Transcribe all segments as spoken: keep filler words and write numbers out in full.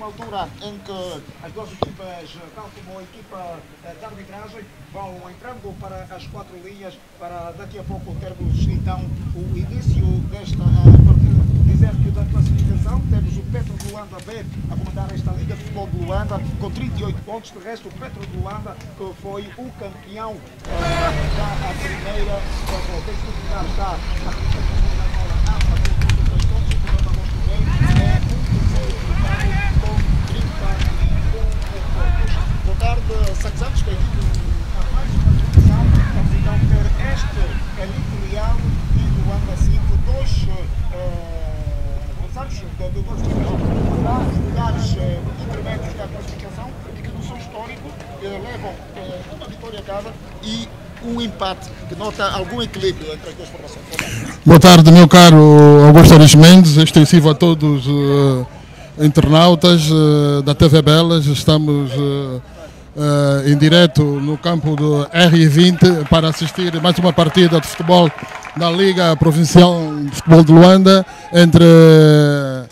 uma altura em que as duas equipas, tal como a equipa de arbitragem, vão entrando para as quatro linhas para daqui a pouco termos então o início desta partida. Dizer que da classificação temos o Petro de Luanda B a comandar esta Liga de Futebol de Luanda com trinta e oito pontos. De resto, o Petro de Luanda, que foi o campeão uh, da primeira, uh, desde que lugar está a primeira Boa tarde, Santos, que é aqui a mais uma discussão. Vamos então ter este Elite Real e Luanda cinco, dois avançados de duas equipas para lugares intermédios da classificação e que no seu histórico levam uma vitória a casa e um empate, que nota algum equilíbrio entre as duas formações. Boa tarde, meu caro Augusto Ares Mendes, extensivo a todos uh, internautas uh, da T V Belas. Estamos uh, uh, em direto no campo do R vinte para assistir mais uma partida de futebol da Liga Provincial de Futebol de Luanda entre uh,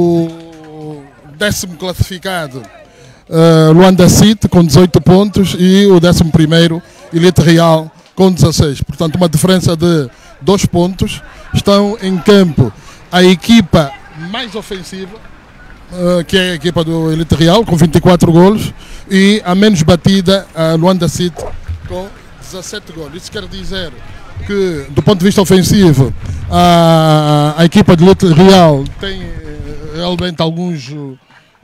o décimo classificado uh, Luanda City com dezoito pontos e o décimo primeiro Elite Real com dezasseis. Portanto, uma diferença de dois pontos. Estão em campo a equipa mais ofensiva, uh, que é a equipa do Elite Real, com vinte e quatro golos, e a menos batida, a Luanda City, com dezassete golos. Isso quer dizer que, do ponto de vista ofensivo, a, a equipa do Elite Real tem realmente alguns, uh,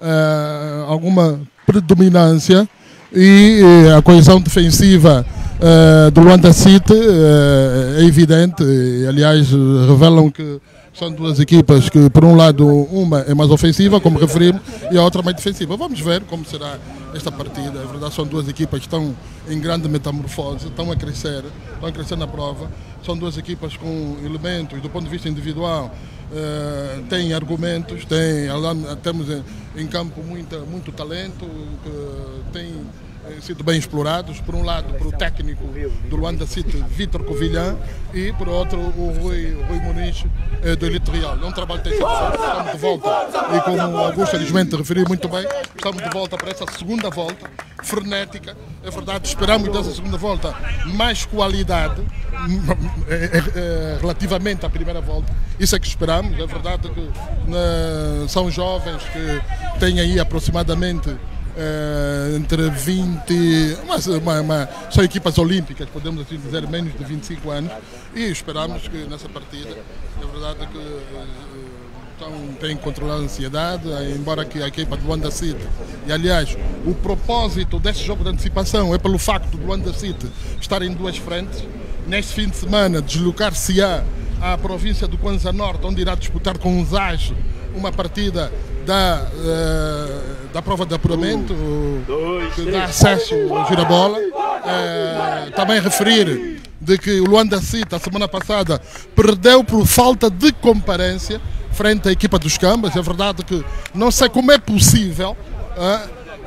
alguma predominância, e a coesão defensiva uh, do Luanda City uh, é evidente. E, aliás, revelam que são duas equipas que, por um lado, uma é mais ofensiva, como referimos, e a outra mais defensiva. Vamos ver como será esta partida. É verdade, são duas equipas que estão em grande metamorfose, estão a crescer, estão a crescer na prova. São duas equipas com elementos, do ponto de vista individual, uh, têm argumentos, têm, temos em, em campo muita, muito talento, que tem sido bem explorados, por um lado por o técnico do Luanda City, Vítor Covilhã, e por outro o Rui, o Rui Muniz eh, do Elite Real. É um trabalho que tem sido feito. Estamos de volta, e como o Augusto Arismente referiu muito bem, estamos de volta para essa segunda volta frenética. É verdade, esperamos dessa segunda volta mais qualidade relativamente à primeira volta. Isso é que esperamos. É verdade que né, são jovens que têm aí aproximadamente Uh, entre vinte, mas uma, uma, são equipas olímpicas, podemos assim dizer, menos de vinte e cinco anos, e esperamos que nessa partida, é verdade que uh, então, têm controlado a ansiedade, embora que a equipa do Luanda City, e aliás, o propósito desse jogo de antecipação é pelo facto do Luanda City estar em duas frentes. Neste fim de semana deslocar-se-á à província do Kwanza Norte, onde irá disputar com o Zage uma partida da, uh, da prova de apuramento, um, dois, que dá acesso ao girabola. Uh, também referir de que o Luanda City, a semana passada, perdeu por falta de comparência frente à equipa dos Cambas. É verdade que não sei como é possível uh,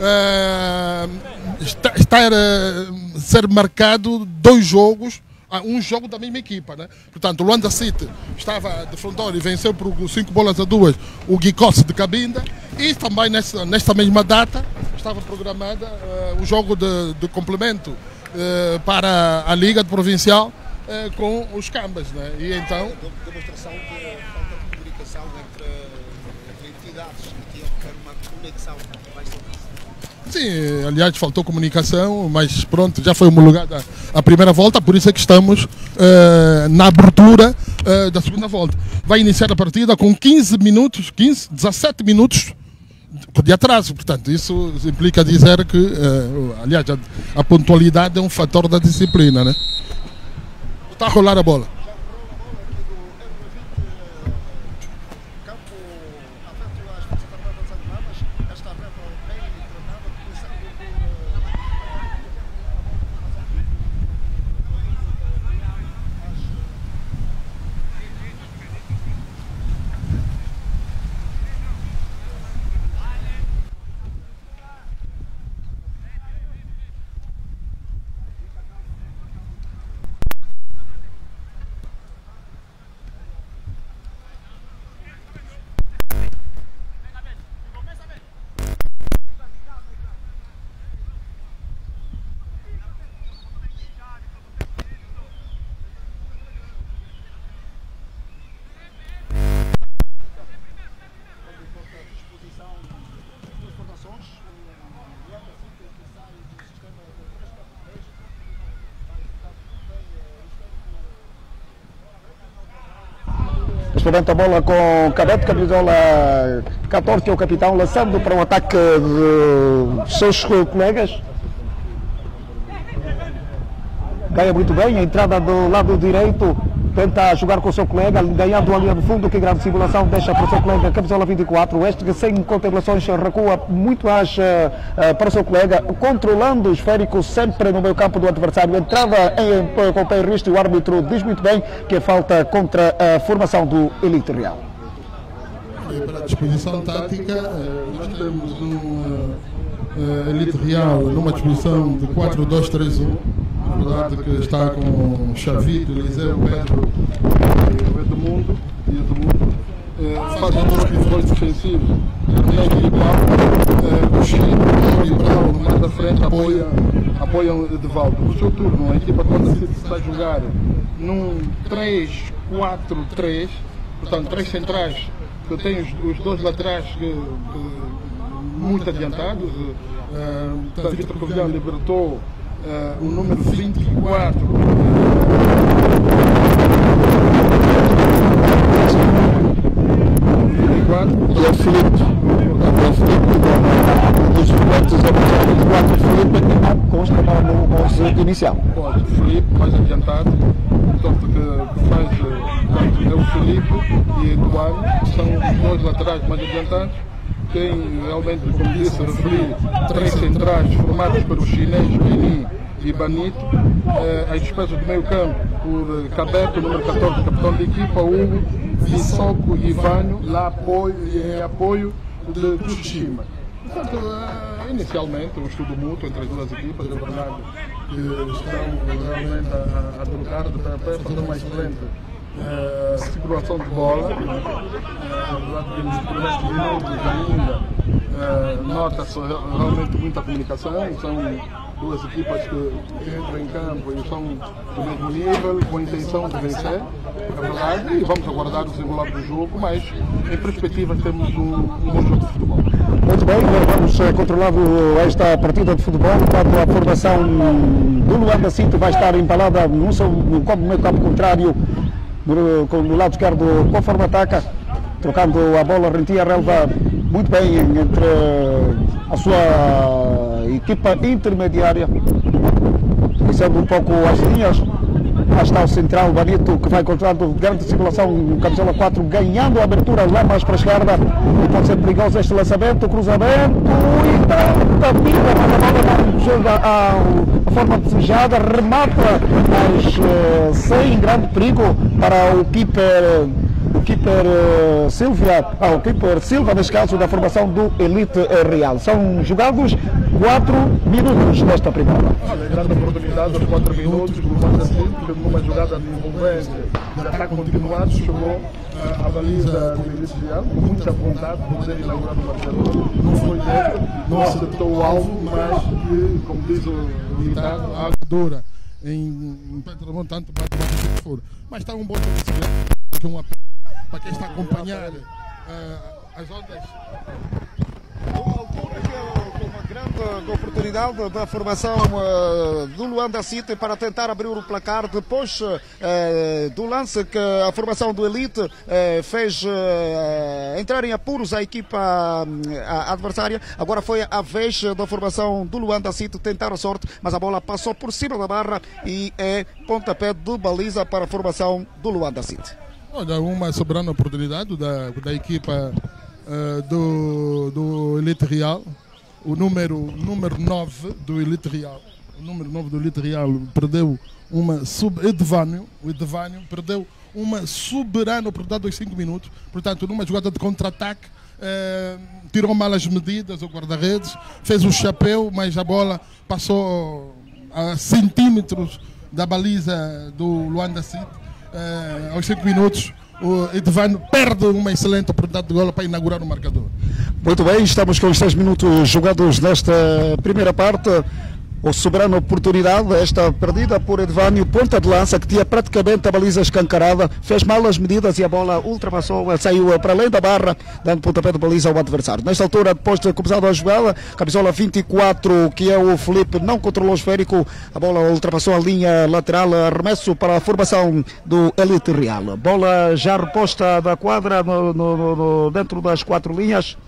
uh, estar, estar uh, ser marcado dois jogos, um jogo da mesma equipa, né? Portanto, o Luanda City estava de frontal e venceu por cinco bolas a duas o Guicos de Cabinda, e também nessa, nesta mesma data estava programada uh, o jogo de, de complemento uh, para a Liga de Provincial uh, com os Cambas, né? E então demonstração de falta de comunicação entre, entre entidades, que é uma conexão mais sobre isso. Sim, aliás, faltou comunicação, mas pronto, já foi homologada a primeira volta, por isso é que estamos uh, na abertura uh, da segunda volta. Vai iniciar a partida com quinze minutos, quinze, dezassete minutos de atraso, portanto, isso implica dizer que, uh, aliás, a, a pontualidade é um fator da disciplina, né? Está a rolar a bola. Levanta a bola com Cadete, camisola catorze, que é o capitão, lançando para o ataque de seus colegas. Ganha muito bem, a entrada do lado direito, tenta jogar com o seu colega, ganhando a linha de fundo, que grande simulação, deixa para o seu colega, camisola vinte e quatro, este que sem contemplações recua muito mais uh, uh, para o seu colega, controlando o esférico sempre no meio campo do adversário, entrada em, com o pé em risco, e o árbitro diz muito bem que é falta contra a formação do Elite Real. E para a disposição tática, nós temos um uh, Elite Real numa disposição de quatro dois três um. Na verdade que está com Xavito, Eliseu, Pedro e o Edmundo, e Edmundo eh, faz um jogo de dois defensivos, nem igual, eh, o Chico e o Brau no mais da frente apoiam, apoiam o Edevaldo. No seu turno, a equipa quando se está a jogar num três quatro três, portanto três centrais, que tem os, os dois laterais que, que, muito adiantados, eh, portanto Vitor Covilhão libertou Uh, o número vinte e quatro vinte e quatro e é Filipe, é Filipe dos suplentes é o vinte e quatro, Filipe que não consta no onze inicial. Pode, Filipe mais adiantado, portanto que, que faz, portanto, é o Filipe e Eduardo, que são os dois laterais mais adiantados. Tem realmente, como disse, referi, três centrais formados pelo chinês, Benin e Banito, eh, as despesas do meio campo por Cadete, número catorze, capitão de equipa, Hugo, Vissoco e Ivânio, lá apoio, em apoio de Tsushima. Portanto, eh, inicialmente, um estudo mútuo entre as duas equipas, é verdade que estão realmente a, a, a trocar de pé a pé, fazendo uma excelente Uh, circulação de bola, uh, nos primeiros minutos ainda uh, nota-se realmente muita comunicação, são duas equipas que entram em campo e são do mesmo nível, com a intenção de vencer, é verdade, e vamos aguardar o desenrolar do jogo, mas em perspectiva temos um, um bom jogo de futebol. Muito bem, vamos uh, controlando esta partida de futebol, enquanto a formação do Luanda City vai estar embalada no seu no meio campo contrário, No, no lado esquerdo, conforme ataca, trocando a bola, rentia a relva muito bem entre a sua equipa intermediária, iniciando um pouco as linhas. Lá está o central Banito, que vai controlando grande circulação, camisola quatro, ganhando a abertura lá mais para a esquerda, e pode ser perigoso este lançamento, cruzamento, e tanta vida, mas a bola não chega à forma desejada, remata, mas uh, sem grande perigo para o keeper, o keeper uh, Silvia, ah, o keeper Silva, neste caso, da formação do Elite Real. São jogados quatro minutos nesta primeira. Olha, grande oportunidade, aos quatro minutos, do Luanda City, numa jogada de envolvência, de ataque continuado, chegou à baliza do Elite Real, com muita vontade de poder inaugurar o marcador. Não foi direto, não acertou o alvo, mas que, como diz o ditado, a água dura em Pedro tanto bate mais que for. Mas está um bom jogo, um apelo para quem está a acompanhar uh, as ondas. Grande oportunidade da formação uh, do Luanda City para tentar abrir o placar depois uh, do lance que a formação do Elite uh, fez uh, entrar em apuros a equipa uh, adversária. Agora foi a vez da formação do Luanda City tentar a sorte, mas a bola passou por cima da barra e é pontapé de baliza para a formação do Luanda City. Olha, uma soberana oportunidade da, da equipa uh, do, do Elite Real. O número, número nove do Elite Real, o número nove do Elite Real perdeu uma sub Edvânio, o Edvânio perdeu uma soberana oportunidade dos cinco minutos, portanto numa jogada de contra-ataque, eh, tirou mal as medidas o guarda-redes, fez o chapéu, mas a bola passou a centímetros da baliza do Luanda City, eh, aos cinco minutos. O Edvânio perde uma excelente oportunidade de gol para inaugurar o marcador. Muito bem, estamos com os seis minutos jogados nesta primeira parte. ou soberana oportunidade, esta perdida por Edvânio, ponta de lança, que tinha praticamente a baliza escancarada, fez mal as medidas e a bola ultrapassou, saiu para além da barra, dando pontapé de baliza ao adversário. Nesta altura, depois de começado a jogada, camisola vinte e quatro, que é o Felipe, não controlou o esférico, a bola ultrapassou a linha lateral, arremesso para a formação do Elite Real. Bola já reposta da quadra no, no, no, dentro das quatro linhas.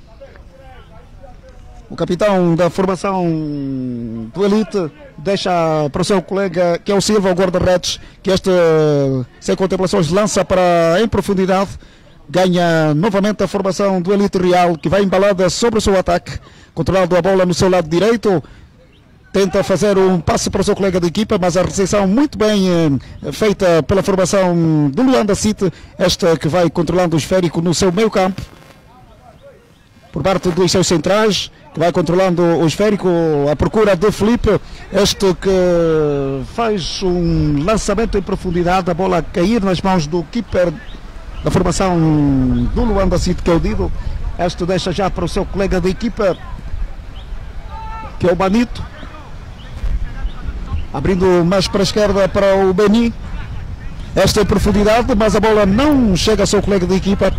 O capitão da formação do Elite deixa para o seu colega, que é o Silva, o guarda-redes, que este, sem contemplações, lança para em profundidade. Ganha novamente a formação do Elite Real, que vai embalada sobre o seu ataque, controlando a bola no seu lado direito. Tenta fazer um passe para o seu colega de equipa, mas a recepção muito bem eh, feita pela formação do Luanda City, esta que vai controlando o esférico no seu meio campo, por parte dos seus centrais, que vai controlando o esférico à procura de Felipe, este que faz um lançamento em profundidade, a bola a cair nas mãos do keeper da formação do Luanda City, que é o Dido. Este deixa já para o seu colega de equipa, que é o Banito, abrindo mais para a esquerda para o Beni. Esta em profundidade, mas a bola não chega ao seu colega de equipa.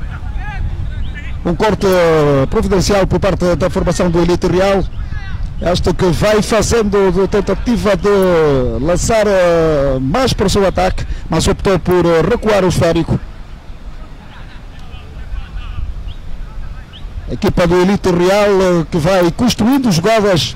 Um corte providencial por parte da formação do Elite Real. Este que vai fazendo de tentativa de lançar mais para o seu ataque, mas optou por recuar o esférico. A equipa do Elite Real que vai construindo jogadas.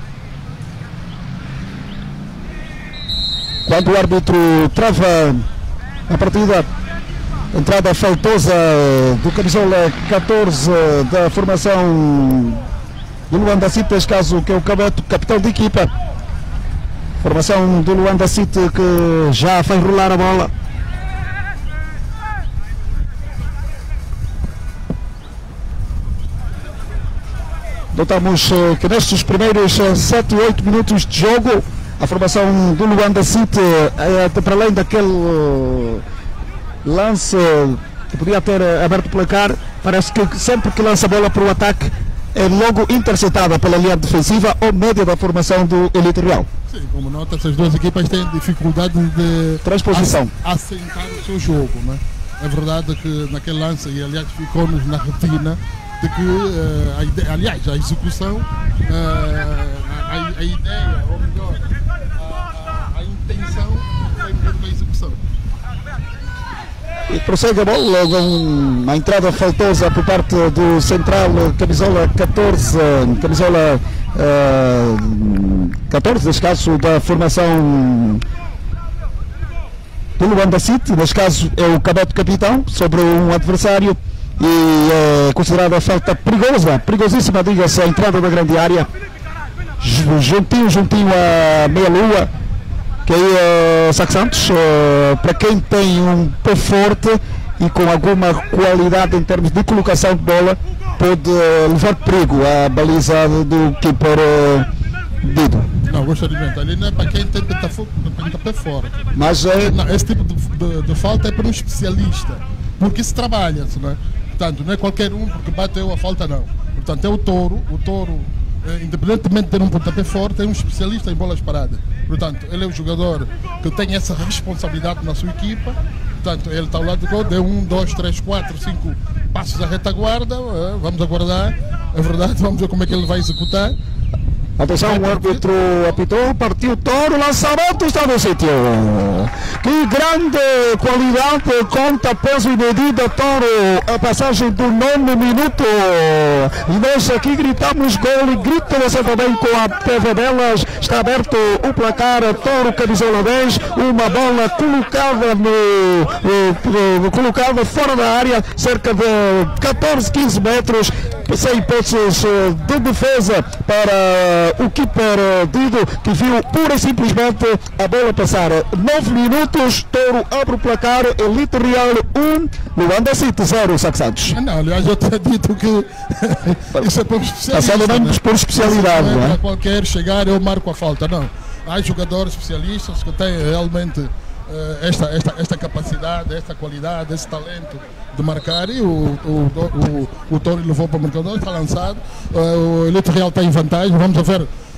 Quando o árbitro trava a partida, entrada faltosa do camisola catorze da formação do Luanda City, neste caso, que é o capitão de equipa. Formação do Luanda City que já faz rolar a bola. Notamos que nestes primeiros sete, oito minutos de jogo, a formação do Luanda City, para além daquele lance que podia ter aberto o placar, parece que sempre que lança a bola para o ataque é logo interceptada pela linha defensiva ou média da formação do Elite Real. Sim, como nota, essas duas equipas têm dificuldade de transposição, assentar o seu jogo, né? É verdade que naquele lance, e aliás ficou-nos na retina, de que, uh, a ideia, aliás, a execução, uh, a, a ideia, ou melhor, a, a, a intenção foi mesmo a execução. E prossegue a bola, uma entrada faltosa por parte do central, camisola catorze, camisola uh, catorze, neste caso da formação do Luanda City, neste caso é o Cabeto capitão, sobre um adversário, e é considerada falta perigosa, perigosíssima, diga-se, a entrada da grande área, juntinho, juntinho à meia-lua, que é uh, Sac Santos, uh, para quem tem um pé forte e com alguma qualidade em termos de colocação de bola, pode uh, levar perigo à baliza do keeper uh, Dido. Não, gostaria de dizer, ali não é para quem tem pé forte. Mas é... Não, esse tipo de, de, de falta é para um especialista, porque se trabalha-se, não é? Portanto, não é qualquer um porque bateu a falta, não. Portanto, é o Touro, o Touro, eh, independentemente de ter um pontapé forte, é um especialista em bolas paradas. Portanto, ele é um jogador que tem essa responsabilidade na sua equipa. Portanto, ele está ao lado do gol, deu um, dois, três, quatro, cinco passos à retaguarda. Eh, vamos aguardar, é verdade, vamos ver como é que ele vai executar. Atenção, o árbitro apitou, partiu o Touro, lançamento está no sítio. Que grande qualidade, conta peso e medida, Touro, a passagem do nono minuto. E nós aqui gritamos gol e grita você também com a T V delas. Está aberto o placar, Touro, camisola dez, uma bola colocada no, no, colocada fora da área, cerca de catorze, quinze metros, sem hipóteses de defesa para o keeper Dido, que viu pura e simplesmente a bola passar. nove minutos, Touro abre o placar, Elite Real um, Luanda City zero, Sac Santos. Não, aliás, eu tinha dito que isso é para especialista. Passado bem, né? Por especialidade. Não é né? para qualquer chegar, eu marco a falta, não. Há jogadores especialistas que têm realmente uh, esta, esta, esta capacidade, esta qualidade, esse talento de marcar, e o, o, o, o Touro levou para o marcador, está lançado, uh, o Elite Real está em vantagem, vamos ver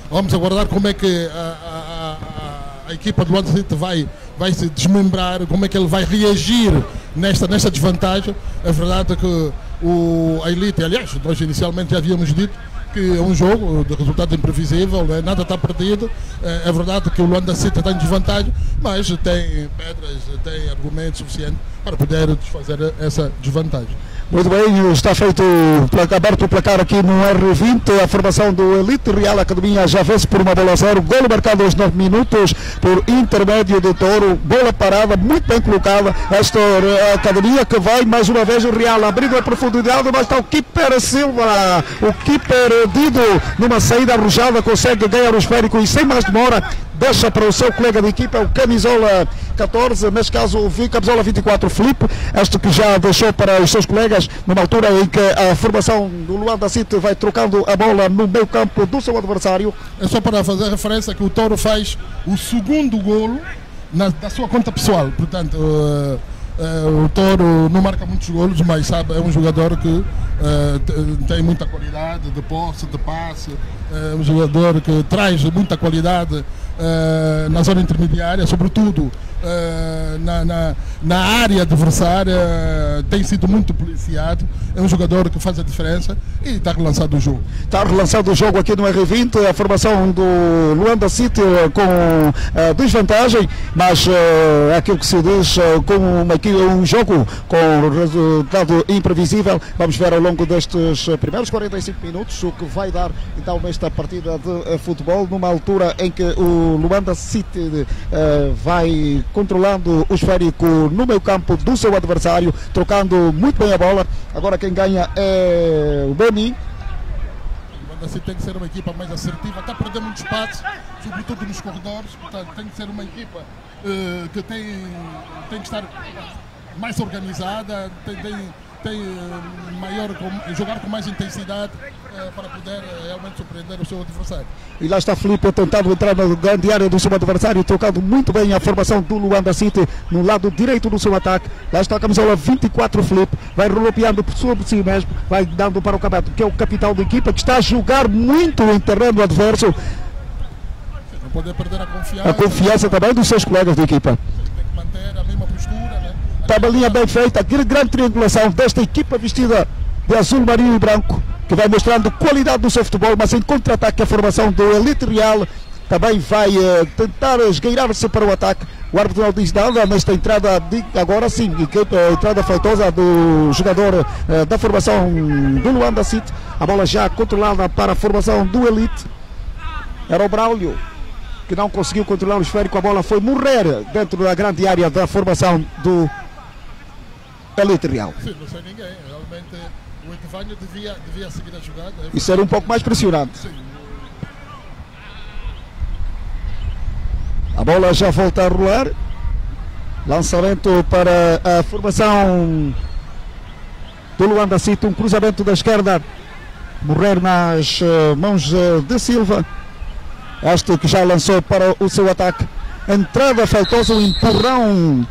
Vamos aguardar como é que a, a, a, a equipa do Luanda City vai, vai se desmembrar, como é que ele vai reagir nesta, nesta desvantagem. É verdade que o, a Elite, aliás, nós inicialmente já havíamos dito que é um jogo de resultado imprevisível, né? Nada está perdido. É, é verdade que o Luanda City está em desvantagem, mas tem pedras, tem argumentos suficientes para poder desfazer essa desvantagem. Muito bem, está feito aberto o placar aqui no R vinte, a formação do Elite Real Academia já vence por uma bola a zero, golo marcado aos nove minutos por intermédio do Touro, bola parada, muito bem colocada, esta Academia que vai mais uma vez o Real abrindo a profundidade, mas está o Keeper Silva, o Keeper Dido numa saída arrojada, consegue ganhar o esférico e sem mais demora deixa para o seu colega de equipa, o camisola catorze, neste caso o camisola vinte e quatro, Filipe, este que já deixou para os seus colegas, numa altura em que a formação do Luanda City vai trocando a bola no meio campo do seu adversário. É só para fazer referência que o Touro faz o segundo golo na, da sua conta pessoal, portanto uh, uh, o Touro não marca muitos golos, mas sabe, é um jogador que uh, tem muita qualidade de posse, de passe, é um jogador que traz muita qualidade Uh, na zona intermediária, sobretudo uh, na, na, na área adversária, uh, tem sido muito policiado, é um jogador que faz a diferença e está relançado o jogo. Está relançado o jogo aqui no R vinte, a formação do Luanda City com uh, desvantagem, mas uh, é aquilo que se diz, uh, com uma, um jogo com resultado imprevisível. Vamos ver ao longo destes primeiros quarenta e cinco minutos o que vai dar então nesta partida de uh, futebol, numa altura em que o Luanda City uh, vai controlando o esférico no meio campo do seu adversário, trocando muito bem a bola. Agora quem ganha é o Beni. O Luanda City tem que ser uma equipa mais assertiva, está perdendo muito espaço, sobretudo nos corredores, portanto tem que ser uma equipa uh, que tem, tem que estar mais organizada, tem, tem, tem uh, maior, com, jogar com mais intensidade uh, para poder uh, realmente surpreender o seu adversário. E lá está Filipe tentando entrar na grande área do seu adversário, trocando muito bem a formação do Luanda City no lado direito do seu ataque. Lá está a camisola vinte e quatro, Filipe, vai rolopeando sobre si mesmo, vai dando para o Cabeto, que é o capitão da equipa, que está a jogar muito em terreno adverso. Não pode perder a confiança. A confiança também dos seus colegas de equipa. Tem que manter a mesma postura, né? Tabelinha bem feita, grande triangulação desta equipa vestida de azul marinho e branco, que vai mostrando qualidade do seu futebol, mas em contra-ataque a formação do Elite Real também vai uh, tentar esgueirar-se para o ataque. O árbitro não diz nada nesta entrada, de, agora sim, a entrada faltosa do jogador uh, da formação do Luanda City. A bola já controlada para a formação do Elite. Era o Braulio que não conseguiu controlar o esférico, a bola foi morrer dentro da grande área da formação do Elite Real. Sim, não sei ninguém, realmente o Etevanho devia, devia seguir a jogada. É e ser um pouco mais pressionado. Sim. A bola já volta a rolar. Lançamento para a formação do Luanda City, um cruzamento da esquerda, morrer nas uh, mãos uh, de Silva. Este que já lançou para o seu ataque. Entrada faltosa, um empurrão.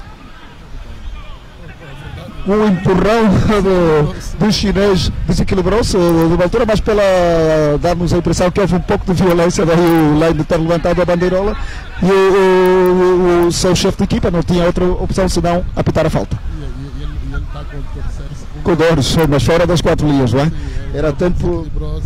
Um empurrão do, do chinês desequilibrou-se de uma altura, mas pela dá-nos a impressão que houve um pouco de violência, daí o Lane ter levantado a bandeirola e o, o, o seu chefe de equipa não tinha outra opção senão apitar a falta. E, e, e ele, e ele está com o terceiro segundo. Com dores, mas fora das quatro linhas, não é? Sim, era tempo.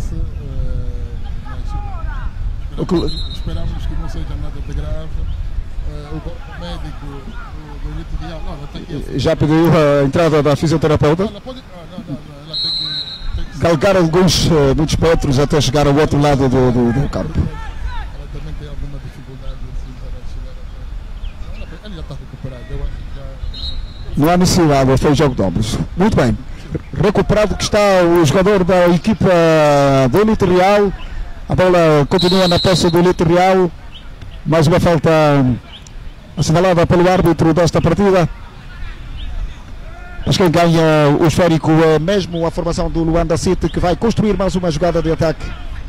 Uh, mas, esperamos que não seja nada de grave. Uh, o médico do Elite Real, não, ela tem que... Já pediu a entrada da fisioterapeuta? Não, ela pode... ah, não, não, não, ela tem que... Tem que galgar alguns uh, muitos metros até chegar ao outro lado do, do, do campo. Ela também tem alguma dificuldade assim, para chegar até... Ela já está recuperada, eu acho que já... Não há necessidade, foi o jogo de ombros. Muito bem. Recuperado que está o jogador da equipa do Elite Real. A bola continua na posse do Elite Real. Mais uma falta assinalada pelo árbitro desta partida. Mas quem ganha o esférico é mesmo a formação do Luanda City, que vai construir mais uma jogada de ataque.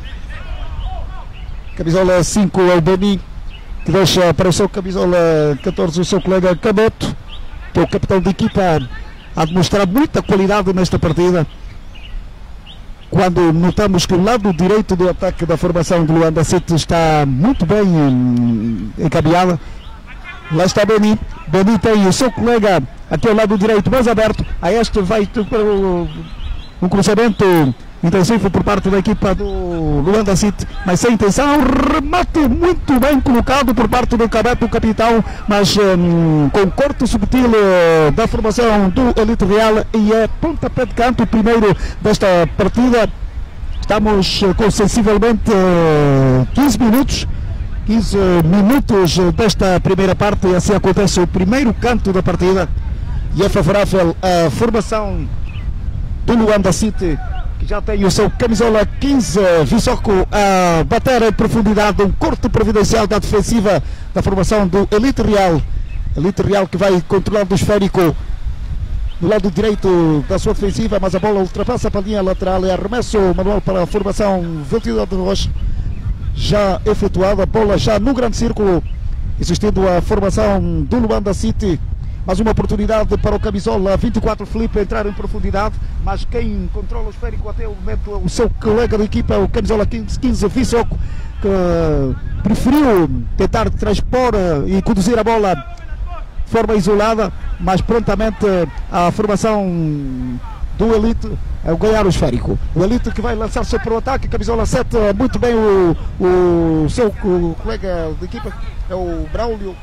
Camisola cinco é o Beni, que deixa para o seu camisola catorze o seu colega Cabeto, que é o capitão de equipa, a demonstrar muita qualidade nesta partida. quando notamos que o lado direito do ataque da formação do Luanda City está muito bem hum, encaminhado. Lá está Beni. Beni tem o seu colega aqui ao lado direito mais aberto. A este vai para um cruzamento intensivo por parte da equipa do Luanda City, mas sem intenção, remate muito bem colocado por parte do Cabeto, capitão, mas hum, com corte subtil uh, da formação do Elite Real, e é pontapé de canto o primeiro desta partida. Estamos uh, com sensivelmente uh, quinze minutos quinze minutos desta primeira parte, e assim acontece o primeiro canto da partida, e é favorável à formação do Luanda City, que já tem o seu camisola quinze, Vissoco, a bater em profundidade, um corte providencial da defensiva da formação do Elite Real. Elite Real que vai controlando o esférico do lado direito da sua defensiva, mas a bola ultrapassa para a linha lateral e arremesso manual para a formação Velocidade de Rocha, já efetuada, a bola já no grande círculo, existindo a formação do Luanda City. Mais uma oportunidade para o camisola vinte e quatro Felipe entrar em profundidade, mas quem controla o esférico até o momento é o seu colega de equipa, o camisola quinze, Vissoco, que preferiu tentar transpor e conduzir a bola de forma isolada, mas prontamente a formação do Elite é o ganhar o esférico. O Elite que vai lançar-se para o ataque, camisola sete, muito bem o, o seu o colega de equipa, é o Braulio.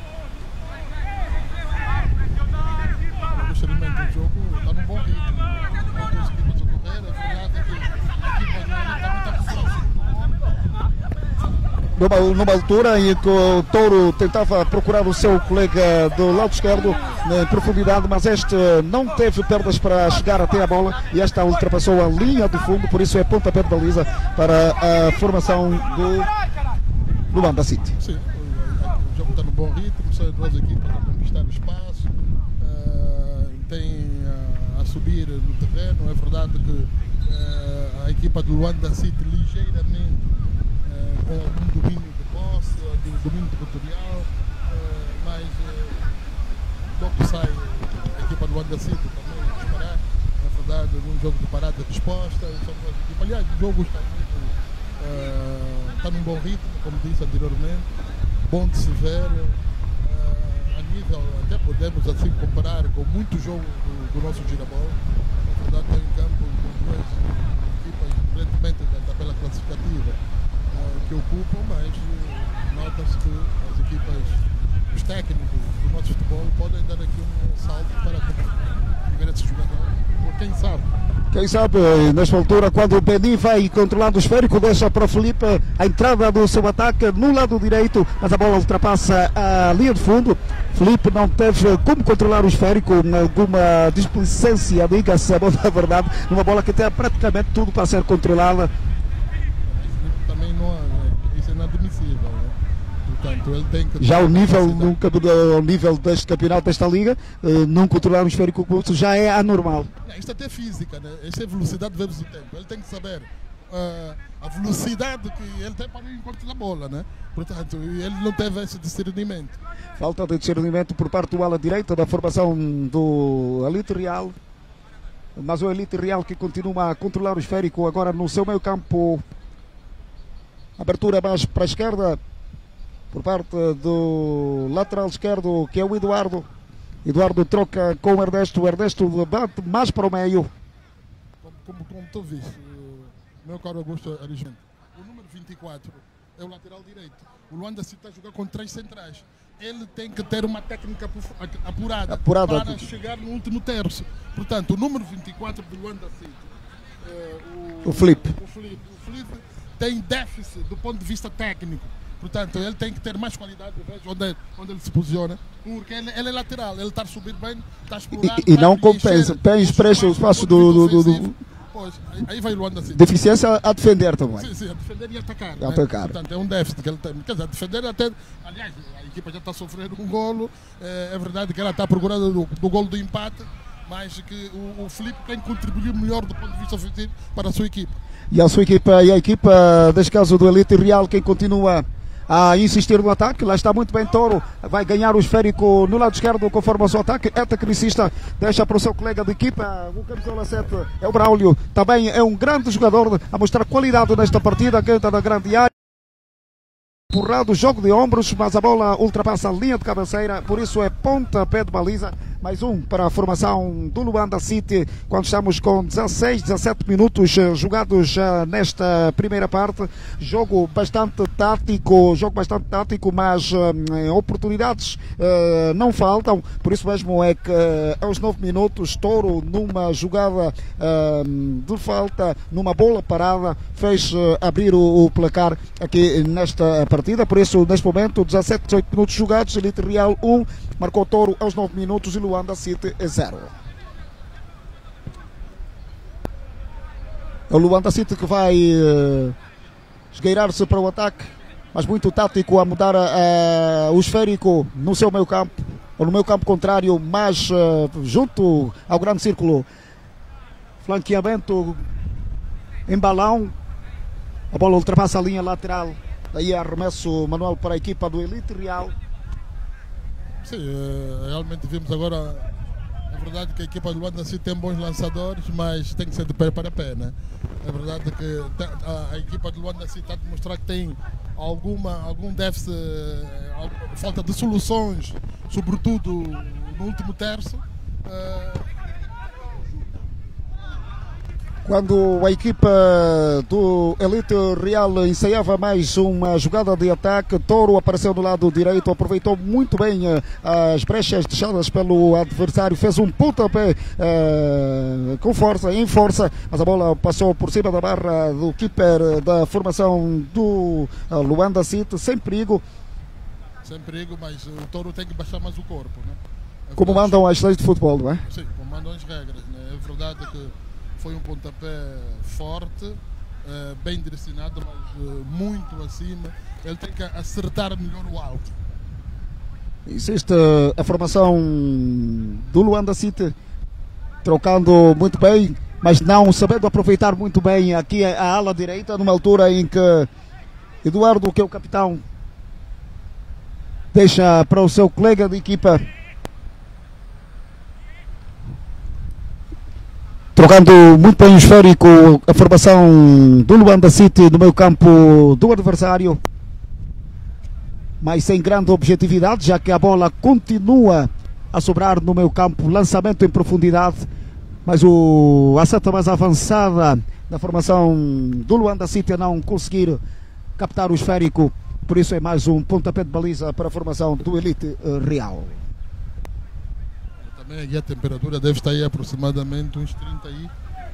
O jogo está num bom ritmo, não conseguimos ocorrer, a verdade é que a equipa do Elite está muito numa, numa altura em que o Touro tentava procurar o seu colega do lado esquerdo em profundidade, mas este não teve perdas para chegar até a bola, e esta ultrapassou a linha de fundo, por isso é pontapé de baliza para a formação do Luanda City. Sim, o jogo está num bom ritmo, são duas equipas a conquistar o espaço, tem a, a subir no terreno. É verdade que uh, a equipa do Luanda City ligeiramente uh, com algum domínio de posse, do domínio territorial, uh, mas uh, logo sai a equipa do Luanda City também a disparar. É verdade, num jogo de parada de resposta, aliás, o jogo está, muito, uh, está num bom ritmo, como disse anteriormente, bom de se ver. Nível, até podemos assim comparar com muito jogo do, do nosso Girabol. Na verdade, tem um campo com duas equipas diferentemente da tabela classificativa uh, que ocupam, mas uh, nota-se que as equipas, os técnicos do nosso futebol podem dar aqui um salto para ver esse jogador, ou quem sabe. Quem sabe, nesta altura, quando o Beni vai controlando o esférico, deixa para o Felipe a entrada do seu ataque no lado direito, mas a bola ultrapassa a linha de fundo. Felipe não teve como controlar o esférico, alguma displicência, diga-se a boa verdade, numa bola que tem praticamente tudo para ser controlada. Também não, isso é inadmissível, né? Portanto, ele tem que já o nível, nunca, o nível deste campeonato, desta liga, não controlar o esférico já é anormal. Isto até é física, né? Isto é velocidade vezes o tempo. Ele tem que saber uh, a velocidade que ele tem para ir encontro da bola, né? Portanto, ele não teve esse discernimento. Falta de discernimento por parte do ala direita da formação do Elite Real. Mas o Elite Real que continua a controlar o esférico agora no seu meio campo. Abertura mais para a esquerda por parte do lateral esquerdo, que é o Eduardo. Eduardo troca com o Ernesto. O Ernesto bate mais para o meio. Como, como, como tu viste, meu caro Augusto Arigente, o número vinte e quatro é o lateral direito. O Luanda City está a jogar com três centrais. Ele tem que ter uma técnica apurada, apurada para chegar no último terço. Portanto, o número vinte e quatro do Luanda City, é, o, o, Felipe. o Felipe, o Felipe tem déficit do ponto de vista técnico. Portanto, ele tem que ter mais qualidade, onde, onde ele se posiciona, porque ele, ele é lateral, ele está a subir bem, está a explorar. E, e não compensa, preenche o espaço do, do, do, do... Pois, aí vai o Luanda City. Deficiência a defender também. Sim, sim, a defender e atacar. A atacar. Né? Portanto, é um déficit que ele tem. Quer dizer, a defender até. Aliás, a equipa já está sofrendo um golo. É, é verdade que ela está procurando do, do golo do empate, mas que o, o Felipe tem que contribuir melhor do ponto de vista ofensivo para a sua equipa. E a sua equipa, e a equipa, neste caso do Elite Real, quem continua a insistir no ataque. Lá está muito bem Toro, vai ganhar o esférico no lado esquerdo conforme o seu ataque. É tecnicista, deixa para o seu colega de equipa, o camisola sete é o Braulio, também é um grande jogador a mostrar qualidade nesta partida, canta da grande área. Empurrado, jogo de ombros, mas a bola ultrapassa a linha de cabeceira, por isso é pontapé de baliza. Mais um para a formação do Luanda City, quando estamos com dezasseis, dezassete minutos jogados nesta primeira parte. Jogo bastante tático, jogo bastante tático, mas uh, oportunidades uh, não faltam. Por isso mesmo é que uh, aos nove minutos, Toro, numa jogada uh, de falta, numa bola parada, fez uh, abrir o, o placar aqui nesta partida. Por isso, neste momento, dezassete, dezoito minutos jogados, Elite Real um, marcou Toro aos nove minutos e Luanda City é zero. É o Luanda City que vai uh, esgueirar-se para o ataque, mas muito tático a mudar uh, o esférico no seu meio campo, ou no meio campo contrário, mas uh, junto ao grande círculo. Flanqueamento em balão, a bola ultrapassa a linha lateral, daí arremesso manual para a equipa do Elite Real. Sim, realmente vimos agora, é verdade que a equipa do Luanda City tem bons lançadores, mas tem que ser de pé para pé, né? É verdade que a, a equipa do Luanda City está a demonstrar que tem alguma, algum déficit, falta de soluções, sobretudo no último terço. Uh, Quando a equipa do Elite Real ensaiava mais uma jogada de ataque, Toro apareceu do lado direito, aproveitou muito bem as brechas deixadas pelo adversário, fez um pontapé uh, com força, em força, mas a bola passou por cima da barra do keeper da formação do uh, Luanda City, sem perigo. Sem perigo, mas o Toro tem que baixar mais o corpo, né? É como mandam as leis de futebol, não é? Sim, como mandam as regras, né? É verdade que foi um pontapé forte, uh, bem direcionado, mas uh, muito acima. Ele tem que acertar melhor o alto. Existe a formação do Luanda City trocando muito bem, mas não sabendo aproveitar muito bem aqui a ala direita, numa altura em que Eduardo, que é o capitão, deixa para o seu colega de equipa. Trocando muito bem o esférico, a formação do Luanda City no meio campo do adversário, mas sem grande objetividade, já que a bola continua a sobrar no meio campo, lançamento em profundidade, mas o, a seta mais avançada da formação do Luanda City a não conseguir captar o esférico, por isso é mais um pontapé de baliza para a formação do Elite Real. Também aqui a temperatura deve estar aí aproximadamente uns trinta aí.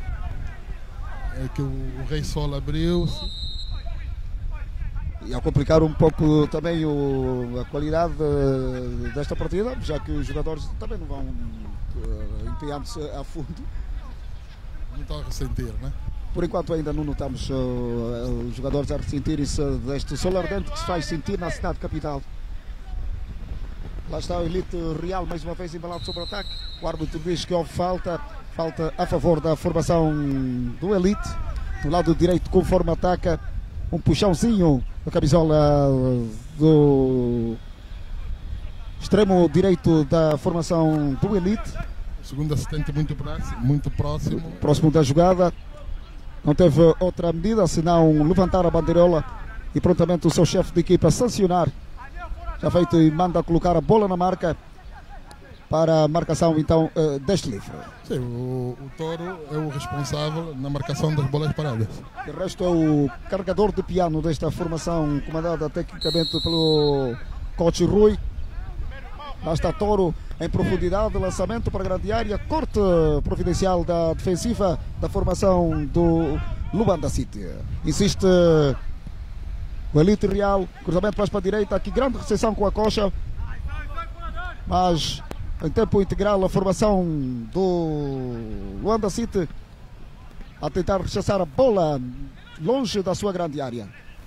É que o, o Rei Sol abriu-se. E a complicar um pouco também o, a qualidade desta partida, já que os jogadores também não vão uh, empenhando-se a fundo. Não estão a ressentir, né? Por enquanto ainda não notamos uh, os jogadores a ressentirem-se deste sol ardente que se faz sentir na cidade capital. Lá está o Elite Real mais uma vez embalado sobre o ataque. O árbitro diz que houve falta, falta a favor da formação do Elite. Do lado direito, conforme ataca, um puxãozinho da camisola do extremo direito da formação do Elite. O segundo assistente muito próximo, muito próximo. Próximo da jogada. Não teve outra medida senão levantar a bandeirola e prontamente o seu chefe de equipa sancionar. Já feito e manda colocar a bola na marca para a marcação então deste livre. Sim, o, o Toro é o responsável na marcação das bolas paradas. De resto é o carregador de piano desta formação comandada tecnicamente pelo coach Rui. Lá está Toro em profundidade, lançamento para a grande área, corte providencial da defensiva da formação do Luanda City. Insiste o Elite Real, cruzamento mais para a direita, aqui grande recepção com a coxa, mas em tempo integral a formação do Luanda City a tentar rechaçar a bola longe da sua grande área.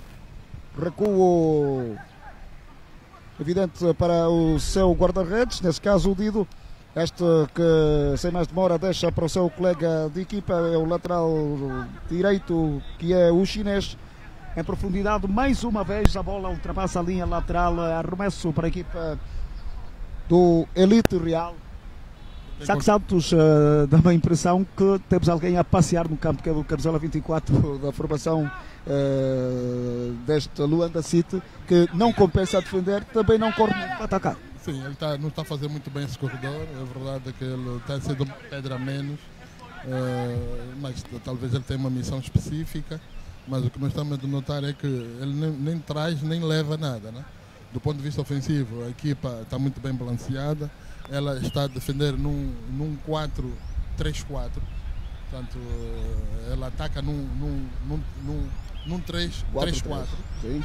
Recuo evidente para o seu guarda-redes, nesse caso o Dido, este que sem mais demora deixa para o seu colega de equipa, é o lateral direito que é o chinês. em profundidade, mais uma vez a bola ultrapassa a linha lateral, arremesso para a equipa do Elite Real. Saco Santos uh, dá uma impressão que temos alguém a passear no campo, que é o camisola vinte e quatro da formação uh, deste Luanda City, que não compensa a defender, também não corre para atacar. Sim, ele tá, não está a fazer muito bem esse corredor, é verdade que ele está sendo pedra a menos, uh, mas talvez ele tenha uma missão específica, mas o que nós estamos a notar é que ele nem, nem traz nem leva nada, né? Do ponto de vista ofensivo, a equipa está muito bem balanceada, ela está a defender num, num quatro três quatro, portanto, ela ataca num, num, num, num, num três três quatro.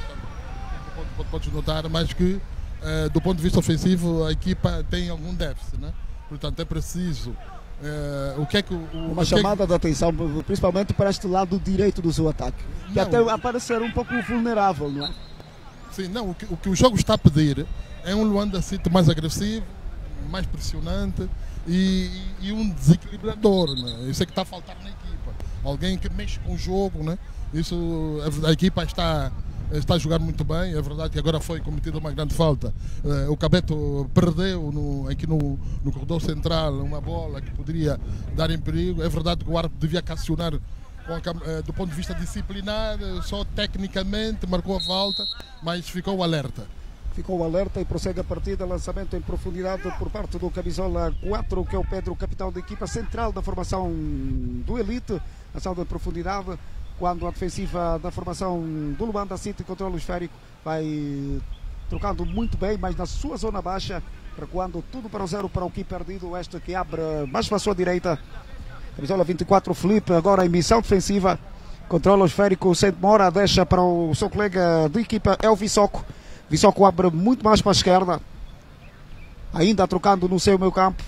Podes notar, mas que uh, do ponto de vista ofensivo a equipa tem algum déficit, né? Portanto, é preciso. Uh, o que é que, o, Uma o chamada que é que... de atenção, principalmente para este lado direito do seu ataque, que não, até aparecer um pouco vulnerável, não é? Sim, não, o que o, que o jogo está a pedir é um Luanda City mais agressivo, mais pressionante e, e um desequilibrador, né? Isso é que está a faltar na equipa. Alguém que mexe com o jogo, né? Isso, a, a equipa está, está a jogar muito bem, é verdade que agora foi cometida uma grande falta. Uh, o Cabeto perdeu no, aqui no, no corredor central uma bola que poderia dar em perigo. É verdade que o árbitro devia cassionar com a, uh, do ponto de vista disciplinar, só tecnicamente marcou a falta, mas ficou alerta. Ficou alerta e prossegue a partida, lançamento em profundidade por parte do camisola quatro, que é o Pedro, capitão da equipa central da formação do Elite. Lançado em profundidade, quando a defensiva da formação do Luanda City controla o esférico, vai trocando muito bem, mas na sua zona baixa, recuando tudo para o zero para o que perdido, este que abre mais para a sua direita. Camisola vinte e quatro, Felipe, agora em missão defensiva, controla o esférico, sente mora, deixa para o seu colega de equipa, é o Vissoco. Vissoco abre muito mais para a esquerda, ainda trocando no seu meio campo.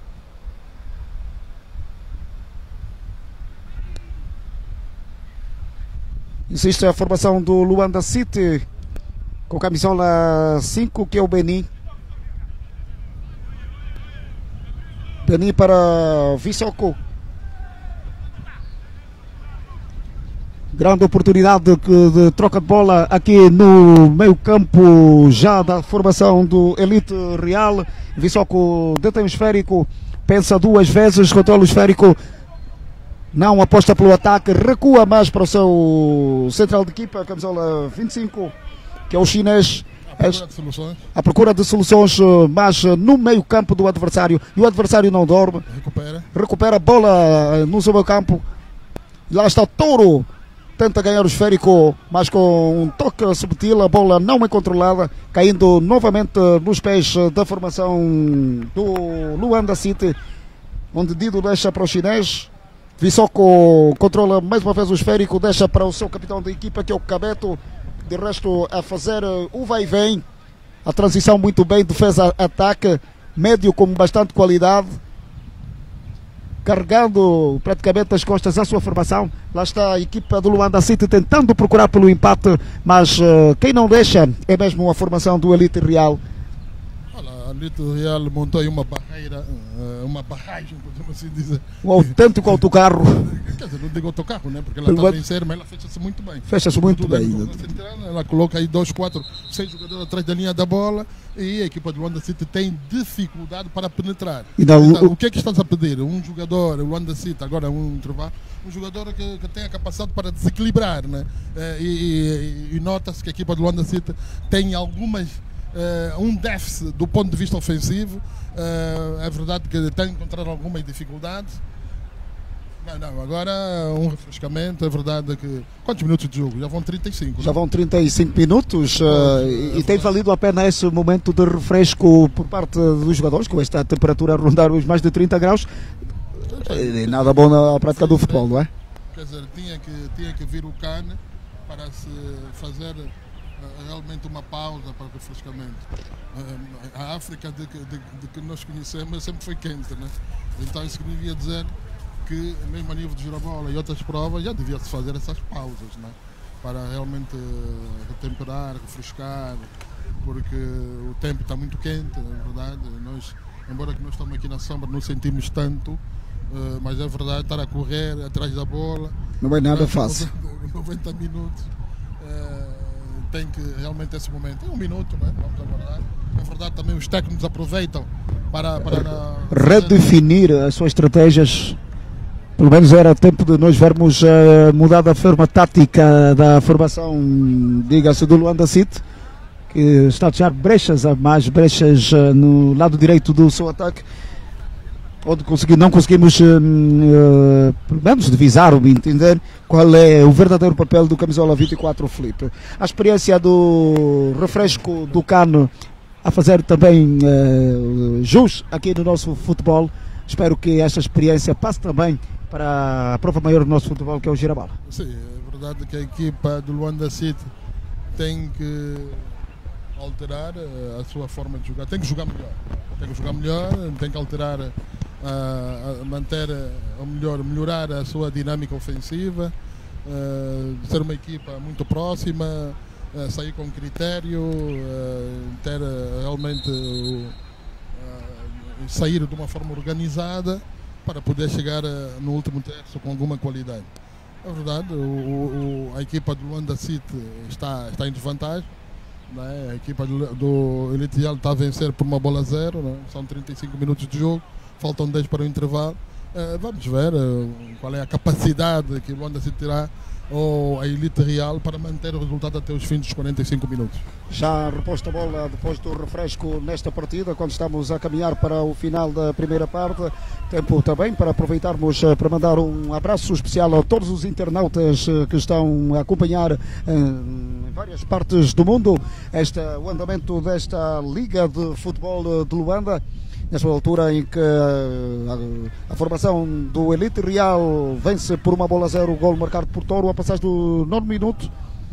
Insiste a formação do Luanda City, com camisola cinco, que é o Benin. Benin para Vissoco. Grande oportunidade de, de troca de bola aqui no meio campo já da formação do Elite Real. Vissoco detém o esférico, pensa duas vezes, controla o esférico, não aposta pelo ataque, recua mais para o seu central de equipa, camisola vinte e cinco, que é o chinês. A procura de soluções. A procura de soluções, mas no meio campo do adversário, e o adversário não dorme. Recupera. Recupera a bola no seu meio campo. Lá está o Touro. Tenta ganhar o esférico, mas com um toque subtil, a bola não é controlada, caindo novamente nos pés da formação do Luanda City, onde Dido deixa para o chinês. Vissoco controla mais uma vez o esférico, deixa para o seu capitão da equipa, que é o Cabeto, de resto a fazer o vai e vem, a transição muito bem, defesa-ataque, médio com bastante qualidade, carregando praticamente as costas à sua formação. Lá está a equipa do Luanda City tentando procurar pelo empate, mas uh, quem não deixa é mesmo a formação do Elite Real. Olha, a Elite Real montou aí uma barreira, uma barragem, podemos assim dizer. Um autêntico autocarro. Quer dizer, não digo autocarro, né? Porque ela está a vencer, mas ela fecha-se muito bem. Fecha-se muito bem. Central, ela coloca aí dois, quatro, seis jogadores atrás da linha da bola e a equipa do Luanda City tem dificuldade para penetrar. Não, então, o... o que é que estás a pedir? Um jogador, o Luanda City, agora um intervalo, um jogador que, que tem a capacidade para desequilibrar, né? E, e, e nota-se que a equipa do Luanda City tem algumas, uh, um déficit do ponto de vista ofensivo. Uh, é verdade que tem encontrado algumas dificuldades. Não, não, agora um refrescamento, é verdade que... Quantos minutos de jogo? Já vão trinta e cinco, Já não? vão trinta e cinco minutos uh, e, e tem valido a pena esse momento de refresco por parte dos jogadores, com esta temperatura a rondar os mais de trinta graus. É nada bom na prática do futebol, não é? Quer dizer, tinha que, tinha que vir o Cane para se fazer uh, realmente uma pausa para o refrescamento. Uh, a África de, de, de que nós conhecemos sempre foi quente, né? Então isso devia dizer que mesmo a nível de girabola e outras provas já devia-se fazer essas pausas, né? Para realmente retemperar, refrescar, porque o tempo está muito quente, é verdade. Nós, embora que nós estamos aqui na sombra, não sentimos tanto, uh, mas é verdade, estar a correr atrás da bola. Não é nada fácil. noventa minutos, tem que realmente esse momento. É um minuto, né? Vamos aguardar. É verdade, também os técnicos aproveitam para, para na... redefinir as suas estratégias. Pelo menos era tempo de nós vermos uh, mudar a forma tática da formação, diga-se, do Luanda City, que está a deixar brechas, mais brechas uh, no lado direito do seu ataque, onde consegui, não conseguimos, uh, uh, pelo menos, divisar ou entender qual é o verdadeiro papel do camisola vinte e quatro, Felipe. A experiência do refresco do Cano a fazer também uh, jus aqui no nosso futebol. Espero que esta experiência passe também para a prova maior do nosso futebol, que é o Girabala. Sim, é verdade que a equipa do Luanda City tem que alterar a sua forma de jogar, tem que jogar melhor, tem que jogar melhor, tem que alterar, a, a manter, ou melhor, melhorar a sua dinâmica ofensiva, a, ser uma equipa muito próxima, a sair com critério, a ter realmente a, sair de uma forma organizada para poder chegar no último terço com alguma qualidade. É verdade, o, o, a equipa do Luanda City está, está em desvantagem. Né? A equipa do, do Elite Real está a vencer por uma bola a zero, né? São trinta e cinco minutos de jogo, faltam dez para o intervalo. Uh, vamos ver uh, qual é a capacidade que o Luanda City terá, ou a Elite Real, para manter o resultado até os fins dos quarenta e cinco minutos. Já reposta a bola depois do refresco nesta partida, quando estamos a caminhar para o final da primeira parte. Tempo também para aproveitarmos para mandar um abraço especial a todos os internautas que estão a acompanhar em várias partes do mundo este, o andamento desta Liga de Futebol de Luanda. Nesta altura em que a, a formação do Elite Real vence por uma bola a zero, o gol marcado por Toro a passagem do nono minuto.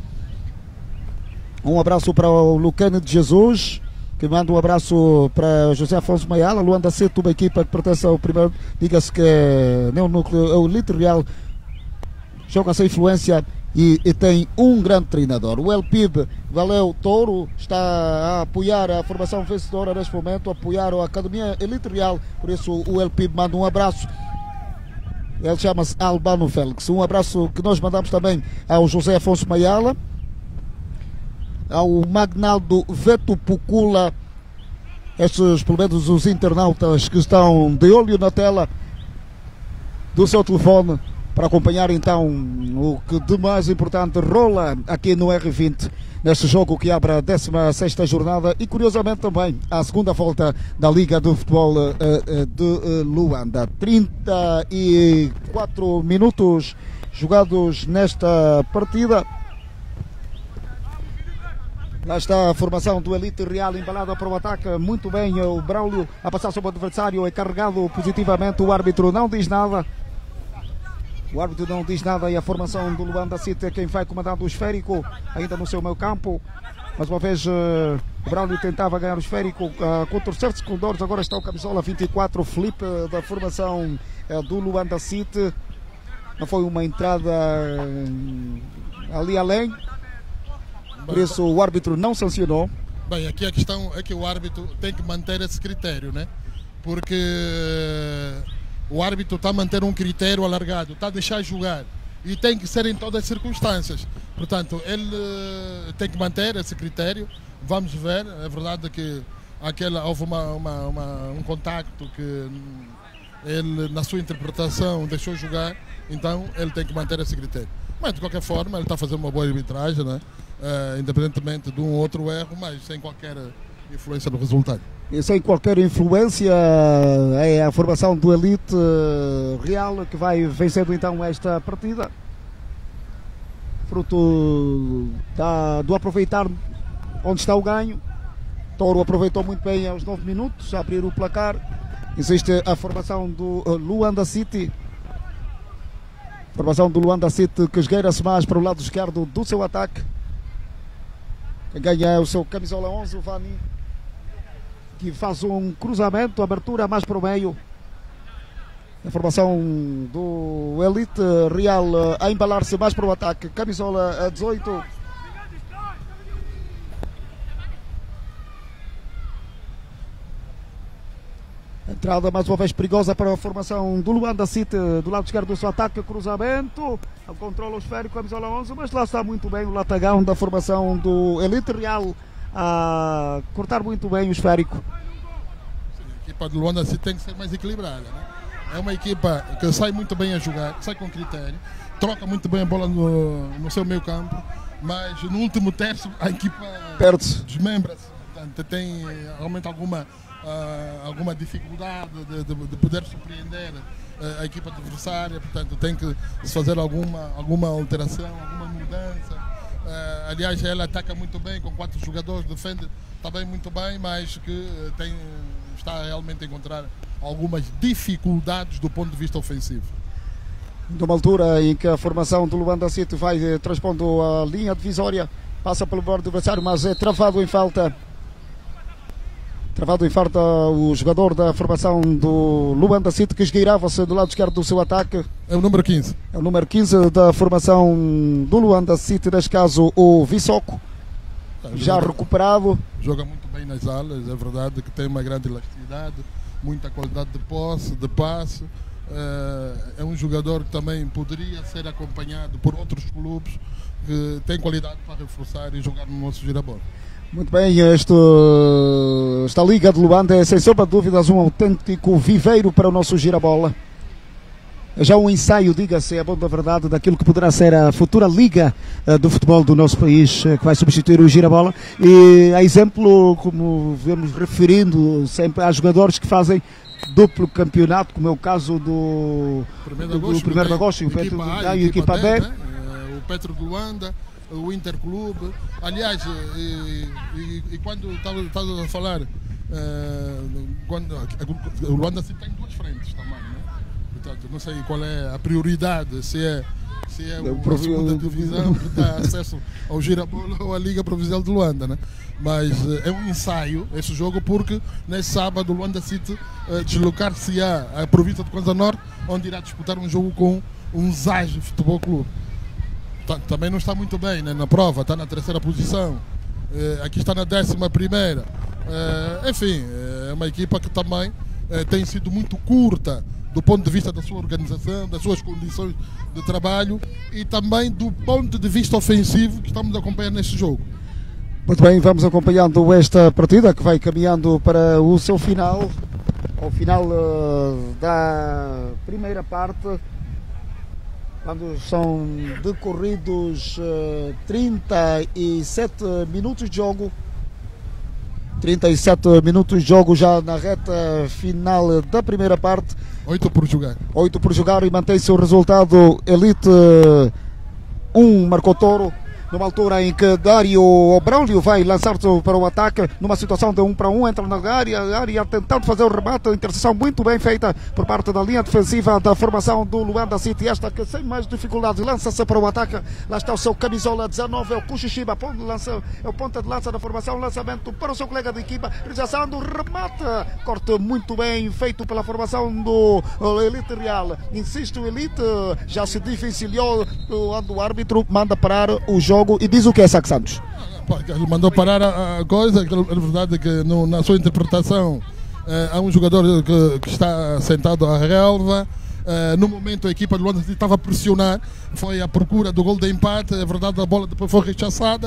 Um abraço para o Lucane de Jesus, que manda um abraço para José Afonso Maiala. Luanda City, uma equipa que pertence ao primeiro, diga-se que é o núcleo, é o Elite Real, joga sem influência. E, e tem um grande treinador. O El Pib Valeu Touro está a apoiar a formação vencedora neste momento, a apoiar a Academia Elite Real. Por isso o El Pib manda um abraço. Ele chama-se Albano Félix. Um abraço que nós mandamos também ao José Afonso Maiala, ao Magnaldo Veto Pucula. Estes, pelo menos, os internautas que estão de olho na tela do seu telefone, para acompanhar então o que de mais importante rola aqui no R vinte, neste jogo que abre a décima sexta jornada e curiosamente também a segunda volta da Liga de Futebol uh, uh, de uh, Luanda. trinta e quatro minutos jogados nesta partida. Lá está a formação do Elite Real embalada para o ataque. Muito bem, o Braulio a passar sobre o adversário, é carregado positivamente, o árbitro não diz nada. O árbitro não diz nada e a formação do Luanda City é quem vai comandando o esférico, ainda no seu meio campo. Mais uma vez uh, o Braulio tentava ganhar o esférico uh, contorcer-se com dores. Agora está o camisola vinte e quatro, Felipe, da formação uh, do Luanda City. Não foi uma entrada uh, ali além, por isso o árbitro não sancionou. Bem, aqui a questão é que o árbitro tem que manter esse critério, né? Porque o árbitro está a manter um critério alargado, está a deixar jogar e tem que ser em todas as circunstâncias. Portanto, ele uh, tem que manter esse critério. Vamos ver, é verdade que aquela, houve uma, uma, uma, um contacto que ele, na sua interpretação, deixou jogar, então ele tem que manter esse critério. Mas, de qualquer forma, ele está a fazer uma boa arbitragem, né? Uh, independentemente de um outro erro, mas sem qualquer influência no resultado. E sem qualquer influência, é a formação do Elite Real que vai vencendo então esta partida. Fruto da, do aproveitar onde está o ganho. Toro aproveitou muito bem aos nove minutos a abrir o placar. Existe a formação do Luanda City. Formação do Luanda City que esgueira-se mais para o lado esquerdo do seu ataque. Quem ganha é o seu camisola onze, o Vani, que faz um cruzamento, abertura mais para o meio. A formação do Elite Real a embalar-se mais para o ataque. Camisola dezoito. Entrada mais uma vez perigosa para a formação do Luanda City, do lado esquerdo do seu ataque, cruzamento, controla o esférico, camisola onze, mas lá está muito bem o latagão da formação do Elite Real a cortar muito bem o esférico. Sim, a equipa do Luanda City tem que ser mais equilibrada, né? É uma equipa que sai muito bem a jogar, sai com critério, troca muito bem a bola no, no seu meio campo, mas no último terço a equipa desmembra-se, portanto tem realmente alguma Uh, alguma dificuldade de, de, de poder surpreender uh, a equipa adversária, portanto tem que se fazer alguma, alguma alteração, alguma mudança. Uh, aliás, ela ataca muito bem, com quatro jogadores, defende também muito bem, mas que uh, tem, está realmente a encontrar algumas dificuldades do ponto de vista ofensivo. Numa altura em que a formação do Luanda City vai eh, transpondo a linha divisória, passa pelo bordo do adversário, mas é travado em falta. Travado em falta o jogador da formação do Luanda City, que esgueirava-se do lado esquerdo do seu ataque. É o número quinze. É o número quinze da formação do Luanda City, neste caso o Vissoco, é, já joga, recuperado. Joga muito bem nas alas, é verdade que tem uma grande elasticidade, muita qualidade de posse, de passe. É um jogador que também poderia ser acompanhado por outros clubes que têm qualidade para reforçar e jogar no nosso girabola. Muito bem, este, esta Liga de Luanda é sem sombra de dúvidas um autêntico viveiro para o nosso girabola. É já um ensaio, diga-se, é bom da verdade, daquilo que poderá ser a futura Liga uh, do futebol do nosso país, uh, que vai substituir o girabola. E a exemplo, como vemos referindo, sempre há jogadores que fazem duplo campeonato, como é o caso do primeiro de agosto, e o Petro A e a equipa B. O Petro de Luanda, o Interclube. Aliás, e, e, e quando estava a falar, uh, quando, o Luanda City tem duas frentes também, né? Portanto, não sei qual é a prioridade, se é, se é o, a segunda divisão que dá acesso ao girabola ou à Liga Provincial de Luanda, né? Mas uh, é um ensaio esse jogo, porque nesse sábado o Luanda City uh, deslocar-se-á à província de Kwanza Norte, onde irá disputar um jogo com um Zage Futebol Clube. Também não está muito bem, né, na prova, está na terceira posição, eh, aqui está na décima primeira. Eh, enfim, é uma equipa que também eh, tem sido muito curta do ponto de vista da sua organização, das suas condições de trabalho e também do ponto de vista ofensivo que estamos a acompanhar neste jogo. Muito bem, vamos acompanhando esta partida que vai caminhando para o seu final, ao final uh, da primeira parte. Quando são decorridos uh, trinta e sete minutos de jogo, trinta e sete minutos de jogo já na reta final da primeira parte. oito por jogar. oito por jogar e mantém-se o resultado Elite um, marcou Toro. Numa altura em que Dário Braulio vai lançar-se para o ataque, numa situação de um para um, entra na área, a área tentando fazer o remate, a interseção muito bem feita por parte da linha defensiva da formação do Luanda City, esta que sem mais dificuldades lança-se para o ataque. Lá está o seu camisola dezanove, é o Kuchishiba, é o ponta de lança da formação, lançamento para o seu colega de equipa, realização do remate, corte muito bem feito pela formação do Elite Real. Insiste o Elite, já se dificilhou, o árbitro manda parar o jogo. E diz o que é Saque Santos? Ele mandou parar a coisa, é verdade que no, na sua interpretação eh, há um jogador que, que está sentado à relva. Uh, no momento a equipa de Luanda estava a pressionar, foi à procura do gol de empate, é verdade a bola depois foi rechaçada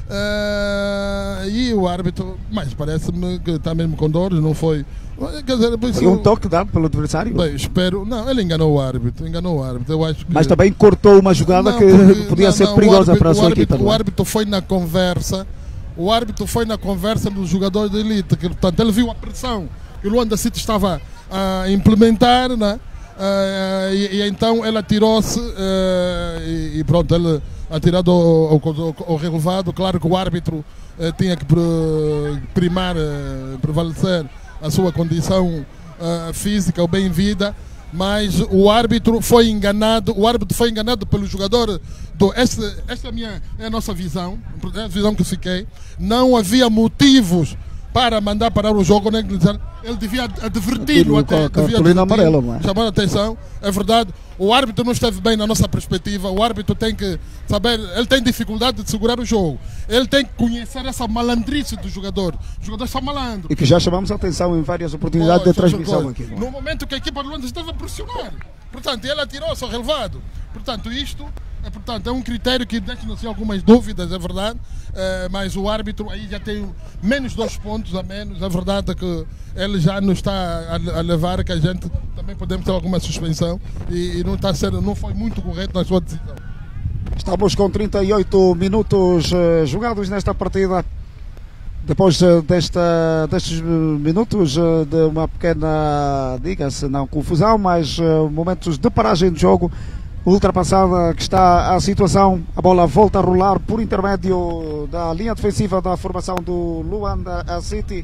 uh, e o árbitro, mas parece-me que está mesmo com dores, não foi. Quer dizer, foi um toque dado pelo adversário? Bem, espero, não, ele enganou o árbitro, enganou o árbitro, eu acho que... Mas também cortou uma jogada não, que porque, podia não, ser não, perigosa árbitro, para a sua árbitro, equipa. O árbitro foi na conversa, o árbitro foi na conversa dos jogadores de elite, que, portanto ele viu a pressão que o Luanda City estava a implementar, né? Uh, e, e então ela atirou-se uh, e, e pronto, ele atirado ao, ao, ao relevado. Claro que o árbitro uh, tinha que primar, uh, prevalecer a sua condição uh, física ou bem-vida, mas o árbitro foi enganado, o árbitro foi enganado pelo jogador. Do, esta, esta é, a minha, é a nossa visão, é a visão que fiquei. Não havia motivos para mandar parar o jogo, né? Ele devia adverti-lo até, devia adverti amarelo, é? chamar a atenção. É verdade, o árbitro não esteve bem na nossa perspectiva. O árbitro tem que saber, ele tem dificuldade de segurar o jogo. Ele tem que conhecer essa malandrice do jogador. Os jogadores são malandros. E que já chamamos a atenção em várias oportunidades pois, de transmissão aqui. No momento que a equipa de Luanda estava a pressionar. Portanto, ele atirou, só relevado. Portanto, isto é, portanto, é um critério que deixa-nos assim, algumas dúvidas, é verdade. É, mas o árbitro aí já tem menos dois pontos a menos. É verdade que ele já nos está a, a levar que a gente também podemos ter alguma suspensão e, e não, está sendo, não foi muito correto na sua decisão. Estamos com trinta e oito minutos uh, jogados nesta partida. Depois uh, desta, destes minutos uh, de uma pequena, diga-se, não confusão, mas uh, momentos de paragem de jogo, ultrapassada que está a situação, a bola volta a rolar por intermédio da linha defensiva da formação do Luanda City.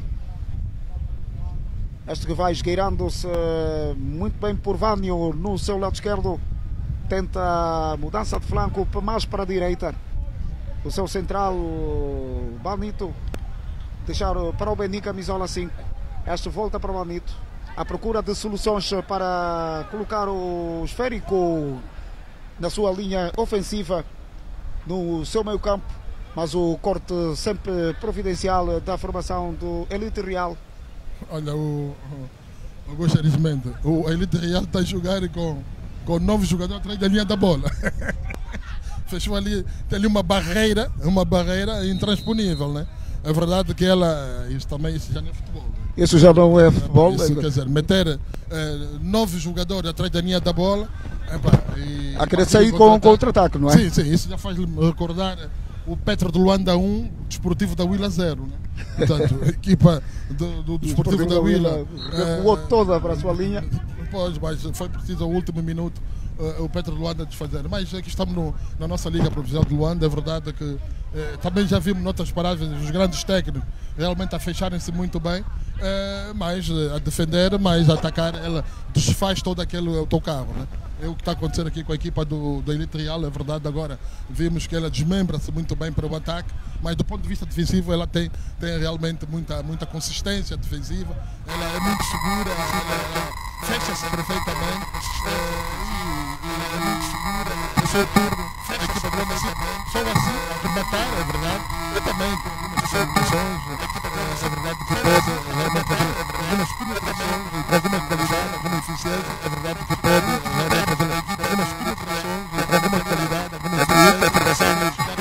Este que vai esgueirando-se muito bem por Vânio no seu lado esquerdo, tenta mudança de flanco mais para a direita. O seu central, Banito, deixar para o Benin, camisola cinco. Este volta para o Banito, à procura de soluções para colocar o esférico na sua linha ofensiva, no seu meio campo, mas o corte sempre providencial da formação do Elite Real. Olha, o Augusto Arismento, o Elite Real está a jogar com, com nove jogadores atrás da linha da bola. Fechou ali, tem ali uma barreira, uma barreira intransponível, né? É verdade que ela, isso também isso já não é futebol. Isso já não é futebol. Isso, quer dizer, meter eh, nove jogadores atrás da linha da bola. Epa, e, a querer sair com contra-ataque, não é? Sim, sim, isso já faz recordar o Petro de Luanda um, Desportivo da Willa zero, né? Portanto, a equipa do, do Desportivo da Willa recuou eh, toda para a sua linha. Pois, mas foi preciso ao último minuto uh, o Petro de Luanda desfazer. Mas aqui estamos no, na nossa Liga Profissional de Luanda, é verdade que uh, também já vimos noutras paragens os grandes técnicos realmente a fecharem-se muito bem, uh, mas uh, a defender, mas a atacar, ela desfaz todo aquele autocarro, né? É o que está acontecendo aqui com a equipa do, do Elite Real, é verdade. Agora vimos que ela desmembra-se muito bem para o ataque, mas do ponto de vista defensivo ela tem, tem realmente muita, muita consistência defensiva, ela é muito segura, ela, ela fecha-se perfeitamente é, e, e é muito segura. No seu turno, a equipa do Luanda só assim, a rematar, é verdade, e também com algumas substituições, é verdade que pode realmente fazer algumas penetrações, alguma qualidade, alguma eficiência, é verdade que pode realmente fazer algumas penetrações, alguma qualidade, alguma eficiência,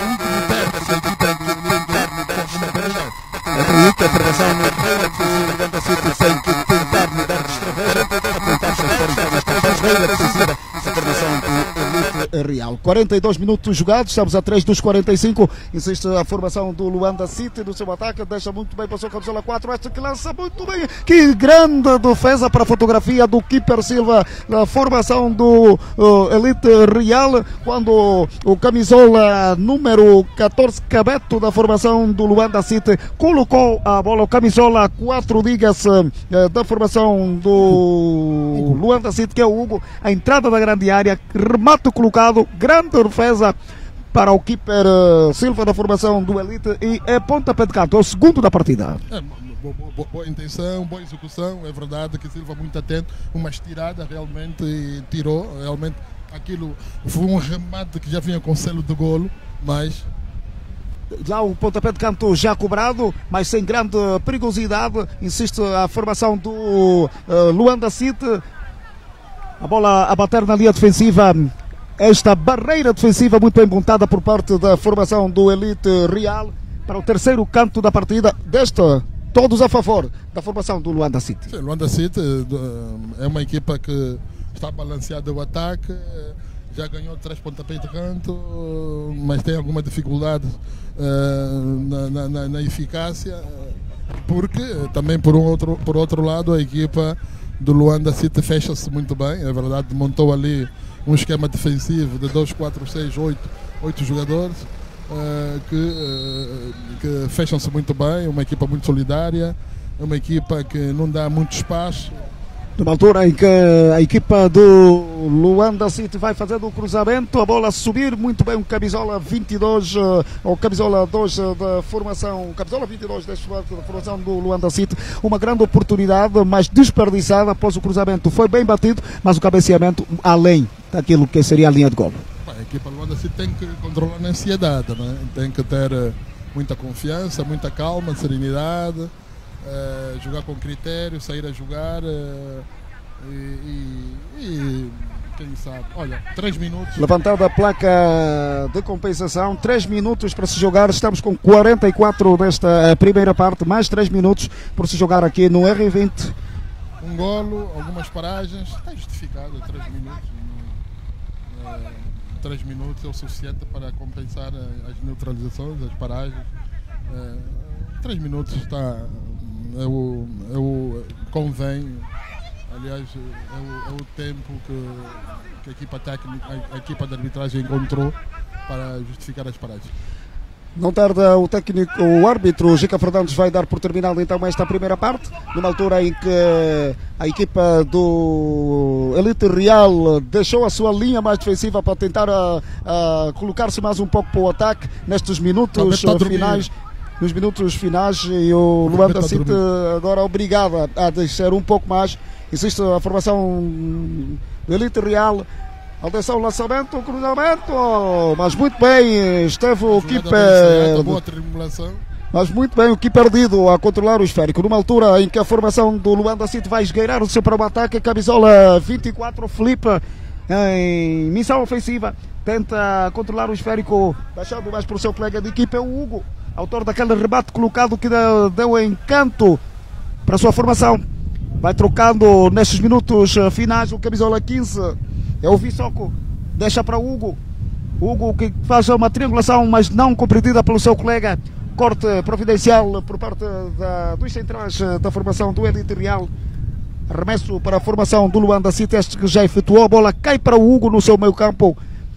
acredito que a Federação Luanda City tem que tentar mudar de estratégia, tentar salvar então esta regra defensiva da formação do Elite Real. quarenta e dois minutos jogados, estamos a três dos quarenta e cinco. Insiste a formação do Luanda City no seu ataque, deixa muito bem, passou a camisola quatro, este que lança muito bem. Que grande defesa para a fotografia do Keeper Silva, na formação do uh, Elite Real, quando o camisola número catorze, Cabeto, da formação do Luanda City, colocou a bola, o camisola quatro, diga-se, uh, da formação do Luanda City, que é o Hugo, a entrada da grande área, remate colocado, grande defesa para o Keeper uh, Silva da formação do Elite e é pontapé de canto, é o segundo da partida. É, boa, boa, boa intenção, boa execução, é verdade que Silva muito atento, uma estirada realmente e tirou, realmente aquilo foi um remate que já vinha com selo de golo, mas... Lá o pontapé de canto já cobrado, mas sem grande perigosidade, insiste a formação do uh, Luanda City, a bola a bater na linha defensiva. Esta barreira defensiva muito bem montada por parte da formação do Elite Real para o terceiro canto da partida, desta todos a favor da formação do Luanda City. Sim, Luanda City é uma equipa que está balanceada o ataque, já ganhou três pontapés de canto, mas tem alguma dificuldade uh, na, na, na eficácia, porque também por, um outro, por outro lado a equipa do Luanda City fecha-se muito bem, é verdade, montou ali um esquema defensivo de dois, quatro, seis, oito, oito jogadores uh, que, uh, que fecham-se muito bem, uma equipa muito solidária, uma equipa que não dá muito espaço. Numa altura em que a equipa do Luanda City vai fazendo o cruzamento, a bola a subir, muito bem, um camisola vinte e dois, ou camisola dois da formação, camisola vinte e dois da formação do Luanda City, uma grande oportunidade, mas desperdiçada após o cruzamento, foi bem batido, mas o cabeceamento além daquilo que seria a linha de gol. A equipa do Luanda City tem que controlar a ansiedade, não é? Tem que ter muita confiança, muita calma, serenidade, uh, jogar com critério, sair a jogar uh, e, e, e quem sabe, olha, três minutos. Levantada a placa de compensação, três minutos para se jogar, estamos com quarenta e quatro desta primeira parte, mais três minutos por se jogar aqui no R vinte. Um golo, algumas paragens, está justificado, três minutos. Uh, três minutos é o suficiente para compensar as neutralizações, as paragens. É, três minutos está, é o, é o, convém, aliás, é o, é o tempo que, que a, equipa técnica, a, a equipa de arbitragem encontrou para justificar as paragens. Não tarda o técnico, o árbitro Gica Fernandes vai dar por terminada então esta primeira parte, numa altura em que a equipa do Elite Real deixou a sua linha mais defensiva para tentar a, a colocar-se mais um pouco para o ataque nestes minutos finais. Nos minutos finais, e o Luanda City agora obrigado a descer um pouco mais. Existe a formação do Elite Real. Atenção, lançamento, cruzamento, mas muito bem, esteve o keeper, boa tribulação. mas muito bem o keeper perdido a controlar o esférico, numa altura em que a formação do Luanda City vai esgueirar o seu para o ataque, a camisola vinte e quatro, Felipe, em missão ofensiva, tenta controlar o esférico, baixando mais para o seu colega de equipa, é o Hugo, autor daquele rebate colocado que deu encanto para a sua formação, vai trocando nestes minutos finais o camisola quinze, é o Vissoco, deixa para o Hugo. Hugo que faz uma triangulação, mas não compreendida pelo seu colega. Corte providencial por parte da, dos centrais da formação do Elite Real. Arremesso para a formação do Luanda City, este que já efetuou. A bola cai para o Hugo no seu meio campo.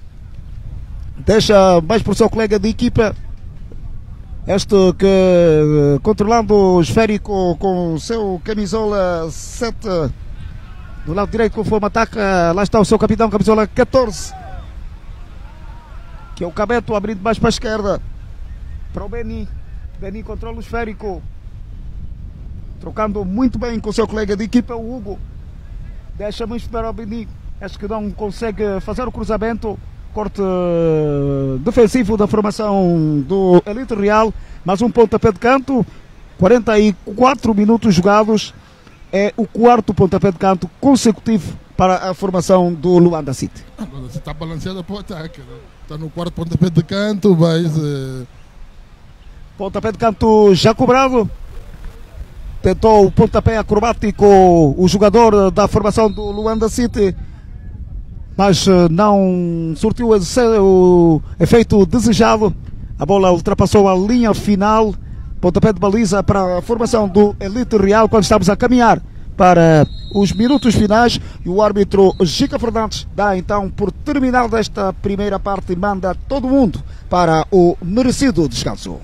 Deixa mais para o seu colega de equipa. Este que, controlando o esférico com o seu camisola sete... Do lado direito, conforme ataca, lá está o seu capitão, camisola catorze. Que é o Cabeto, abrindo mais para a esquerda. Para o Beni. Beni controla o esférico. Trocando muito bem com o seu colega de equipa, o Hugo. Deixa muito para o Beni. Acho que não consegue fazer o cruzamento. Corte defensivo da formação do Elite Real. Mais um pontapé de canto. quarenta e quatro minutos jogados. É o quarto pontapé de canto consecutivo para a formação do Luanda City. Agora você está balanceado para o ataque, né? Está no quarto pontapé de canto, mas... Uh... Pontapé de canto já cobrado. Tentou o pontapé acrobático o jogador da formação do Luanda City, mas não surtiu o efeito desejado. A bola ultrapassou a linha final. Pontapé de baliza para a formação do Elite Real quando estamos a caminhar para os minutos finais e o árbitro Gica Fernandes dá então por terminada esta primeira parte e manda todo mundo para o merecido descanso.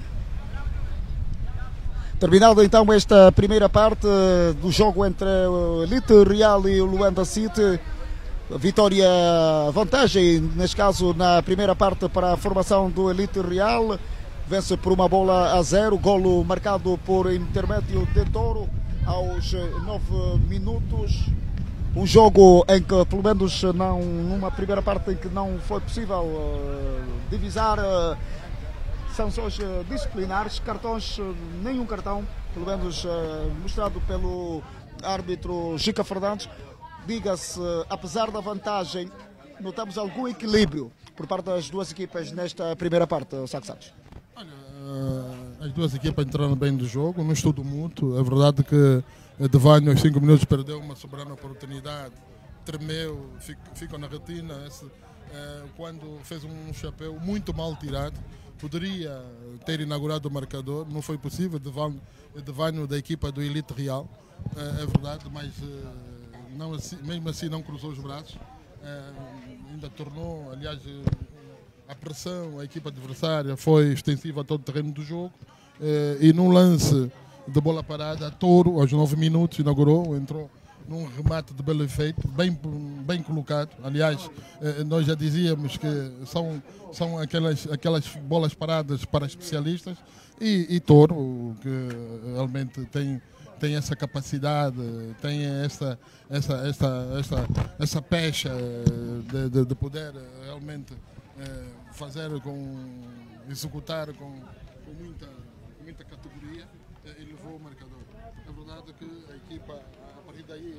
Terminada então esta primeira parte do jogo entre o Elite Real e o Luanda City, vitória, vantagem neste caso na primeira parte para a formação do Elite Real. Vence por uma bola a zero, golo marcado por intermédio de Toro aos nove minutos. Um jogo em que, pelo menos não, numa primeira parte em que não foi possível uh, divisar uh, sanções uh, disciplinares, cartões, uh, nenhum cartão, pelo menos uh, mostrado pelo árbitro Gica Fernandes. Diga-se, uh, apesar da vantagem, notamos algum equilíbrio por parte das duas equipas nesta primeira parte, Saco Santos. Uh, as duas equipas entraram bem do jogo, no estudo mútuo. É verdade que Devanho aos cinco minutos perdeu uma soberana oportunidade, tremeu, ficou na retina. Esse, uh, quando fez um chapéu muito mal tirado, poderia ter inaugurado o marcador, não foi possível. Devanho da equipa do Elite Real, uh, é verdade, mas uh, não assim, mesmo assim não cruzou os braços, uh, ainda tornou, aliás. Uh, A pressão, a equipa adversária foi extensiva a todo o terreno do jogo eh, e num lance de bola parada, Toro, aos nove minutos, inaugurou, entrou num remate de belo efeito, bem, bem colocado. Aliás, eh, nós já dizíamos que são, são aquelas, aquelas bolas paradas para especialistas. E, e Toro, que realmente tem, tem essa capacidade, tem essa, essa, essa, essa, essa pecha de, de, de poder realmente eh, fazer com, executar com, com, muita, com muita categoria e levou o marcador. É verdade que a equipa, a partir daí,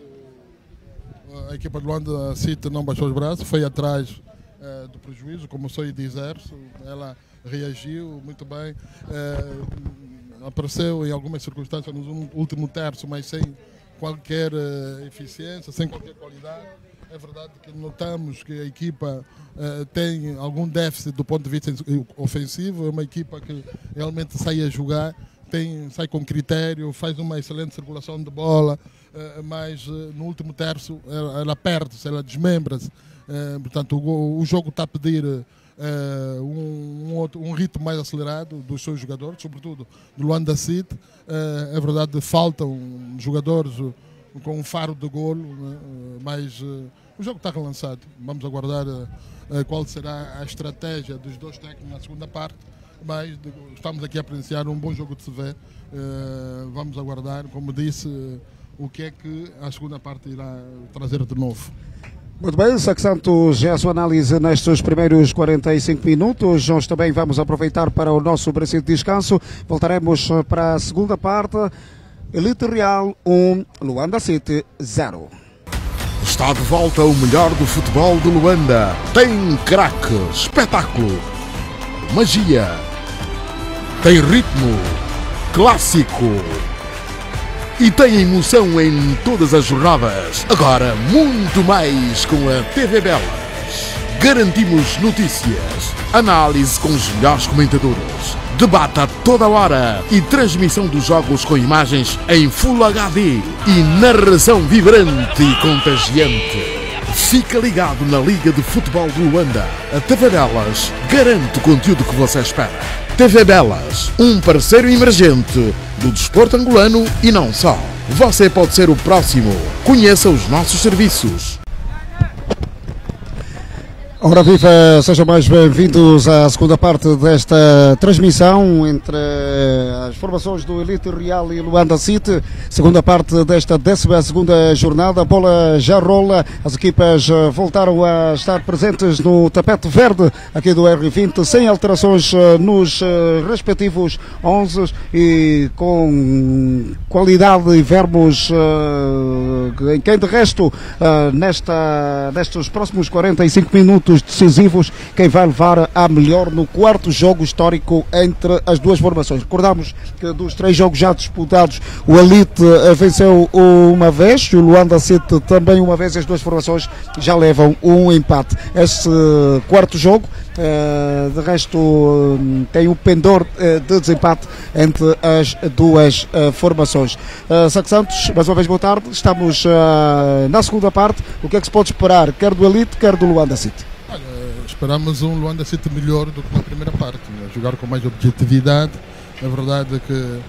a equipa de Luanda City não baixou os braços, foi atrás eh, do prejuízo, como sou dizer, ela reagiu muito bem, eh, apareceu em algumas circunstâncias no último terço, mas sem qualquer eh, eficiência, sem qualquer qualidade. É verdade que notamos que a equipa eh, tem algum déficit do ponto de vista ofensivo, é uma equipa que realmente sai a jogar, tem, sai com critério, faz uma excelente circulação de bola, eh, mas eh, no último terço ela, ela perde-se, ela desmembra-se. Eh, portanto, o, o jogo está a pedir eh, um, um, outro, um ritmo mais acelerado dos seus jogadores, sobretudo do Luanda City. Eh, é verdade, faltam jogadores com um faro de golo, né? Mas uh, o jogo está relançado. Vamos aguardar uh, uh, qual será a estratégia dos dois técnicos na segunda parte, mas de, estamos aqui a presenciar um bom jogo de se ver. Uh, vamos aguardar, como disse, uh, o que é que a segunda parte irá trazer de novo. Muito bem, Saque Santos, é a sua análise nestes primeiros quarenta e cinco minutos. Nós também vamos aproveitar para o nosso breve descanso. Voltaremos para a segunda parte. Elite Real um, Luanda City zero. Está de volta o melhor do futebol de Luanda. Tem craque, espetáculo, magia, tem ritmo, clássico e tem emoção em todas as jornadas. Agora muito mais com a T V Belas. Garantimos notícias, análise com os melhores comentadores, debate a toda hora e transmissão dos jogos com imagens em Full H D e narração vibrante e contagiante. Fica ligado na Liga de Futebol de Luanda. A T V Belas garante o conteúdo que você espera. T V Belas, um parceiro emergente do desporto angolano e não só. Você pode ser o próximo. Conheça os nossos serviços. Ora viva, sejam mais bem-vindos à segunda parte desta transmissão entre as formações do Elite Real e Luanda City. Segunda parte desta décima segunda jornada, a bola já rola, as equipas voltaram a estar presentes no tapete verde aqui do R vinte, sem alterações nos respectivos onze e com qualidade e verbos em quem de resto nesta, nestes próximos quarenta e cinco minutos decisivos, quem vai levar a melhor no quarto jogo histórico entre as duas formações. Recordamos que dos três jogos já disputados, o Elite venceu uma vez e o Luanda City também uma vez, as duas formações já levam um empate. Este quarto jogo, de resto, tem o pendor de desempate entre as duas formações. Saque Santos, mais uma vez boa tarde, estamos na segunda parte. O que é que se pode esperar, quer do Elite, quer do Luanda City? Olha, esperamos um Luanda City melhor do que na primeira parte, né? Jogar com mais objetividade. É verdade que uh,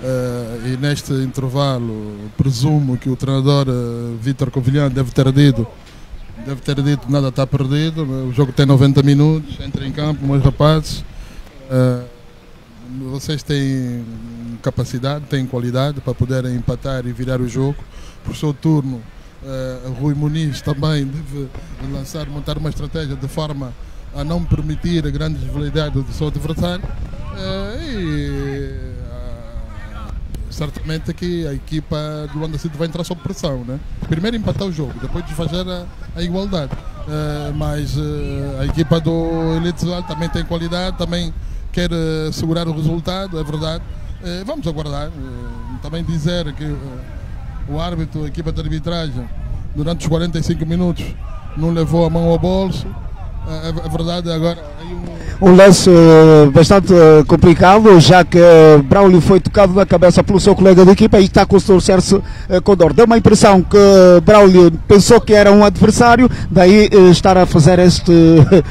e neste intervalo presumo que o treinador uh, Vítor Covilhã deve ter dito deve ter dito nada está perdido, o jogo tem noventa minutos, entra em campo, meus rapazes, uh, vocês têm capacidade, têm qualidade para poderem empatar e virar o jogo. Por seu turno, Uh, Rui Muniz também deve lançar, montar uma estratégia de forma a não permitir grandes veleidades do seu adversário uh, e uh, certamente aqui a equipa do Luanda City vai entrar sob pressão, né? Primeiro empatar o jogo, depois desfazer a, a igualdade, uh, mas uh, a equipa do Elite Real também tem qualidade, também quer uh, segurar o resultado, é verdade. Uh, vamos aguardar, uh, também dizer que uh, o árbitro, a equipa de arbitragem, durante os quarenta e cinco minutos não levou a mão ao bolso. É, é verdade, agora... Um... um lance bastante complicado, já que Braulio foi tocado na cabeça pelo seu colega de equipa e está a contorcer-se com dor. Deu uma impressão que Braulio pensou que era um adversário, daí estar a fazer este...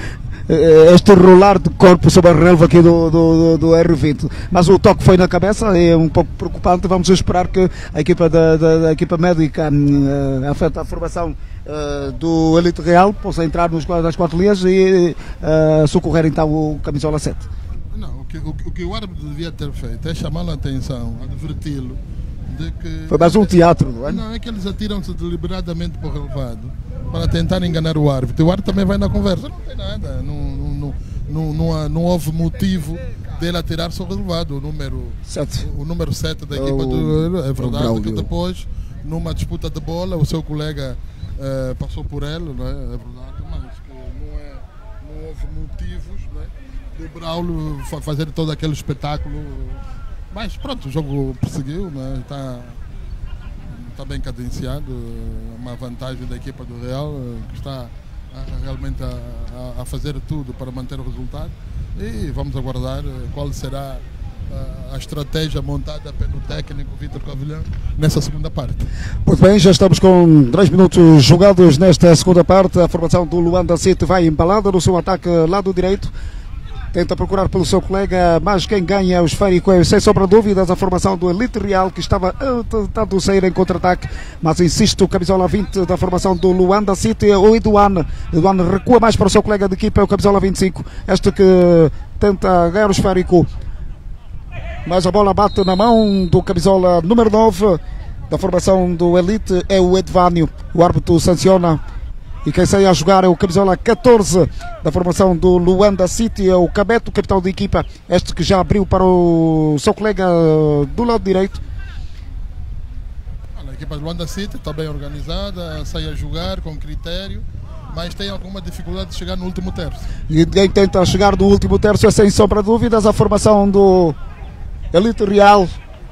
este rolar de corpo sobre a relva aqui do, do, do R vinte. Mas o toque foi na cabeça, é um pouco preocupante. Vamos esperar que a equipa, da, da, da equipa médica uh, afeta a formação uh, do Elite Real, possa entrar nos, nas quatro linhas e uh, socorrer então o camisola sete. Não, o que o, o, que o árbitro devia ter feito é chamá-lo a atenção, adverti-lo de que... Foi mais um teatro, não é? Não, é que eles atiram-se deliberadamente para o relevado para tentar enganar o árbitro. O árbitro também vai na conversa, não tem nada, não, não, não, não, não, há, não houve motivo dele atirar-se ao relevado. O número sete, o número sete da equipa do... É verdade que depois, numa disputa de bola, o seu colega uh, passou por ele, não é? É verdade, mas que não, é, não houve motivos, não é, de Braulio fazer todo aquele espetáculo. Mas pronto, o jogo perseguiu, né? Está, está bem cadenciado, uma vantagem da equipa do Real, que está a, realmente a, a, a fazer tudo para manter o resultado. E vamos aguardar qual será a, a estratégia montada pelo técnico Vítor Covilhã nessa segunda parte. Muito bem, já estamos com três minutos jogados nesta segunda parte. A formação do Luanda City vai embalada no seu ataque lado direito. Tenta procurar pelo seu colega, mas quem ganha é o esférico é, sem sombra de dúvidas, a formação do Elite Real, que estava tentando sair em contra-ataque, mas insiste o camisola vinte da formação do Luanda City, o Eduan. Eduan recua mais para o seu colega de equipa, é o camisola vinte e cinco, este que tenta ganhar o esférico, mas a bola bate na mão do camisola número nove da formação do Elite, é o Edvânio. O árbitro sanciona. E quem sai a jogar é o camisola catorze da formação do Luanda City, é o Cabeto, capitão da equipa, este que já abriu para o seu colega do lado direito. A equipa do Luanda City está bem organizada, sai a jogar com critério, mas tem alguma dificuldade de chegar no último terço. E quem tenta chegar no último terço é, sem sombra de dúvidas, a formação do Elite Real.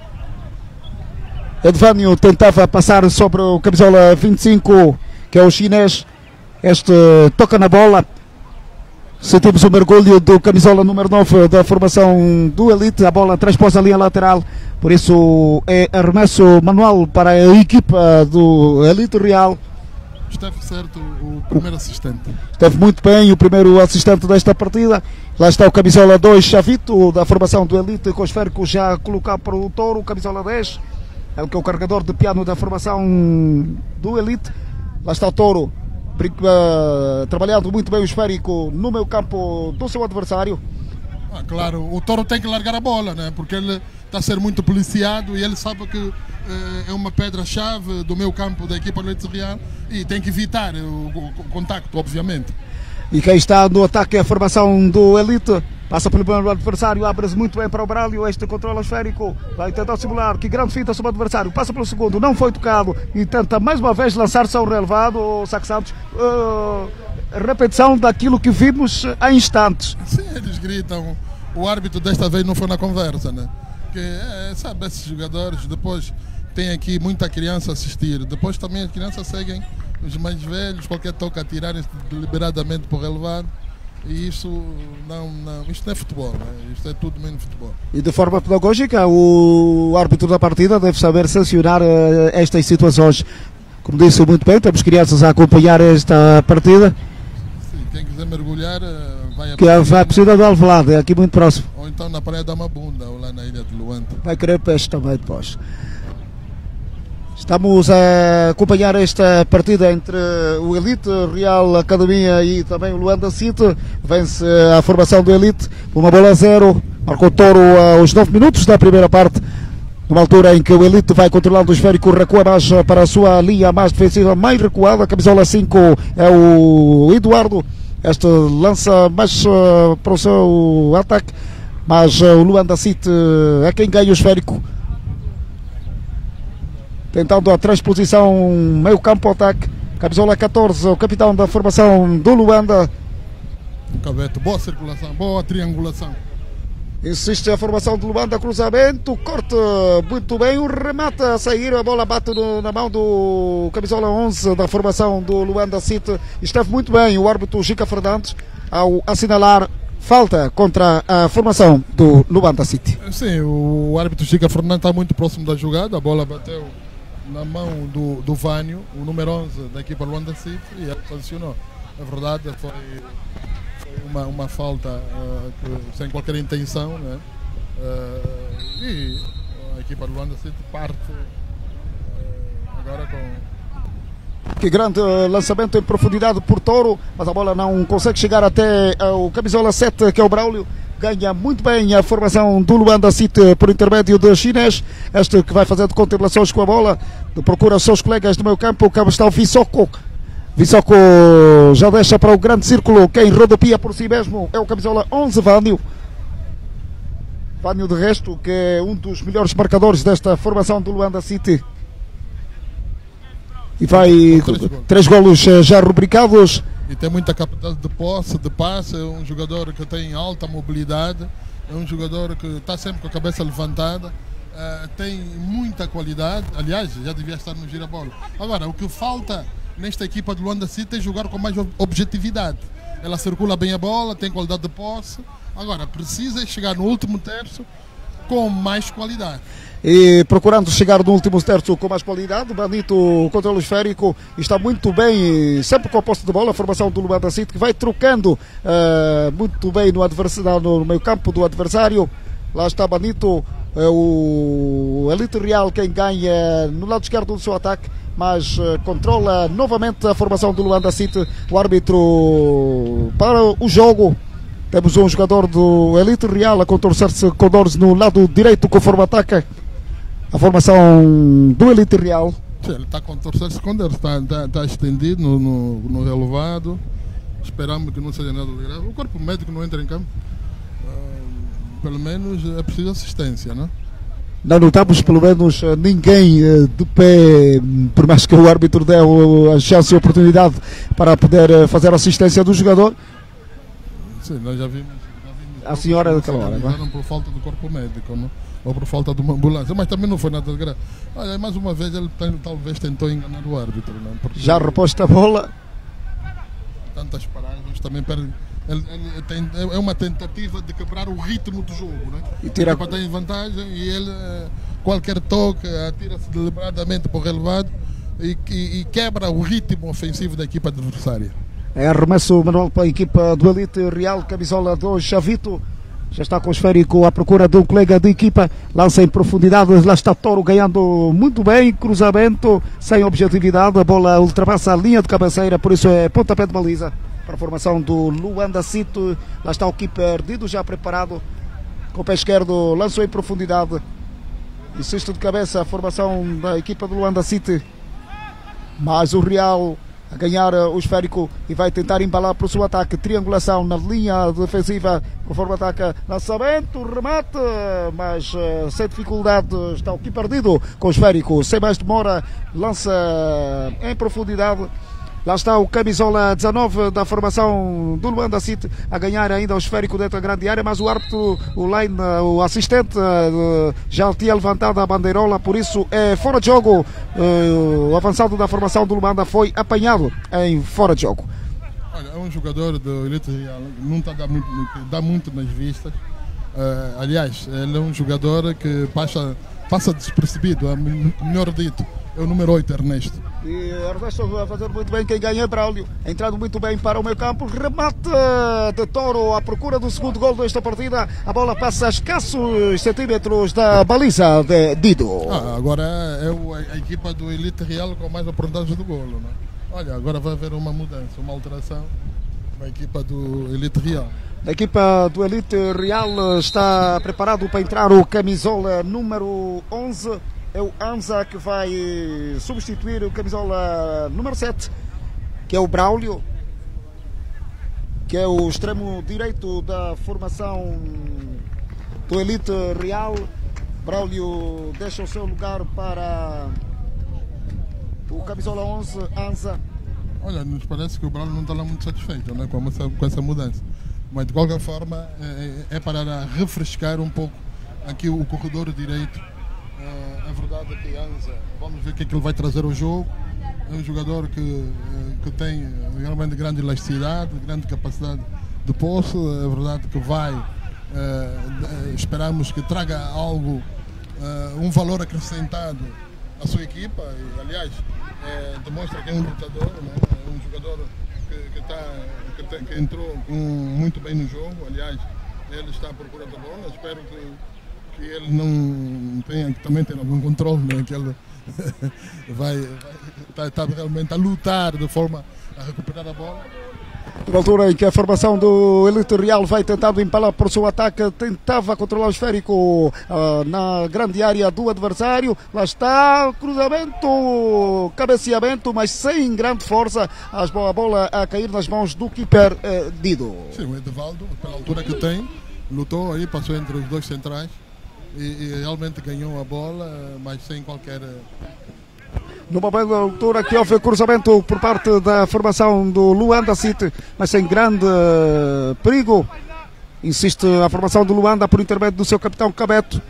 Edvânio tentava passar sobre o camisola vinte e cinco, que é o chinês. Este toca na bola. Sentimos o mergulho do camisola número nove da formação do Elite. A bola transpôs a linha lateral. Por isso é arremesso manual para a equipa do Elite Real. Esteve certo o primeiro assistente. Esteve muito bem o primeiro assistente desta partida. Lá está o camisola dois, Chavito, da formação do Elite, com o esférico já colocado para o Touro. O camisola dez, é o que é o carregador de piano da formação do Elite. Lá está o Touro, uh, trabalhando muito bem o esférico no meio campo do seu adversário. Ah, claro, o Touro tem que largar a bola, né? Porque ele está a ser muito policiado e ele sabe que uh, é uma pedra-chave do meio campo da equipa do Elite Real e tem que evitar o, o, o contacto, obviamente. E quem está no ataque é a formação do Elite. Passa pelo primeiro adversário, abre-se muito bem para o Braulio, este controla o esférico, vai tentar simular, que grande finta sobre o adversário, passa pelo segundo, não foi tocado e tenta mais uma vez lançar-se ao relevado, o Saco Santos, uh, repetição daquilo que vimos há instantes. Sim, eles gritam, o árbitro desta vez não foi na conversa, né? Porque, é, sabe, esses jogadores, depois tem aqui muita criança a assistir, depois também as crianças seguem os mais velhos, qualquer toque a tirarem deliberadamente para o relevado. E isso não, não, isto não é futebol, né? Isto é tudo menos futebol. E de forma pedagógica, o árbitro da partida deve saber sancionar uh, estas situações. Como disse muito bem, temos crianças a acompanhar esta partida. Sim, quem quiser mergulhar, vai a que vai a piscina do Alvalade, é aqui muito próximo. Ou então na Praia da Mabunda, ou lá na Ilha de Luanda. Vai querer peixe também depois. Estamos a acompanhar esta partida entre o Elite Real Academia e também o Luanda City. Vence a formação do Elite por uma bola a zero. Marcou o Touro aos nove minutos da primeira parte. Numa altura em que o Elite vai controlando o esférico, recua mais para a sua linha mais defensiva, mais recuada. A camisola cinco é o Eduardo. Este lança mais uh, para o seu ataque. Mas uh, o Luanda City é quem ganha o esférico. Tentando a transposição meio campo ao ataque. Camisola catorze, o capitão da formação do Luanda. Cabeto, boa circulação, boa triangulação. Insiste a formação do Luanda, cruzamento, corte, muito bem, o remate a sair, a bola bate no, na mão do camisola onze da formação do Luanda City. Esteve muito bem o árbitro Gica Fernandes ao assinalar falta contra a formação do Luanda City. Sim, o árbitro Gica Fernandes está muito próximo da jogada, a bola bateu na mão do, do Vânio, o número onze da equipa Luanda City, e ele sancionou. A verdade foi, uma, uma falta uh, que, sem qualquer intenção, né? Uh, e a equipa do Luanda City parte uh, agora com... Que grande lançamento em profundidade por Toro, mas a bola não consegue chegar até o camisola sete, que é o Braulio. Ganha muito bem a formação do Luanda City por intermédio de Chinês. Este que vai fazendo contemplações com a bola, procura os seus colegas do meio campo. O cabo está o Visoko. Visoko já deixa para o grande círculo. Quem rodopia por si mesmo é o camisola onze, Vânio. Vânio, de resto, que é um dos melhores marcadores desta formação do Luanda City. E vai três golos já rubricados. E tem muita capacidade de posse, de passe. É um jogador que tem alta mobilidade. É um jogador que está sempre com a cabeça levantada. Uh, tem muita qualidade. Aliás, já devia estar no girabola. Agora, o que falta nesta equipa do Luanda City é jogar com mais objetividade. Ela circula bem a bola, tem qualidade de posse. Agora, precisa chegar no último terço com mais qualidade. E procurando chegar no último terço com mais qualidade, Banito contra o esférico está muito bem, sempre com a posse de bola. A formação do Luanda City que vai trocando uh, muito bem no, adversário, no meio campo do adversário. Lá está Banito, uh, o Elite Real quem ganha no lado esquerdo do seu ataque, mas uh, controla novamente a formação do Luanda City. O árbitro para o jogo. Temos um jogador do Elite Real a contorcer-se com dores no lado direito conforme ataca a formação do Elite Real. Sim, ele está a contorcer-se com dores, está, está, está estendido no, no, no relevado. Esperamos que não seja nada de grave. O corpo médico não entra em campo. Uh, pelo menos é preciso assistência, não? Não notamos pelo menos ninguém uh, de pé, por mais que o árbitro dê a chance e a oportunidade para poder uh, fazer a assistência do jogador. Sim, nós já vimos, já vimos a senhora daquela hora, não por falta do corpo médico, não? Ou por falta de uma ambulância, mas também não foi nada de grave. Olha, mais uma vez ele tem, talvez tentou enganar o árbitro, não? Porque já reposta a bola. Tantas paragens também perde. Ele, ele tem, é uma tentativa de quebrar o ritmo do jogo, né? E tira... Para ter vantagem e ele qualquer toque atira-se deliberadamente para o relevado e, e, e quebra o ritmo ofensivo da equipa adversária. É arremesso manual para a equipa do Elite Real, camisola dois, Chavito. Já está com o esférico à procura de um colega de equipa. Lança em profundidade, lá está Toro ganhando muito bem. Cruzamento sem objetividade. A bola ultrapassa a linha de cabeceira, por isso é pontapé de baliza para a formação do Luanda City. Lá está o keeper perdido, já preparado. Com o pé esquerdo, lançou em profundidade. Insiste de cabeça a formação da equipa do Luanda City. Mas o Real a ganhar o esférico e vai tentar embalar para o seu ataque. Triangulação na linha defensiva, conforme ataca. Lançamento, remate, mas uh, sem dificuldade. Está aqui perdido com o esférico. Sem mais demora, lança em profundidade. Lá está o camisola dezanove da formação do Luanda City a ganhar ainda o esférico dentro da grande área, mas o árbitro, o line, o assistente já tinha levantado a bandeirola, por isso é fora de jogo. O avançado da formação do Luanda foi apanhado em fora de jogo. Olha, é um jogador do Elite Real, não está dá muito, dá muito nas vistas. Uh, aliás, ele é um jogador que passa, passa despercebido, é melhor dito. É o número oito, Ernesto. E Ernesto vai fazer muito bem, quem ganha é Braulio. Entrando muito bem para o meio campo. Remate de Toro à procura do segundo gol desta partida. A bola passa a escassos centímetros da baliza de Dido. Ah, agora é, é o, a equipa do Elite Real com mais oportunidades do golo, né? Olha, agora vai haver uma mudança, uma alteração na equipa do Elite Real. A equipa do Elite Real está preparado para entrar o camisola número onze. É o Anza que vai substituir o camisola número sete, que é o Braulio, que é o extremo direito da formação do Elite Real. Braulio deixa o seu lugar para o camisola onze, Anza. Olha, nos parece que o Braulio não está lá muito satisfeito, né, com, essa, com essa mudança. Mas de qualquer forma é, é para refrescar um pouco aqui o corredor direito. É verdade que Anza, vamos ver o que é que ele vai trazer ao jogo. É um jogador que, que tem realmente grande elasticidade, grande capacidade de posse. É verdade que vai, eh, esperamos que traga algo, eh, um valor acrescentado à sua equipa. E, aliás, eh, demonstra que é um lutador, né? É um jogador que, que, tá, que, tem, que entrou um, muito bem no jogo. Aliás, ele está à procura da bola. Espero que, que ele não tenha, que também tenha algum controle, né? Que ele vai estar tá, tá realmente a lutar de forma a recuperar a bola. Na altura em que a formação do Elite Real vai tentando empalar por seu ataque, tentava controlar o esférico uh, na grande área do adversário. Lá está, cruzamento, cabeceamento, mas sem grande força. A bola a cair nas mãos do keeper uh, Dido. Sim, o Edevaldo, pela altura que tem, lutou aí, passou entre os dois centrais e, e realmente ganhou a bola, mas sem qualquer... Numa boa altura que houve cruzamento por parte da formação do Luanda City, mas sem grande perigo. Insiste a formação do Luanda por intermédio do seu capitão Cabeto.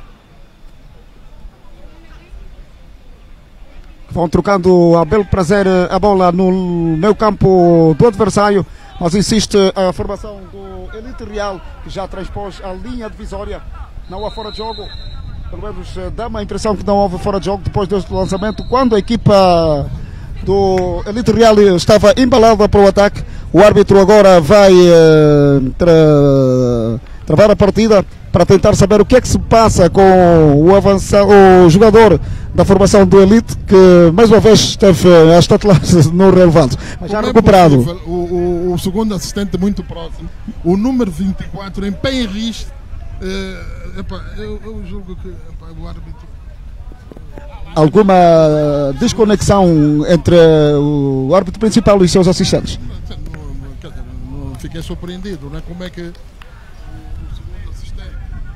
Vão trocando a belo prazer a bola no meio campo do adversário, mas insiste a formação do Elite Real, que já transpôs a linha divisória. Não há fora de jogo. Pelo menos dá-me a impressão que não houve fora de jogo depois deste lançamento, quando a equipa do Elite Real estava embalada para o ataque. O árbitro agora vai uh, tra travar a partida para tentar saber o que é que se passa com o, avança o jogador da formação do Elite, que mais uma vez esteve a estatelar no relevado, mas já recuperado. O, o, o segundo assistente muito próximo, o número vinte e quatro em pé em risco. Uh, epa, eu, eu julgo que epa, o árbitro... Alguma desconexão entre o árbitro principal e os seus assistentes? Não, não, não, fiquei surpreendido, né? Como é que o, o segundo assistente,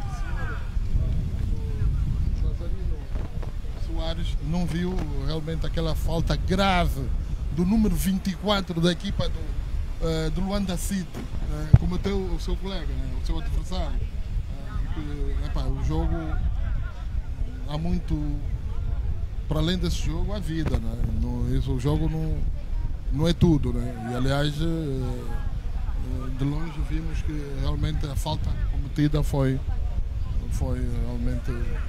o Nazarino Soares, não viu realmente aquela falta grave do número vinte e quatro da equipa do, uh, do Luanda City, uh, cometeu o seu colega, né? O seu adversário. Epa, o jogo, há muito, para além desse jogo, a vida, né? No, isso, o jogo não, não é tudo, né? E aliás, de longe vimos que realmente a falta cometida foi, foi realmente,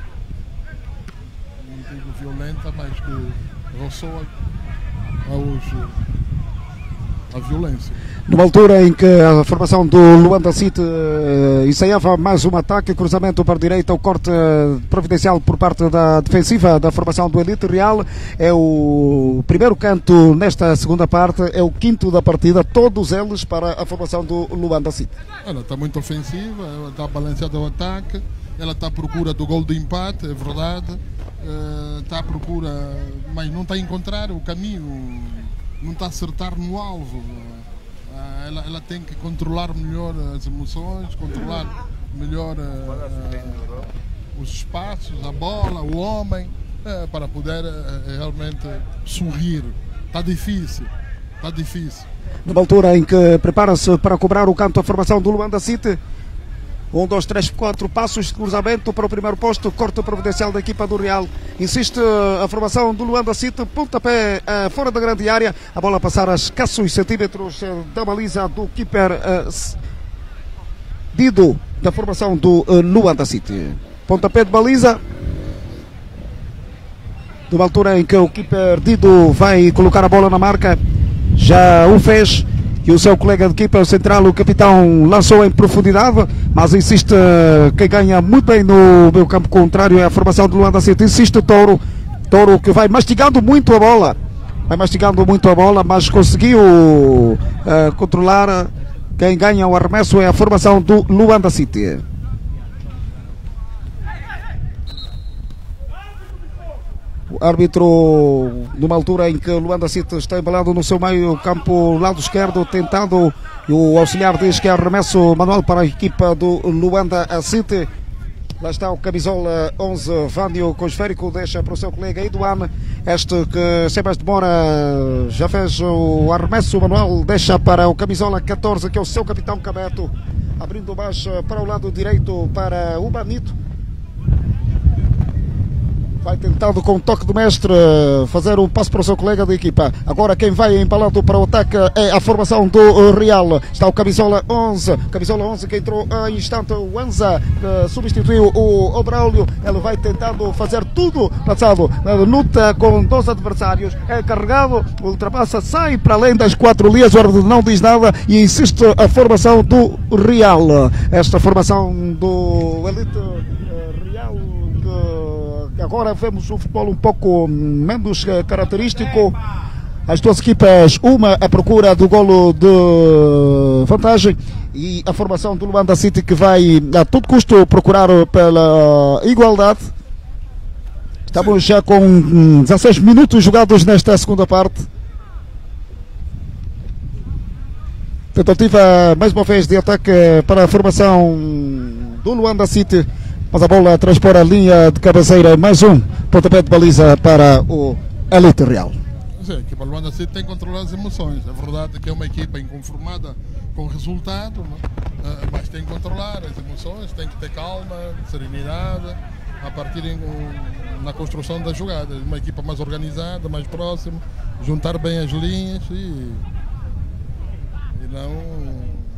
não digo violenta, mas que roçou aos, a violência. Numa altura em que a formação do Luanda City uh, ensaiava mais um ataque, cruzamento para a direita, o corte providencial por parte da defensiva da formação do Elite Real. É o primeiro canto nesta segunda parte, é o quinto da partida, todos eles para a formação do Luanda City. Ela está muito ofensiva, ela está balanceada ao ataque, ela está à procura do gol de empate, é verdade, uh, está à procura, mas não está a encontrar o caminho, não está a acertar no alvo. Ela, ela tem que controlar melhor as emoções, controlar melhor uh, uh, os espaços, a bola, o homem, uh, para poder uh, realmente sorrir. Está difícil, está difícil. Numa altura em que prepara-se para cobrar o canto a formação do Luanda City. Um, dois, três, quatro passos de cruzamento para o primeiro posto, corte providencial da equipa do Real. Insiste a formação do Luanda City, pontapé uh, fora da grande área, a bola a passar a escassos centímetros uh, da baliza do keeper uh, Dido, da formação do uh, Luanda City. Pontapé de baliza, numa altura em que o keeper Dido vai colocar a bola na marca, já o fez. E o seu colega de equipa central, o capitão, lançou em profundidade, mas insiste quem ganha muito bem no meio campo contrário é a formação do Luanda City. Insiste o Touro, Touro que vai mastigando muito a bola, vai mastigando muito a bola, mas conseguiu uh, controlar. Quem ganha o arremesso é a formação do Luanda City. O árbitro, numa altura em que o Luanda City está embalado no seu meio campo, lado esquerdo, tentando, e o auxiliar diz que é arremesso manual para a equipa do Luanda City. Lá está o camisola onze, Vânio com esférico, deixa para o seu colega Eduane. Este que sem mais demora já fez o arremesso manual, deixa para o camisola catorze, que é o seu capitão Cabeto, abrindo mais para o lado direito para o Banito. Vai tentando com o toque do mestre fazer um passo para o seu colega de equipa. Agora quem vai empalado para o ataque é a formação do Real. Está o Camisola onze. Camisola onze que entrou em instante. O Anza que substituiu o Obraulio. Ele vai tentando fazer tudo passado. Luta com dois adversários. É carregado, ultrapassa, sai para além das quatro linhas. O árbitro não diz nada e insiste a formação do Real. Esta formação do Elite Real que agora vemos um futebol um pouco menos característico. As duas equipas, uma à procura do golo de vantagem e a formação do Luanda City que vai a todo custo procurar pela igualdade. Estamos já com dezasseis minutos jogados nesta segunda parte. Tentativa mais uma vez de ataque para a formação do Luanda City. Mas a bola transpor a linha de cabeceira. Mais um pontapé de baliza para o Elite Real. Sim, a equipa Luanda City tem que controlar as emoções. É verdade que é uma equipa inconformada com o resultado, uh, mas tem que controlar as emoções, tem que ter calma, serenidade, a partir em, na construção das jogadas. Uma equipa mais organizada, mais próxima, juntar bem as linhas e, e não...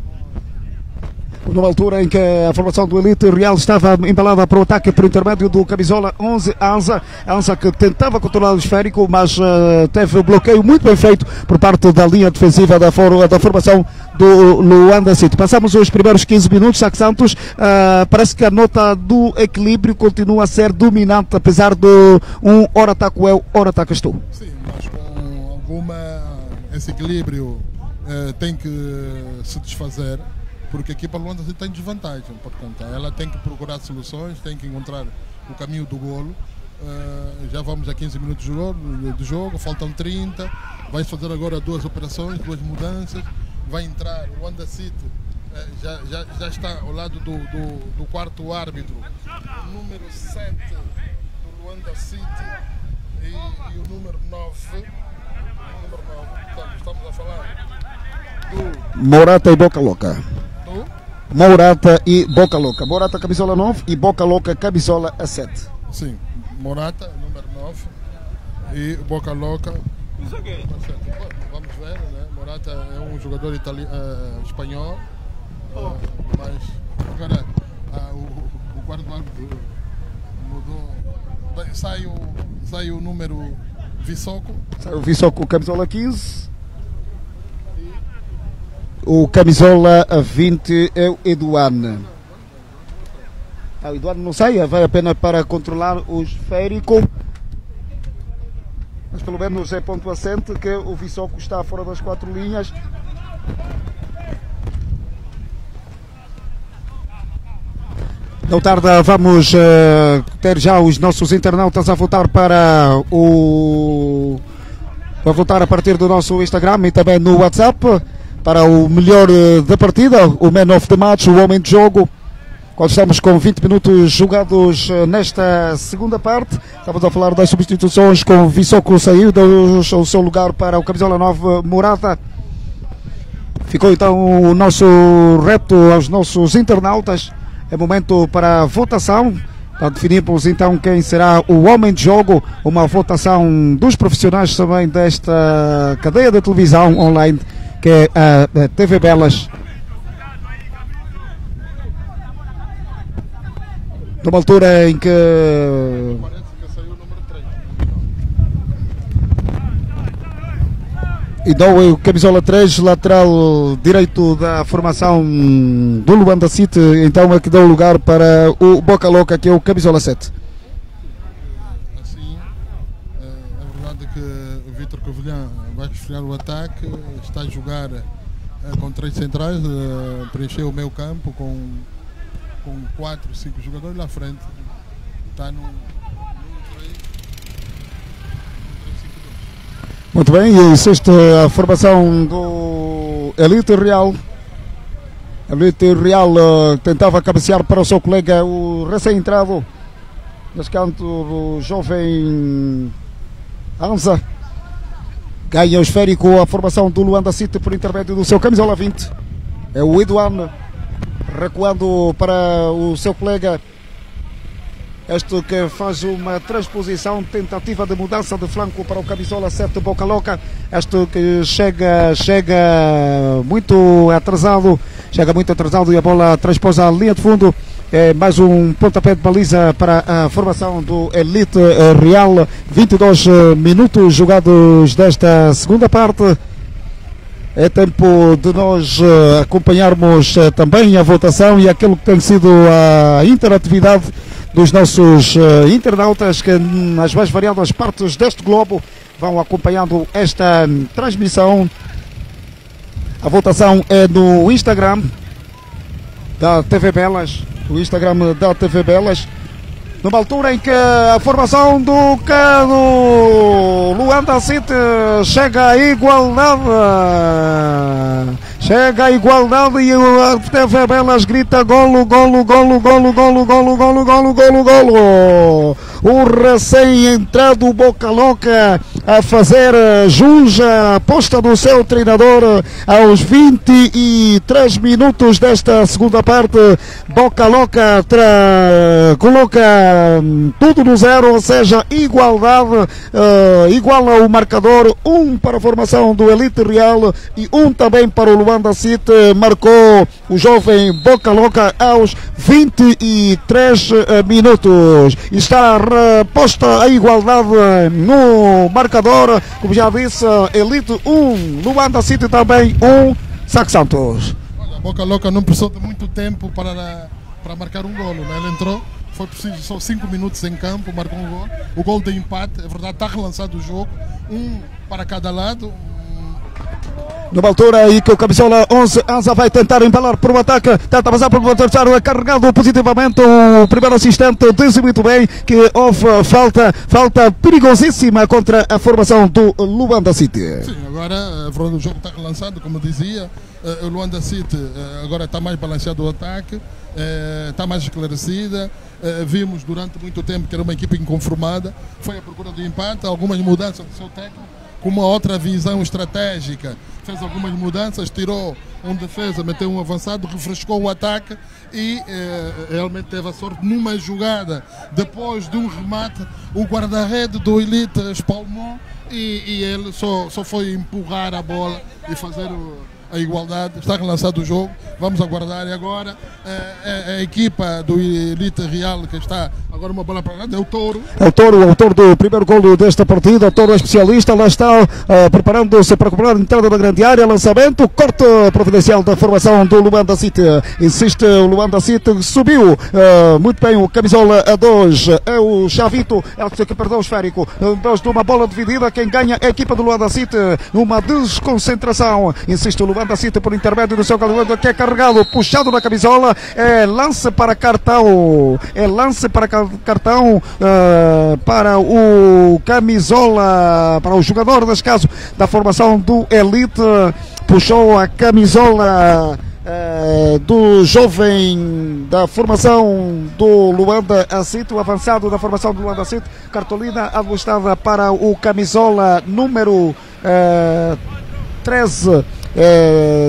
Numa altura em que a formação do Elite Real estava embalada para o ataque por intermédio do Camisola onze, Anza. Anza que tentava controlar o esférico, mas uh, teve um bloqueio muito bem feito por parte da linha defensiva da, for da formação do Luanda City. Passamos os primeiros quinze minutos, Sac Santos. Uh, parece que a nota do equilíbrio continua a ser dominante, apesar de um ora ataco eu, ora atacas tu. Sim, mas com alguma... esse equilíbrio uh, tem que se desfazer. Porque a equipa Luanda City tem desvantagem, portanto, ela tem que procurar soluções, tem que encontrar o caminho do golo. Uh, já vamos a quinze minutos de jogo, de jogo, faltam trinta, vai fazer agora duas operações, duas mudanças, vai entrar o Luanda City, uh, já, já, já está ao lado do, do, do quarto árbitro, o número sete do Luanda City e, e o número nove, o número nove, portanto, estamos a falar do... Morata e Boca Louca. Morata e Boca Louca. Morata camisola nove e Boca Louca camisola a sete. Sim, Morata número nove e Boca Louca sete. Vamos ver, né? Morata é um jogador itali uh, espanhol, uh, mas agora uh, o, o guarda-árbitro mudou. Bem, sai, o, sai o número Vissoco. Sai o Vissoco camisola quinze. O camisola a vinte é o Eduardo. Ah, o Eduardo não sai, vai apenas para controlar o esférico. Mas pelo menos é ponto assente que o Vissoco está fora das quatro linhas. Não tarda, vamos uh, ter já os nossos internautas a votar para o... a votar a partir do nosso Instagram e também no WhatsApp. Para o melhor da partida, o Man of the Match, o homem de jogo. Quando estamos com vinte minutos jogados nesta segunda parte, estamos a falar das substituições com o Vissoco saiu do seu lugar para o camisola nove Morata. Ficou então o nosso reto aos nossos internautas. É momento para a votação. Para definirmos então quem será o homem de jogo. Uma votação dos profissionais também desta cadeia de televisão online, que é a, a T V Belas. Numa altura em que parece que saiu o número três. e dou o camisola três, lateral direito da formação do Luanda City, então é que dá o lugar para o Boca Louca, que é o camisola sete. Assim, é verdade que o Vítor Covilhã vai esfriar o ataque, está a jogar com três centrais, preencheu o meio campo com, com quatro, cinco jogadores lá à frente. Está no, no três cinco dois. Muito bem, e existe a formação do Elite Real. Elite Real uh, tentava cabecear para o seu colega, o recém-entrado, nesse canto, o jovem Anza. Ganha o esférico a formação do Luanda City por intermédio do seu camisola vinte. É o Eduardo recuando para o seu colega Este que faz uma transposição, tentativa de mudança de flanco para o camisola sete Bocaloca. Este que chega, chega muito atrasado, chega muito atrasado e a bola transpôs a linha de fundo. É mais um pontapé de baliza para a formação do Elite Real. vinte e dois minutos jogados desta segunda parte. É tempo de nós acompanharmos também a votação e aquilo que tem sido a interatividade dos nossos uh, internautas que nas mais variadas partes deste globo vão acompanhando esta um, transmissão. A votação é no Instagram da T V Belas, o Instagram da T V Belas, numa altura em que a formação do Cano Luanda City chega à igualdade. Chega à igualdade e a T V Belas grita golo, golo, golo, golo, golo, golo, golo, golo, golo, golo. O recém-entrado Bocaloca a fazer jus à aposta do seu treinador aos vinte e três minutos desta segunda parte. Bocaloca tra... coloca tudo no zero, ou seja, igualdade, uh, iguala o marcador, um para a formação do Elite Real e um também para o Luanda City. Marcou o jovem Bocaloca aos vinte e três minutos. Está posta a igualdade no marcador, como já disse, Elite um, Luanda City também um, Sac Santos. A Bocaloca não precisou de muito tempo para, para marcar um golo, né? Ele entrou, foi preciso só cinco minutos em campo, marcou um gol. O gol de empate, é verdade, está relançado o jogo, um para cada lado. Numa altura aí que o camisola onze Anza vai tentar empalar por um ataque, tenta passar por um adversário, é carregado positivamente. O primeiro assistente disse muito bem que houve falta, falta perigosíssima contra a formação do Luanda City. Sim, agora o jogo está relançado, como dizia. O Luanda City agora está mais balanceado o ataque, está mais esclarecida. Vimos durante muito tempo que era uma equipe inconformada, foi à procura do empate, algumas mudanças do seu técnico, com uma outra visão estratégica, fez algumas mudanças, tirou um defesa, meteu um avançado, refrescou o ataque e eh, realmente teve a sorte numa jogada, depois de um remate, o guarda-rede do Elite espalmou e, e ele só, só foi empurrar a bola e fazer o, a igualdade. Está relançado o jogo, vamos aguardar. E agora é, é a equipa do Elite Real que está agora uma bola para lá, é o Touro. É o Touro, o autor do primeiro golo desta partida. O Touro é especialista, lá está uh, preparando-se para cobrar a entrada da grande área, lançamento, corte providencial da formação do Luanda City. Insiste o Luanda City, subiu uh, muito bem o camisola a dois, é o Chavito, é o que perdeu o esférico, depois de uma bola dividida, quem ganha é a equipa do Luanda City, uma desconcentração. Insiste o Luanda City por intermédio do seu calor, que é carregado, puxado na camisola, é lance para cartão, é lance para cartão uh, para o camisola, para o jogador, neste caso, da formação do Elite, puxou a camisola uh, do jovem da formação do Luanda City, o avançado da formação do Luanda City, cartolina ajustada para o camisola número uh, treze, uh,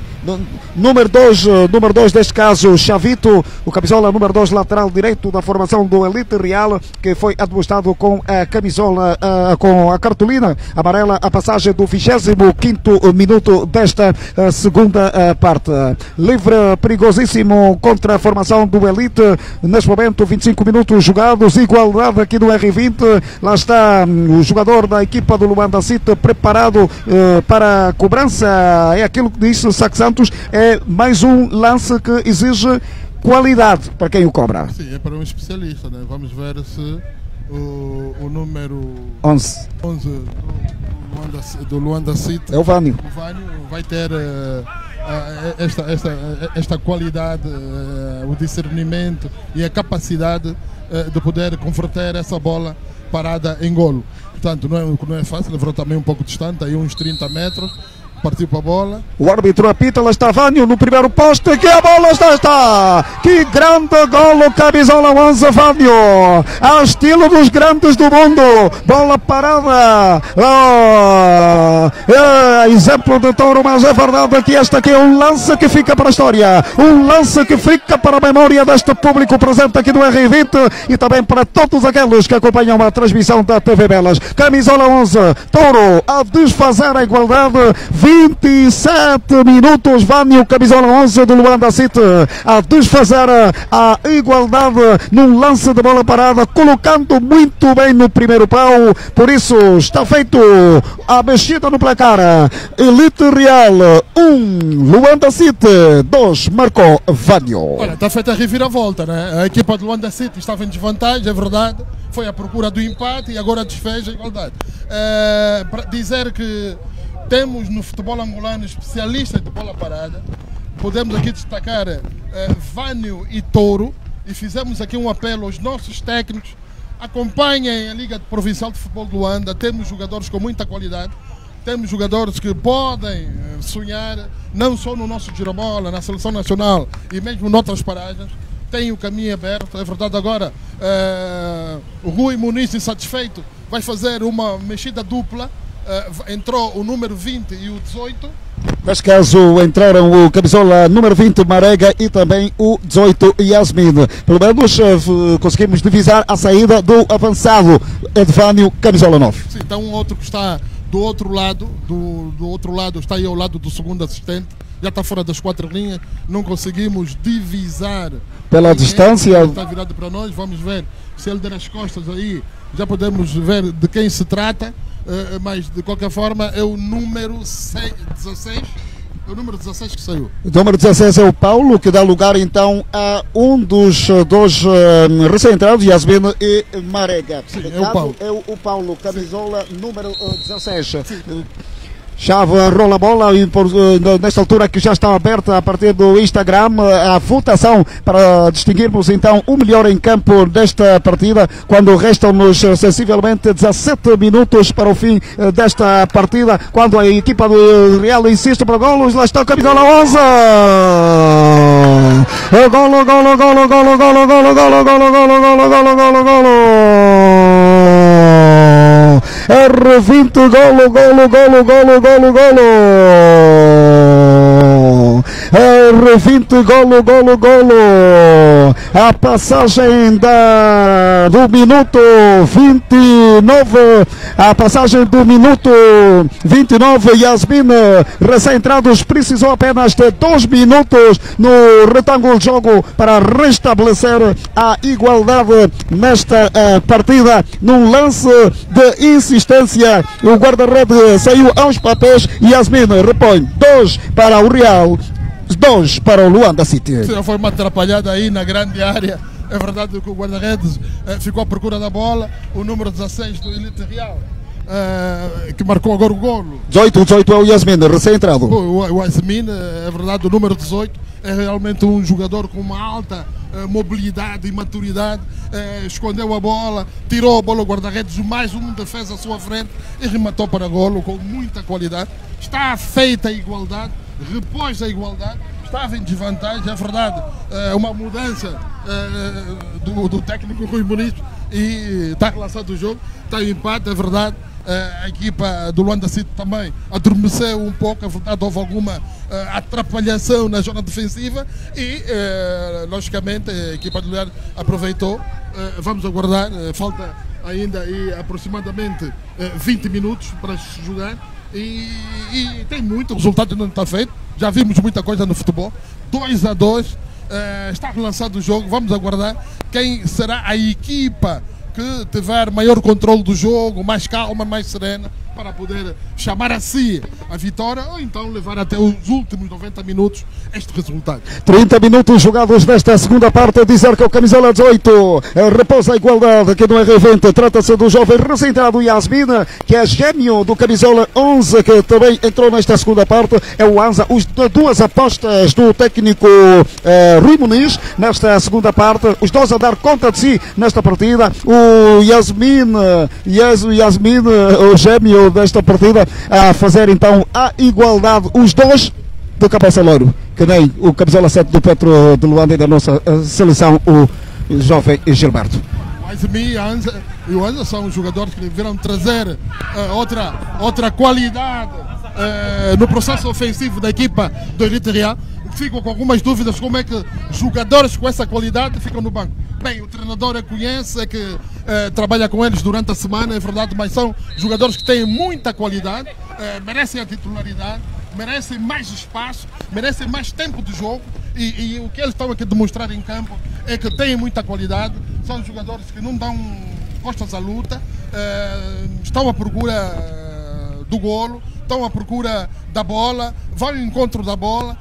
número dois, número dois deste caso, Chavito, o camisola número dois, lateral direito da formação do Elite Real, que foi admoestado com a camisola, uh, com a cartolina amarela, a passagem do vigésimo quinto minuto desta uh, segunda uh, parte. Livre perigosíssimo contra a formação do Elite, neste momento vinte e cinco minutos jogados, igualdade aqui do R vinte, lá está um, o jogador da equipa do Luanda City preparado uh, para a cobrança, é aquilo que disse Sac Santos, é mais um lance que exige qualidade para quem o cobra. Sim, é para um especialista, né? Vamos ver se o, o número onze, onze do, Luanda, do Luanda City, é o Vânio, o Vânio vai ter uh, uh, esta, esta, esta qualidade, uh, o discernimento e a capacidade uh, de poder converter essa bola parada em golo. Portanto, não é, não é fácil, levou também um pouco distante, aí uns trinta metros. partiu para a bola. O árbitro apita, lá está Vânio no primeiro poste, que a bola está, está. Que grande golo, camisola onze, Vânio. Ao estilo dos grandes do mundo. Bola parada. Oh, é, exemplo de Touro, mas é verdade que este aqui é um lance que fica para a história. Um lance que fica para a memória deste público presente aqui do R vinte e também para todos aqueles que acompanham a transmissão da T V Belas. Camisola onze, Touro a desfazer a igualdade. vinte e sete minutos, Vânio, camisola onze do Luanda City, a desfazer a igualdade num lance de bola parada, colocando muito bem no primeiro pau. Por isso está feito a mexida no placar. Elite Real um, Luanda City dois, marcou Vânio. Olha, está feita a reviravolta, né? A equipa do Luanda City estava em desvantagem, é verdade, foi à procura do empate e agora desfez a igualdade. É, para dizer que temos no futebol angolano especialistas de bola parada, podemos aqui destacar é, Vânio e Touro, e fizemos aqui um apelo aos nossos técnicos: acompanhem a Liga Provincial de Futebol de Luanda. Temos jogadores com muita qualidade, temos jogadores que podem sonhar, não só no nosso Girabola, na Seleção Nacional e mesmo noutras paragens. Tem o caminho aberto, é verdade. Agora é, o Rui Muniz, insatisfeito, vai fazer uma mexida dupla. Uh, entrou o número vinte e o dezoito. Neste caso entraram o camisola número vinte, Marega, e também o dezoito, Yasmin. Pelo menos uh, conseguimos divisar a saída do avançado Edvânio, camisola nove. Sim, então um outro que está do outro lado, do, do outro lado, está aí ao lado do segundo assistente, já está fora das quatro linhas, não conseguimos divisar pela ninguém. Distância. Ele está virado para nós, vamos ver se ele der as costas aí, já podemos ver de quem se trata. Uh, mas de qualquer forma é o número dezasseis, é o número dezasseis que saiu. O número dezasseis é o Paulo, que dá lugar então a um dos dois uh, recém-entrados, Yasmin e Marega. Sim, é o Paulo. É o, o Paulo, camisola Sim. número uh, dezasseis. Sim. Chave rola a bola e por, nesta altura que já está aberta a partir do Instagram a votação para distinguirmos então o melhor em campo desta partida, quando restam-nos sensivelmente dezassete minutos para o fim desta partida, quando a equipa do Real insiste para golos. Lá está o camisola onze. Golo, golo, golo, golo, golo, golo, golo, golo, golo, golo, golo, golo, golo. R vinte, golo, golo, golo, golo, golo, golo. R vinte, golo, golo, golo. A passagem da, do minuto vinte e nove, a passagem do minuto vinte e nove, Yasmin, recém-entrados, precisou apenas de dois minutos no retângulo de jogo para restabelecer a igualdade nesta uh, partida, num lance de insistência. O guarda-rede saiu aos papéis e Yasmin repõe dois para o Real, dois para o Luanda City. Sim, foi uma atrapalhada aí na grande área. É verdade que o guarda-redes eh, ficou à procura da bola. O número dezasseis do Elite Real, eh, que marcou agora o golo. dezoito, dezoito é o Yasmin, recém-entrado. O, o, o Yasmin, é verdade, o número dezoito é realmente um jogador com uma alta eh, mobilidade e maturidade. Eh, escondeu a bola, tirou a bola ao guarda-redes, mais um defesa à sua frente e rematou para golo com muita qualidade. Está feita a igualdade, repôs a igualdade. Estava em desvantagem, é verdade, é uma mudança é, do, do técnico Rui Muniz e está relançado o jogo, está em empate, é verdade. A equipa do Luanda City também adormeceu um pouco, é verdade, houve alguma atrapalhação na zona defensiva e, logicamente, a equipa do Luanda aproveitou. Vamos aguardar, falta ainda aí aproximadamente vinte minutos para se jogar. E, e tem muito, o resultado não está feito, já vimos muita coisa no futebol. dois a dois, eh, está relançado o jogo, vamos aguardar quem será a equipa que tiver maior controle do jogo, mais calma, mais serena, para poder chamar a si a vitória ou então levar até os últimos noventa minutos este resultado. trinta minutos jogados nesta segunda parte, a dizer que o camisola dezoito repousa a igualdade aqui no R vinte. Trata-se do jovem recém-entrado Yasmin, que é gêmeo do camisola onze, que também entrou nesta segunda parte. É o Anza, os, duas apostas do técnico eh, Rui Muniz nesta segunda parte, os dois a dar conta de si nesta partida. O Yasmin, Yas, Yasmin, o gêmeo início desta partida, a fazer então a igualdade, os dois do cabeça louro, que nem o camisola sete do Petro de Luanda e da nossa seleção, o jovem Gilberto. Mas mim e o Anza são jogadores que deverão trazer uh, outra, outra qualidade uh, no processo ofensivo da equipa do Elite Real. Fico com algumas dúvidas como é que jogadores com essa qualidade ficam no banco. Bem, o treinador é que conhece, é que uh, trabalha com eles durante a semana, é verdade, mas são jogadores que têm muita qualidade, uh, merecem a titularidade, merecem mais espaço, merecem mais tempo de jogo e, e o que eles estão aqui a demonstrar em campo é que têm muita qualidade, são jogadores que não dão costas à luta, uh, estão à procura uh, do golo, estão à procura da bola, vão ao encontro da bola.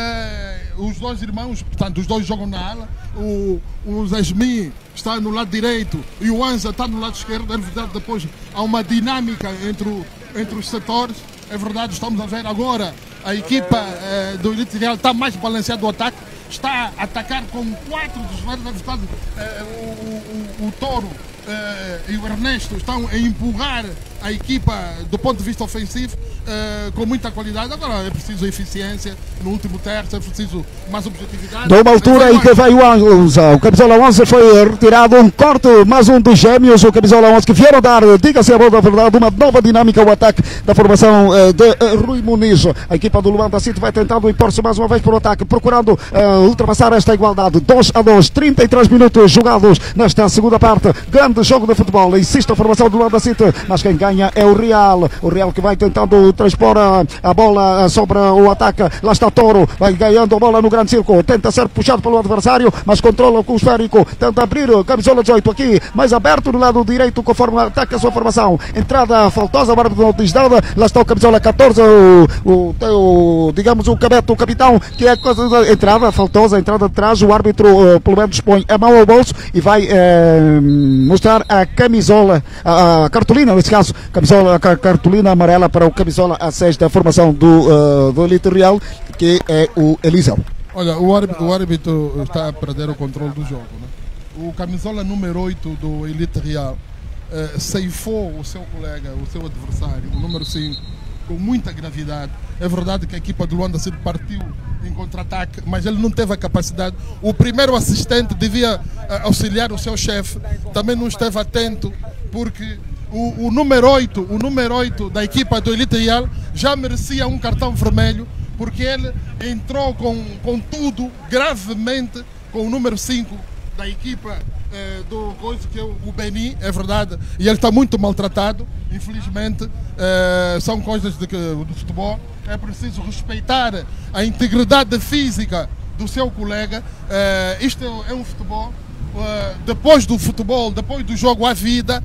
Uh, os dois irmãos, portanto, os dois jogam na ala, o, o Zesmi está no lado direito e o Anza está no lado esquerdo. É verdade, depois há uma dinâmica entre, o, entre os setores. É verdade, estamos a ver agora a equipa uh, do Elite Real está mais balanceada do ataque, está a atacar com quatro dos lados. É verdade, uh, o, o, o Toro uh, e o Ernesto estão a empurrar a equipa do ponto de vista ofensivo uh, com muita qualidade. Agora é preciso eficiência no último terço, é preciso mais objetividade. De uma altura em que veio o Anza, o camisola onze foi retirado, um corte, mais um dos gêmeos, o camisola onze que vieram dar, diga-se a boa verdade, uma nova dinâmica ao ataque da formação uh, de uh, Rui Muniz. A equipa do Luanda City vai tentando impor-se mais uma vez para o ataque, procurando uh, ultrapassar esta igualdade. dois a dois, trinta e três minutos jogados nesta segunda parte. Grande jogo de futebol, insiste a formação do Luanda City, mas quem ganha é o Real, o Real que vai tentando transpor a, a bola sobre o ataque. Lá está Toro, vai ganhando a bola no grande círculo, tenta ser puxado pelo adversário, mas controla com o esférico, tenta abrir, camisola dezoito aqui, mais aberto no lado direito, conforme ataca a sua formação. Entrada faltosa, agora não diz nada. Lá está o camisola catorze, o, o, o digamos o cabeto, o capitão, que é coisa da entrada faltosa, entrada de trás. O árbitro uh, pelo menos põe a mão ao bolso e vai uh, mostrar a camisola, a, a cartolina nesse caso, camisola, a cartolina amarela para o camisola A seis da formação do, uh, do Elite Real, que é o Eliseu. Olha, o árbitro, o árbitro está a perder o controle do jogo, né? O camisola número oito do Elite Real uh, ceifou o seu colega, o seu adversário, o número cinco, com muita gravidade. É verdade que a equipa do Luanda City partiu em contra-ataque, mas ele não teve a capacidade. O primeiro assistente devia uh, auxiliar o seu chefe, também não esteve atento, porque O, o número oito, o número oito da equipa do Elite Real já merecia um cartão vermelho, porque ele entrou com, com tudo, gravemente, com o número cinco da equipa eh, do coisa, que é o Beni, é verdade, e ele está muito maltratado, infelizmente. Eh, são coisas de que, do futebol, é preciso respeitar a integridade física do seu colega. Eh, isto é um futebol, eh, depois do futebol, depois do jogo há vida.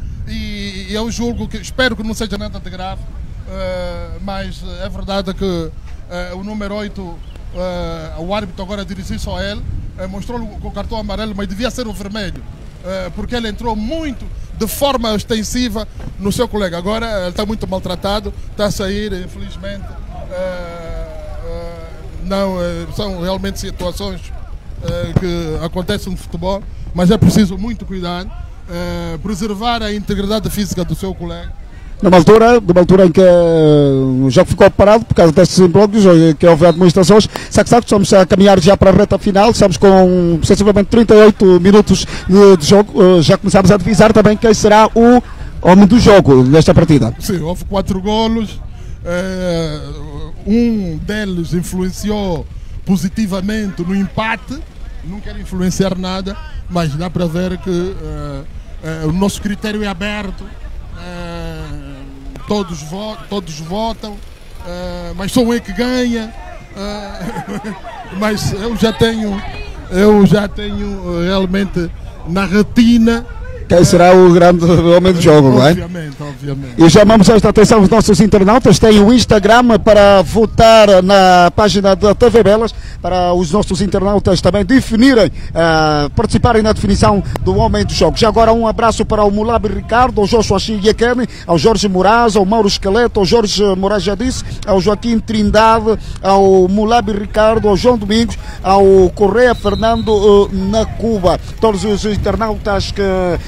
E eu julgo que, espero que não seja nada de grave, uh, mas é verdade que uh, o número oito, uh, o árbitro agora dirigiu-se a ele, uh, mostrou-lhe com o cartão amarelo, mas devia ser o vermelho, uh, porque ele entrou muito, de forma extensiva, no seu colega. Agora ele está muito maltratado, está a sair, infelizmente. Uh, uh, não, uh, são realmente situações uh, que acontecem no futebol, mas é preciso muito cuidado. Uh, preservar a integridade física do seu colega. Numa altura, numa altura em que uh, o jogo ficou parado por causa destes implódios, que houve administrações, sabe que estamos a caminhar já para a reta final, estamos com sensivelmente trinta e oito minutos de, de jogo, uh, já começamos a divisar também quem será o homem do jogo nesta partida. Sim, houve quatro golos, uh, um deles influenciou positivamente no empate, não quero influenciar nada, mas dá para ver que uh, uh, o nosso critério é aberto, uh, todos, vo todos votam, uh, mas só um é que ganha, uh, mas eu já tenho, eu já tenho realmente na retina quem será o grande homem do jogo, não é? Obviamente, obviamente. E chamamos esta atenção os nossos internautas, têm o Instagram para votar na página da T V Belas, para os nossos internautas também definirem, uh, participarem na definição do homem do jogo. Já agora um abraço para o Mulabi Ricardo, ao Joshua Chiakene, ao Jorge Moraes, ao Mauro Esqueleto, ao Jorge Moraes já disse, ao Joaquim Trindade, ao Mulabi Ricardo, ao João Domingos, ao Correia Fernando uh, na Cuba. Todos os internautas que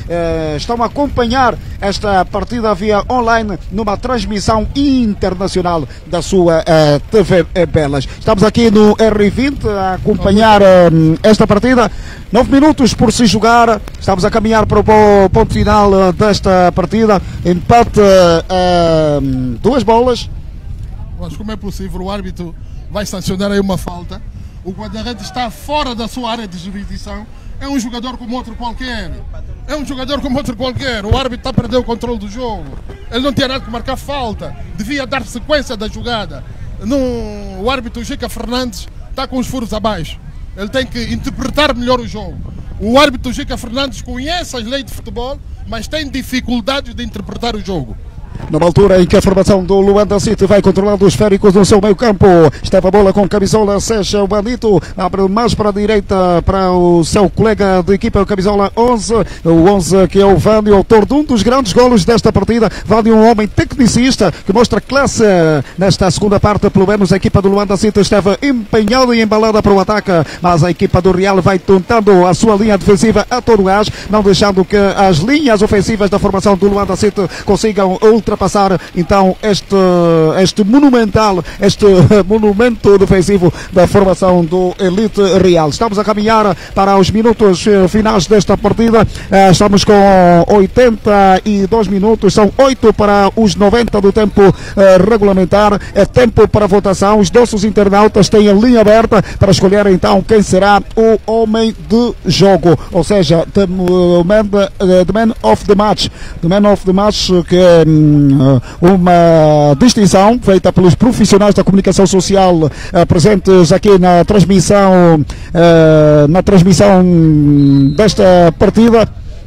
eh, estão a acompanhar esta partida via online numa transmissão internacional da sua eh, T V Belas. Estamos aqui no R vinte a acompanhar eh, esta partida. Nove minutos por se jogar. Estamos a caminhar para o ponto final eh, desta partida. Empate eh, duas bolas. Mas como é possível? O árbitro vai sancionar aí uma falta. O guarda-redes está fora da sua área de jurisdição. É um jogador como outro qualquer. É um jogador como outro qualquer. O árbitro está a perder o controle do jogo. Ele não tinha nada que marcar falta. Devia dar sequência da jogada. Não, o árbitro Gica Fernandes está com os furos abaixo. Ele tem que interpretar melhor o jogo. O árbitro Gica Fernandes conhece as leis de futebol, mas tem dificuldades de interpretar o jogo. Numa altura em que a formação do Luanda City vai controlando os esféricos no seu meio campo, estava a bola com camisola seis, o Bandito abre mais para a direita para o seu colega de equipa, o camisola onze, o onze que é o Vânio, autor de um dos grandes golos desta partida. Vânio, um homem tecnicista que mostra classe nesta segunda parte. Pelo menos a equipa do Luanda City estava empenhada e embalada para o ataque, mas a equipa do Real vai tentando a sua linha defensiva a todo gás, não deixando que as linhas ofensivas da formação do Luanda City consigam ultrapassar então este, este monumental, este monumento defensivo da formação do Elite Real. Estamos a caminhar para os minutos finais desta partida. Estamos com oitenta e dois minutos, são oito para os noventa do tempo regulamentar. É tempo para votação. Os nossos internautas têm a linha aberta para escolher então quem será o homem de jogo, ou seja, the man, the man of the match. The man of the match, que é uma distinção feita pelos profissionais da comunicação social uh, presentes aqui na transmissão uh, na transmissão desta partida.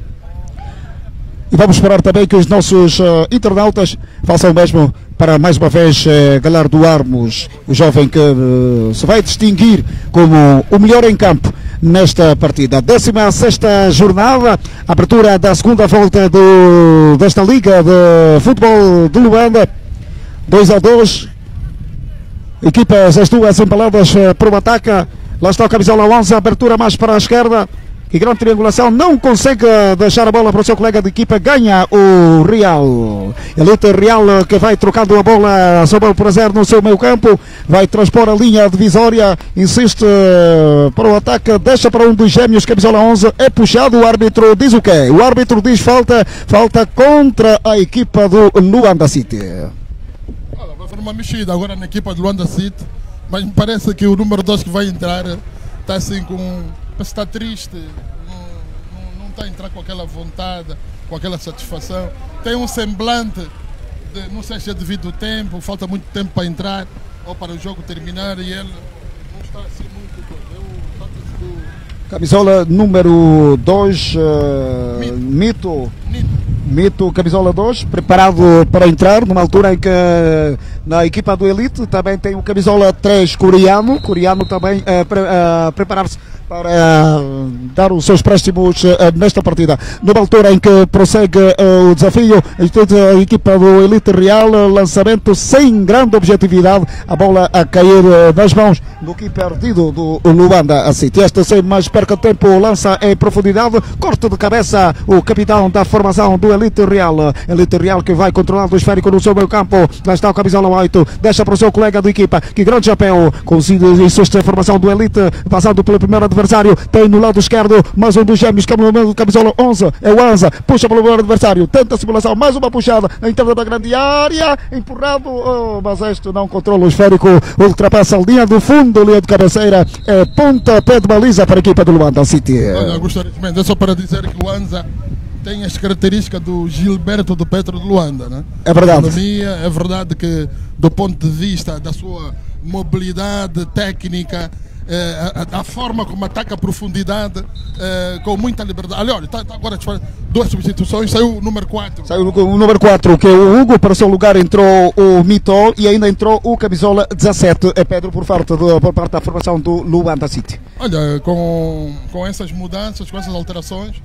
E vamos esperar também que os nossos uh, internautas façam o mesmo para mais uma vez uh, galardoarmos o jovem que uh, se vai distinguir como o melhor em campo nesta partida. décima sexta jornada, abertura da segunda volta do, desta Liga de Futebol de Luanda. dois a dois, equipas as duas embaladas para o ataque. Lá está o camisola onze, abertura mais para a esquerda. E grande triangulação, não consegue deixar a bola para o seu colega de equipa, ganha o Real. Elite Real que vai trocando a bola sobre o prazer no seu meio campo, vai transpor a linha divisória, insiste para o ataque, deixa para um dos gêmeos, camisola onze, é puxado, o árbitro diz o quê? O árbitro diz falta, falta contra a equipa do Luanda City. Olha, vai fazer uma mexida agora na equipa do Luanda City, mas me parece que o número dois que vai entrar está assim com... está triste, não, não, não está a entrar com aquela vontade, com aquela satisfação. Tem um semblante, de, não sei se é devido ao tempo, falta muito tempo para entrar ou para o jogo terminar e ele não está assim muito. Eu, do... Camisola número dois, uh, Mito. Mito. Mito. Mito, camisola dois, preparado para entrar, numa altura em que na equipa do Elite também tem o camisola três coreano, coreano também uh, pre, uh, preparar-se para uh, dar os seus préstimos uh, nesta partida. Numa altura em que prossegue uh, o desafio, a equipa do Elite Real, lançamento sem grande objetividade, a bola a cair uh, nas mãos do que perdido do Luanda City. Este sem mais perca tempo, lança em profundidade, corte de cabeça o capitão da formação do Elite Real. Elite Real que vai controlando o esférico no seu meio campo. Lá está o camisola oito, deixa para o seu colega de equipa, que grande chapéu, consegue insiste a formação do Elite, passando pelo primeiro adversário, tem no lado esquerdo mais um dos gêmeos, camisola onze, é o Anza, puxa pelo primeiro adversário, tenta a simulação, mais uma puxada, a entrada da grande área, empurrado, oh, mas este não controla o esférico, ultrapassa a linha do fundo, linha de cabeceira, é pontapé de baliza para a equipa do Luanda City. Olha, Augusto Arismendi, é só para dizer que o Anza tem as características do Gilberto do Petro de Luanda, né? É verdade. Economia, é verdade que do ponto de vista da sua mobilidade técnica, é, a, a forma como ataca a profundidade, é, com muita liberdade. Ali, olha, tá, tá agora duas substituições, saiu o número quatro. Saiu o número quatro, que é o Hugo, para o seu lugar entrou o Mito e ainda entrou o camisola dezassete, é Pedro, por parte, do, por parte da formação do Luanda City. Olha, com, com essas mudanças, com essas alterações,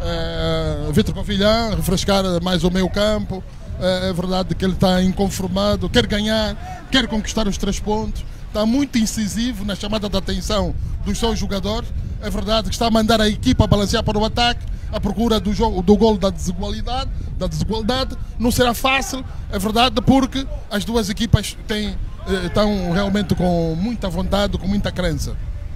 é, Vitor Covilhã refrescar mais o meio campo, é, é verdade que ele está inconformado, quer ganhar, quer conquistar os três pontos, está muito incisivo na chamada de atenção dos seus jogadores, é verdade que está a mandar a equipa a balancear para o ataque, à procura do jogo, do gol da desigualdade, da desigualdade. Não será fácil, é verdade, porque as duas equipas têm, estão realmente com muita vontade, com muita crença.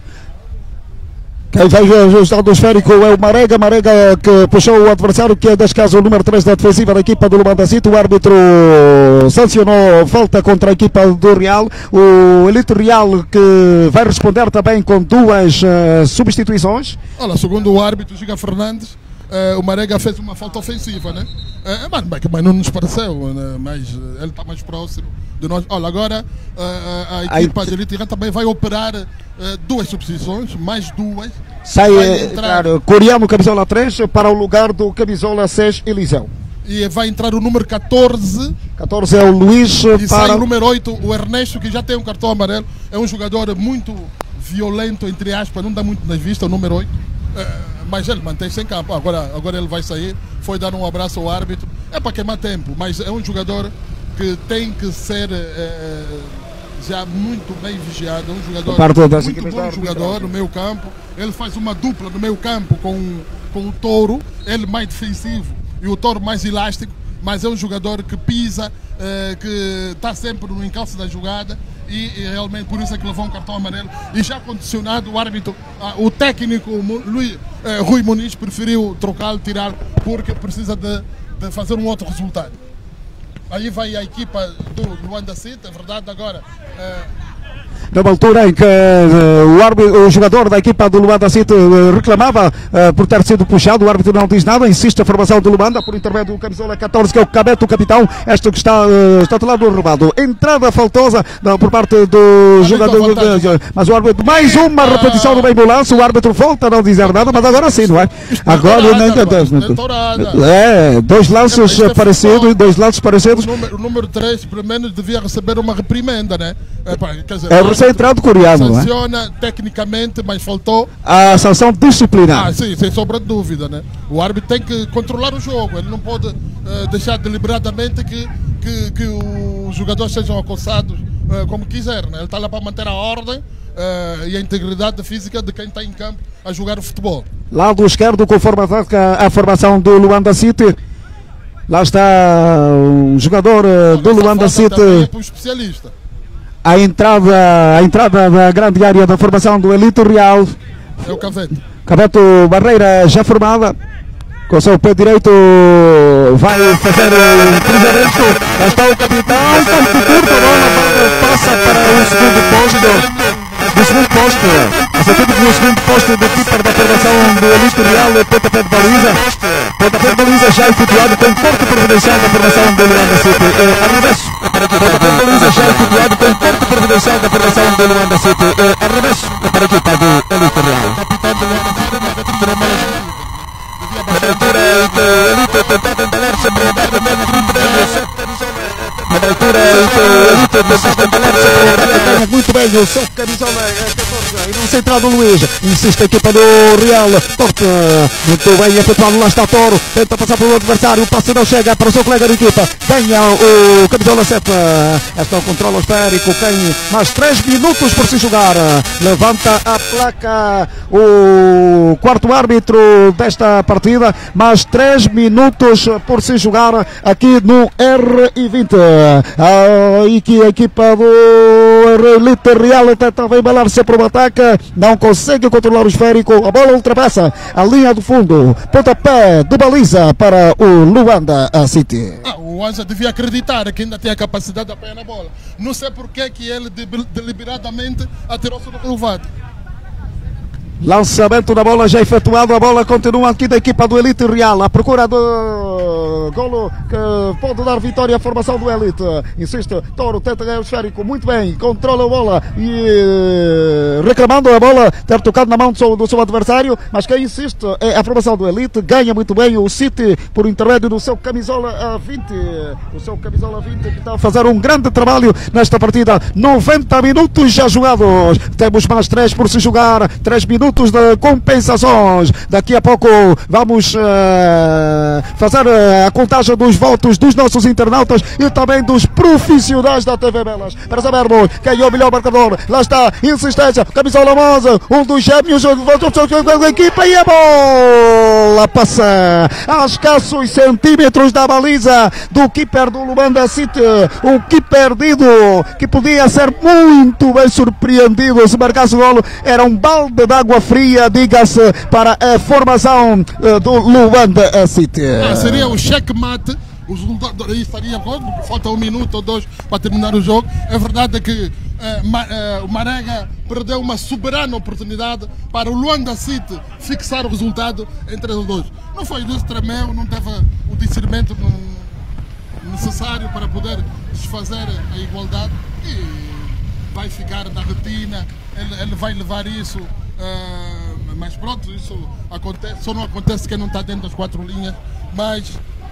Quem faz o estado esférico é o Marega, Marega que puxou o adversário, que é deste caso o número três da defensiva da equipa do Luanda City. O árbitro sancionou falta contra a equipa do Real. O Elite Real que vai responder também com duas uh, substituições. Olha, segundo o árbitro Giga Fernandes, uh, o Marega fez uma falta ofensiva, né? Uh, mas, mas não nos pareceu, né? Mas uh, ele está mais próximo de nós. Olha, agora uh, a equipa a... de Elite Real também vai operar uh, duas substituições, mais duas. Sai entrar coreano camisola três para o lugar do camisola seis, Eliseu. E vai entrar o número catorze. catorze é o Luís. E para sai o número oito, o Ernesto, que já tem um cartão amarelo. É um jogador muito violento, entre aspas, não dá muito nas vistas, o número oito. É, mas ele mantém-se em campo. Agora, agora ele vai sair. Foi dar um abraço ao árbitro. É para queimar tempo, mas é um jogador que tem que ser é, já muito bem vigiado. É um jogador muito bom jogador no meio campo. Ele faz uma dupla no meio campo com, com o Touro. Ele mais defensivo e o Touro mais elástico. Mas é um jogador que pisa, é, que está sempre no encalço da jogada. E, e realmente por isso é que levou um cartão amarelo. E já condicionado, o árbitro, o técnico Luís, eh, Rui Muniz preferiu trocá-lo, tirá-lo, porque precisa de, de fazer um outro resultado. Aí vai a equipa do Luanda City, é verdade, agora. Eh, numa altura em que uh, o, árbitro, o jogador da equipa do Luanda City uh, reclamava uh, por ter sido puxado, o árbitro não diz nada, insiste a formação do Luanda por intermédio do camisola catorze, que é o Cabeto, o capitão, este que está, uh, está do lado do roubado. Entrada faltosa não, por parte do a jogador, uh, mas o árbitro, mais uma repetição do mesmo lance, o árbitro volta a não dizer nada, mas agora sim, não é? Agora, não, é, dois lances é parecidos, dois lances parecidos. O número, o número três, pelo menos, devia receber uma reprimenda, né? É, pá, quer dizer, é entrado coreano, sanciona, né? Tecnicamente, mas faltou a sanção disciplinar. Ah, sim, sem sombra de dúvida, né? O árbitro tem que controlar o jogo, ele não pode uh, deixar deliberadamente que, que, que os jogadores sejam acossados uh, como quiser, né? Ele está lá para manter a ordem uh, e a integridade física de quem está em campo a jogar o futebol. Lado esquerdo com a formação do Luanda City. Lá está um jogador uh, do Luanda City. É para o especialista. A entrada, a entrada da grande área da formação do Elite Real. É o Caveto. Caveto, barreira já formada. Com o seu pé direito vai fazer o cruzamento. Lá está o capitão. Está muito curto, a bola passa para o segundo posto. Do segundo posto. Essa equipe do segundo posto do keeper da formação do Elite Real. Pontapé de baliza. Pontapé de baliza já efetuado com forte providencial da formação do Luanda City. Arremesso. Pontapé de baliza já efetuado com forte providencial da formação do Luanda City. Arremesso para a equipa do Elite Real. Capitão do Luanda City, mas é que a altura do Elite tentava embalar sempre a barra menos na altura do Elite tentava embalar sempre muito bem o seu camisola catorze e não centrado o Luís, insiste a equipa do Real, corta muito bem efetuado, lá está Toro, tenta passar pelo adversário, o passe não chega para o seu colega de equipa, ganha o camisola sete, esta é o controle esférico, tem mais três minutos por se jogar, levanta a placa o quarto árbitro desta partida, mais três minutos por se jogar aqui no R vinte. Aí que a equipa do Elite Real tentava embalar-se para o ataque, não consegue controlar o esférico, a bola ultrapassa a linha do fundo, pontapé de baliza para o Luanda City. Ah, o Anza devia acreditar que ainda tem a capacidade de apanhar a bola. Não sei porque que ele deliberadamente atirou-se no relevado. Lançamento da bola já efetuado, a bola continua aqui da equipa do Elite Real, à procura do golo que pode dar vitória à formação do Elite. Insiste, Toro tenta ganhar o esférico, muito bem, controla a bola e reclamando a bola ter tocado na mão do seu, do seu adversário, mas quem insiste é a formação do Elite, ganha muito bem o City por intermédio do seu camisola vinte, o seu camisola vinte que está a fazer um grande trabalho nesta partida. Noventa minutos já jogados, temos mais três por se jogar, três minutos minutos de compensações. Daqui a pouco vamos uh, fazer uh, a contagem dos votos dos nossos internautas e também dos profissionais da T V Belas, para sabermos quem é o melhor marcador. Lá está, insistência, camisola onze, um dos gêmeos da equipa, e a bola passa a escassos centímetros da baliza do keeper do Luanda City, um keeper perdido que podia ser muito bem surpreendido se marcasse o golo. Era um balde de água fria, diga-se, para a formação uh, do Luanda City. Ah, seria o checkmate. Os resultados aí estariam, falta um minuto ou dois para terminar o jogo. É verdade que uh, Ma, uh, o Marega perdeu uma soberana oportunidade para o Luanda City fixar o resultado entre os dois. Não foi desse tremeu, não teve o discernimento necessário para poder desfazer a igualdade, e vai ficar na retina. Ele, ele vai levar isso, uh, mas pronto, isso acontece, só não acontece quem não está dentro das quatro linhas. Mas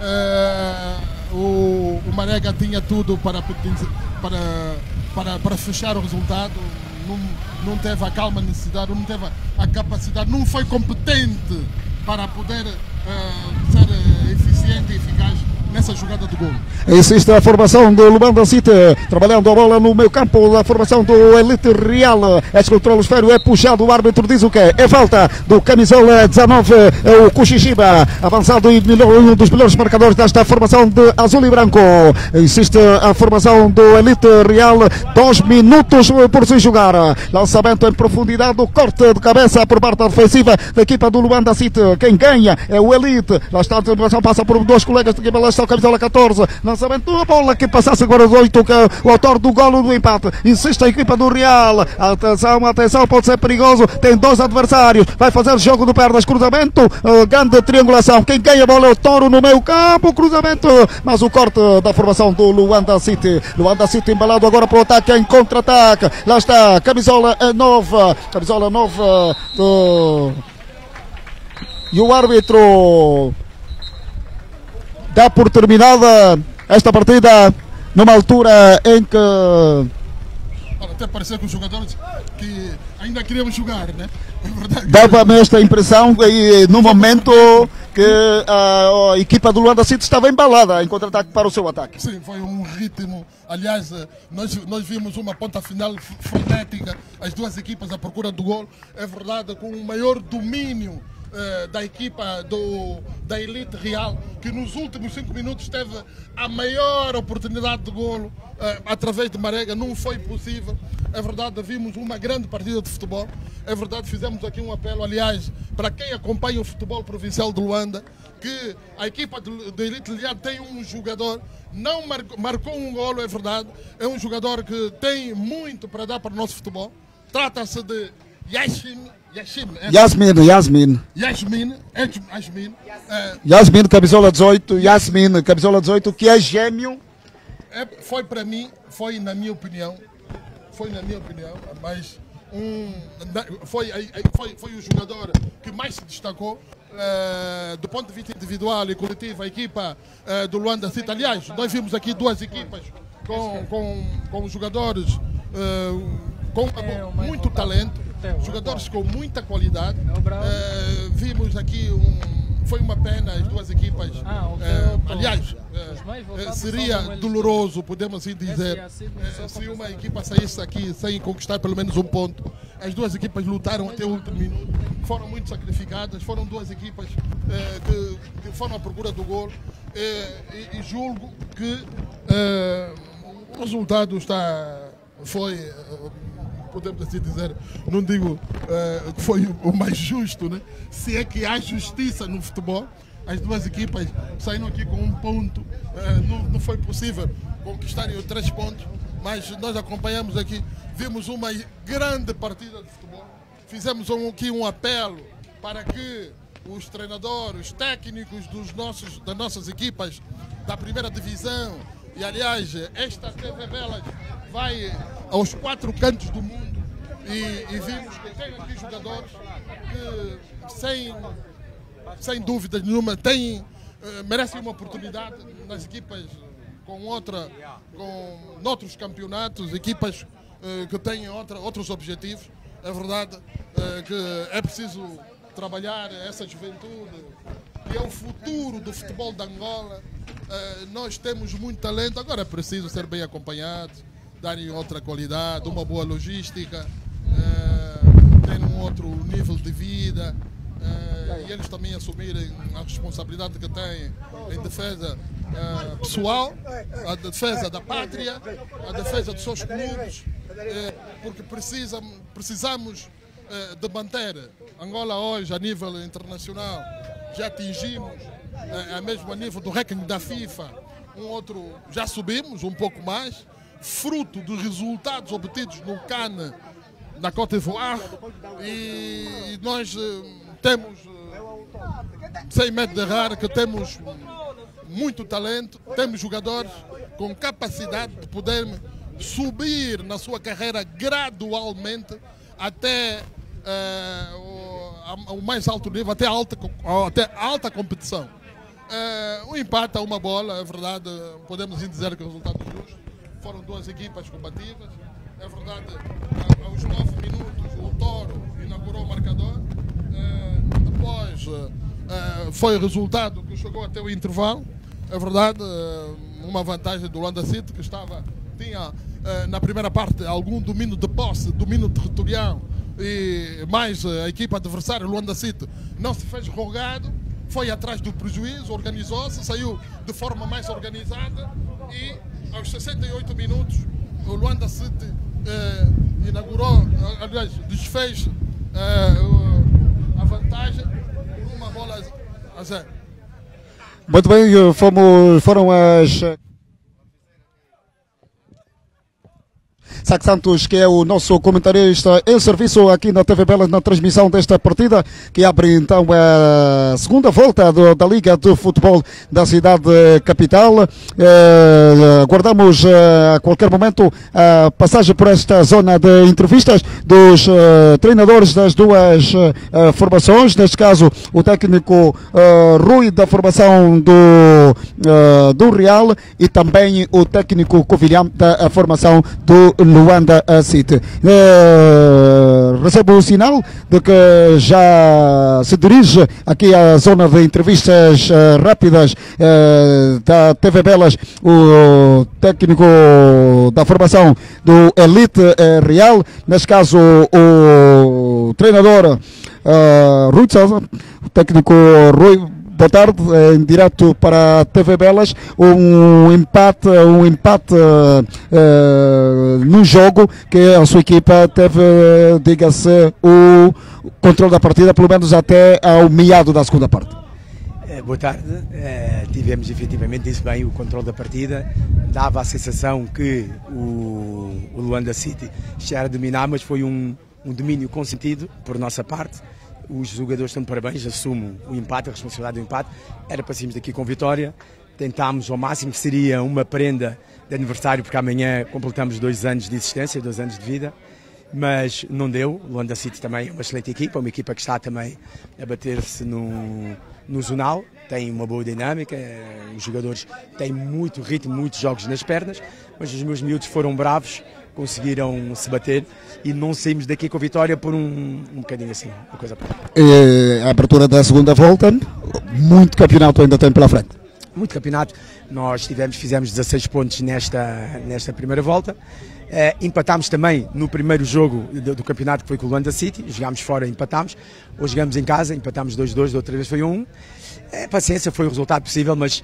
uh, o, o Marega tinha tudo para, para, para, para fechar o resultado. Não, não teve a calma necessária, não teve a capacidade, não foi competente para poder uh, ser uh, eficiente e eficaz nessa jogada do gol. Existe a formação do Luanda City, trabalhando a bola no meio campo, a formação do Elite Real. Este controle esférico é puxado, o árbitro diz o quê? É falta do camisola dezanove, o Kushishiba, avançado e um dos melhores marcadores desta formação de azul e branco. Existe a formação do Elite Real, dois minutos por se jogar. Lançamento em profundidade, o corte de cabeça por parte ofensiva da equipa do Luanda City. Quem ganha é o Elite. Lá está a transformação, passa por dois colegas da equipa, lá está o camisola catorze, lançamento, a bola que passasse agora os oito, que é o autor do golo do empate. Insiste a equipa do Real, atenção, atenção, pode ser perigoso, tem dois adversários, vai fazer jogo de pernas, cruzamento, uh, grande triangulação, quem ganha a bola é o Toro no meio campo, cruzamento, mas o corte da formação do Luanda City. Luanda City embalado agora para o ataque, em contra-ataque, lá está, camisola nova, camisola nova do... e o árbitro dá por terminada esta partida numa altura em que... Até parecia com os jogadores que ainda queríamos jogar, né? É verdade. Dava-me esta impressão e, no momento que a, a equipa do Luanda City estava embalada em contra-ataque para o seu ataque. Sim, foi um ritmo. Aliás, nós, nós vimos uma ponta final frenética, as duas equipas à procura do gol. É verdade, com o maior domínio Uh, da equipa do, da Elite Real, que nos últimos cinco minutos teve a maior oportunidade de golo uh, através de Marega. Não foi possível. É verdade, vimos uma grande partida de futebol. É verdade, fizemos aqui um apelo, aliás, para quem acompanha o futebol provincial de Luanda, que a equipa da Elite Real tem um jogador, não marcou, marcou um golo, é verdade, é um jogador que tem muito para dar para o nosso futebol. Trata-se de Yashin, Yashin, é? Yasmin, Yasmin. Yasmin, Yasmin. É, Yasmin, camisola dezoito, Yasmin, camisola dezoito, que é gêmeo. É, foi para mim, foi na minha opinião, foi na minha opinião, mas um, foi, foi, foi o jogador que mais se destacou uh, do ponto de vista individual e coletivo, a equipa uh, do Luanda City. Aliás, nós vimos aqui duas equipas com, com, com jogadores uh, com muito talento. Jogadores com muita qualidade. Uh, vimos aqui um, foi uma pena as duas equipas. Uh, aliás, uh, seria doloroso, podemos assim dizer, uh, se uma equipa saísse aqui sem conquistar pelo menos um ponto. As duas equipas lutaram até o último minuto, foram muito sacrificadas, foram duas equipas uh, que, que foram à procura do gol, uh, e, e julgo que uh, o resultado está, foi. Uh, podemos assim dizer, não digo uh, que foi o mais justo, né? Se é que há justiça no futebol. As duas equipas saíram aqui com um ponto, uh, não, não foi possível conquistarem os três pontos, mas nós acompanhamos aqui, vimos uma grande partida de futebol, fizemos um, aqui um apelo para que os treinadores, os técnicos dos nossos, das nossas equipas da primeira divisão, e aliás, esta T V Belas vai aos quatro cantos do mundo, e, e vimos que tem aqui jogadores que, sem, sem dúvida nenhuma, têm, uh, merecem uma oportunidade nas equipas com outra, com outros campeonatos, equipas uh, que têm outra, outros objetivos. é verdade uh, que é preciso trabalhar essa juventude, que é o futuro do futebol de Angola. Uh, nós temos muito talento, agora é preciso ser bem acompanhado, darem outra qualidade, uma boa logística, uh, ter um outro nível de vida. Uh, e eles também assumirem a responsabilidade que têm em defesa uh, pessoal, a defesa da pátria, a defesa dos seus clubes, uh, porque precisam, precisamos uh, de manter Angola hoje a nível internacional. Já atingimos, uh, mesmo a nível do ranking da FIFA, um outro, já subimos um pouco mais, fruto dos resultados obtidos no CAN da Côte d'Ivoire, e nós uh, temos, sem medo de errar, que temos muito talento, temos jogadores com capacidade de poder subir na sua carreira gradualmente até uh, o, o mais alto nível, até alta, até alta competição. Uh, o empate a uma bola, é verdade, podemos dizer que o resultado é justo. Foram duas equipas combativas. É verdade, aos nove minutos o Toro inaugurou o marcador. Uh, depois uh, foi o resultado que chegou até o intervalo. É verdade, uh, uma vantagem do Luanda City, que estava, tinha uh, na primeira parte algum domínio de posse, domínio territorial, e mais uh, a equipa adversária, o Luanda City, não se fez rogado, foi atrás do prejuízo, organizou-se, saiu de forma mais organizada, e aos sessenta e oito minutos o Luanda City uh, inaugurou, aliás, desfez uh, a vantagem por uma bola a zero. Muito bem, fomos, foram as... Sac Santos, que é o nosso comentarista em serviço aqui na T V Belas, na transmissão desta partida, que abre então a segunda volta do, da Liga de Futebol da cidade capital. Eh, aguardamos eh, a qualquer momento a passagem por esta zona de entrevistas dos eh, treinadores das duas eh, formações, neste caso o técnico eh, Rui da formação do, eh, do Real, e também o técnico Covilhã da formação do Luanda City. Uh, recebo o sinal de que já se dirige aqui à zona de entrevistas uh, rápidas uh, da T V Belas o técnico da formação do Elite uh, Real, neste caso o treinador uh, Rui Sousa, o técnico Rui. Boa tarde, em direto para a T V Belas, um empate, um empate uh, uh, num jogo que a sua equipa teve, diga-se, o controle da partida, pelo menos até ao meado da segunda parte. É, boa tarde, é, tivemos efetivamente, disse bem, o controle da partida, dava a sensação que o, o Luanda City já era dominar, mas foi um, um domínio consentido por nossa parte. Os jogadores estão de parabéns, assumo o empate, a responsabilidade do empate. Era para sairmos daqui com vitória. Tentámos ao máximo que seria uma prenda de aniversário, porque amanhã completamos dois anos de existência, dois anos de vida. Mas não deu. O Luanda City também é uma excelente equipa, uma equipa que está também a bater-se no, no zonal. Tem uma boa dinâmica, os jogadores têm muito ritmo, muitos jogos nas pernas, mas os meus miúdos foram bravos, conseguiram se bater e não saímos daqui com a vitória por um, um bocadinho assim, uma coisa para a abertura da segunda volta, muito campeonato ainda tem pela frente. Muito campeonato, nós tivemos, fizemos dezasseis pontos nesta, nesta primeira volta, uh, empatámos também no primeiro jogo do, do campeonato, que foi com o Luanda City, jogámos fora, empatámos, hoje jogamos em casa, empatámos dois a dois, da outra vez foi um, uh, paciência, foi o resultado possível, mas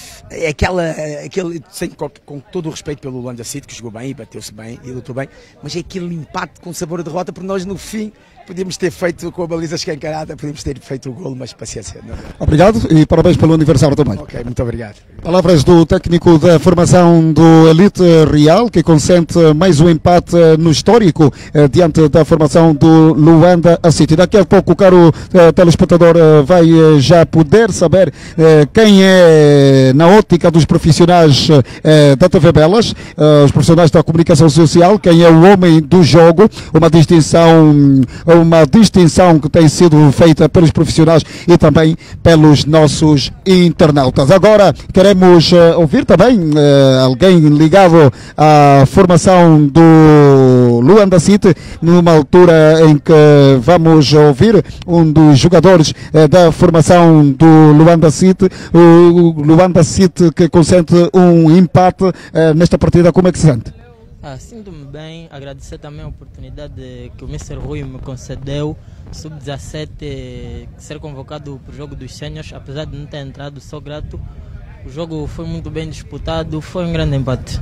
é aquela, aquele, sem, com, com todo o respeito pelo Luanda City, que jogou bem e bateu-se bem e lutou bem, mas é aquele empate com sabor a derrota, porque nós no fim podíamos ter feito com a baliza escancarada, podíamos ter feito o golo, mas paciência. Não é? Obrigado e parabéns pelo aniversário também. Ok, muito obrigado. Palavras do técnico da formação do Elite Real, que consente mais um empate no histórico eh, diante da formação do Luanda City. Daqui a pouco o caro eh, telespectador eh, vai eh, já poder saber eh, quem é, na ótica dos profissionais eh, da T V Belas, eh, os profissionais da comunicação social, quem é o homem do jogo, uma distinção uma distinção que tem sido feita pelos profissionais e também pelos nossos internautas. Agora queremos uh, ouvir também uh, alguém ligado à formação do Luanda City, numa altura em que vamos ouvir um dos jogadores eh, da formação do Luanda City, o Luanda City que consente um empate eh, nesta partida. Como é que se sente? Ah, sinto-me bem, agradecer também a oportunidade que o mister Rui me concedeu, sub dezassete, ser convocado para o jogo dos séniores, apesar de não ter entrado, sou grato. O jogo foi muito bem disputado, foi um grande empate.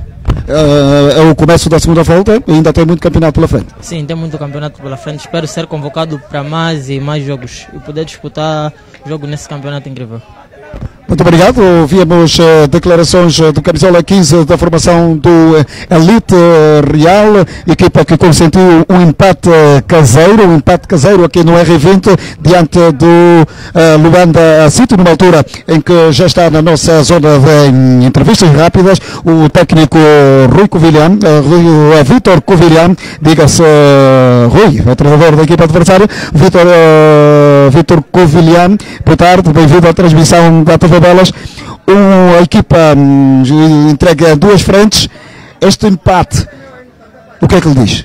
É uh, o começo da segunda volta, ainda tem muito campeonato pela frente. Sim, tem muito campeonato pela frente, espero ser convocado para mais e mais jogos e poder disputar jogo nesse campeonato incrível. Muito obrigado. Ouvíamos uh, declarações uh, do camisola quinze da formação do uh, Elite uh, Real, equipa que consentiu um empate uh, caseiro, um empate caseiro aqui no R vinte, diante do uh, Luanda City, numa altura em que já está na nossa zona de entrevistas rápidas o técnico Rui Covilhã, uh, uh, Vítor Covilhã, diga-se uh, Rui, o treinador da equipa adversária, Vítor uh, Vítor Covilhã. Boa tarde, bem-vindo à transmissão da T V Belas. Um, a equipa um, entrega duas frentes. Este empate, o que é que ele diz?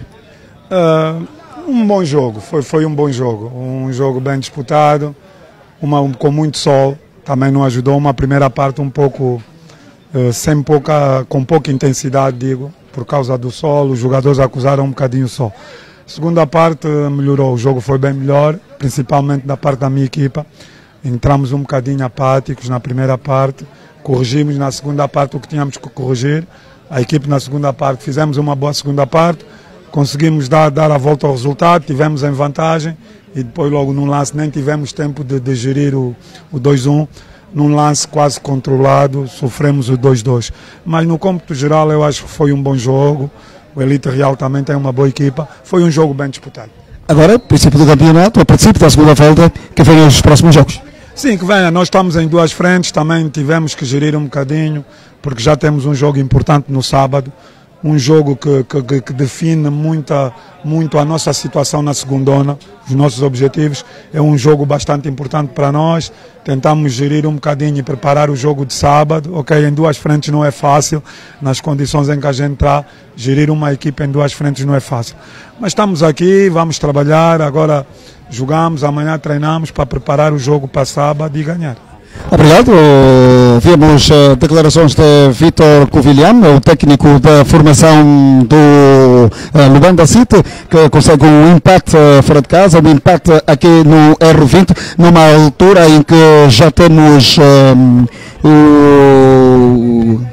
Uh, um bom jogo, foi, foi um bom jogo, um jogo bem disputado, uma, um, com muito sol, também não ajudou, uma primeira parte um pouco, uh, sem pouca, com pouca intensidade, digo, por causa do sol, os jogadores acusaram um bocadinho o sol. Segunda parte uh, melhorou, o jogo foi bem melhor, principalmente da parte da minha equipa. Entramos um bocadinho apáticos na primeira parte, corrigimos na segunda parte o que tínhamos que corrigir. A equipe na segunda parte, fizemos uma boa segunda parte, conseguimos dar, dar a volta ao resultado, tivemos em vantagem e depois logo num lance nem tivemos tempo de, de gerir o, o dois a um. Num lance quase controlado, sofremos o dois a dois. Mas no cômputo geral eu acho que foi um bom jogo, o Elite Real também tem uma boa equipa, foi um jogo bem disputado. Agora, princípio do campeonato, a princípio da segunda volta, que vem os próximos jogos. Sim, que venha. Nós estamos em duas frentes, também tivemos que gerir um bocadinho, porque já temos um jogo importante no sábado, um jogo que, que, que define muita, muito a nossa situação na segundona, os nossos objetivos. É um jogo bastante importante para nós, tentamos gerir um bocadinho e preparar o jogo de sábado. Ok, em duas frentes não é fácil, nas condições em que a gente está, gerir uma equipe em duas frentes não é fácil. Mas estamos aqui, vamos trabalhar, agora jogamos, amanhã treinamos para preparar o jogo para sábado e ganhar. Obrigado. Vimos uh, declarações de Vítor Covilhã, o técnico da formação do uh, Luanda City, que consegue um empate uh, fora de casa, um empate aqui no R vinte, numa altura em que já temos uh, o...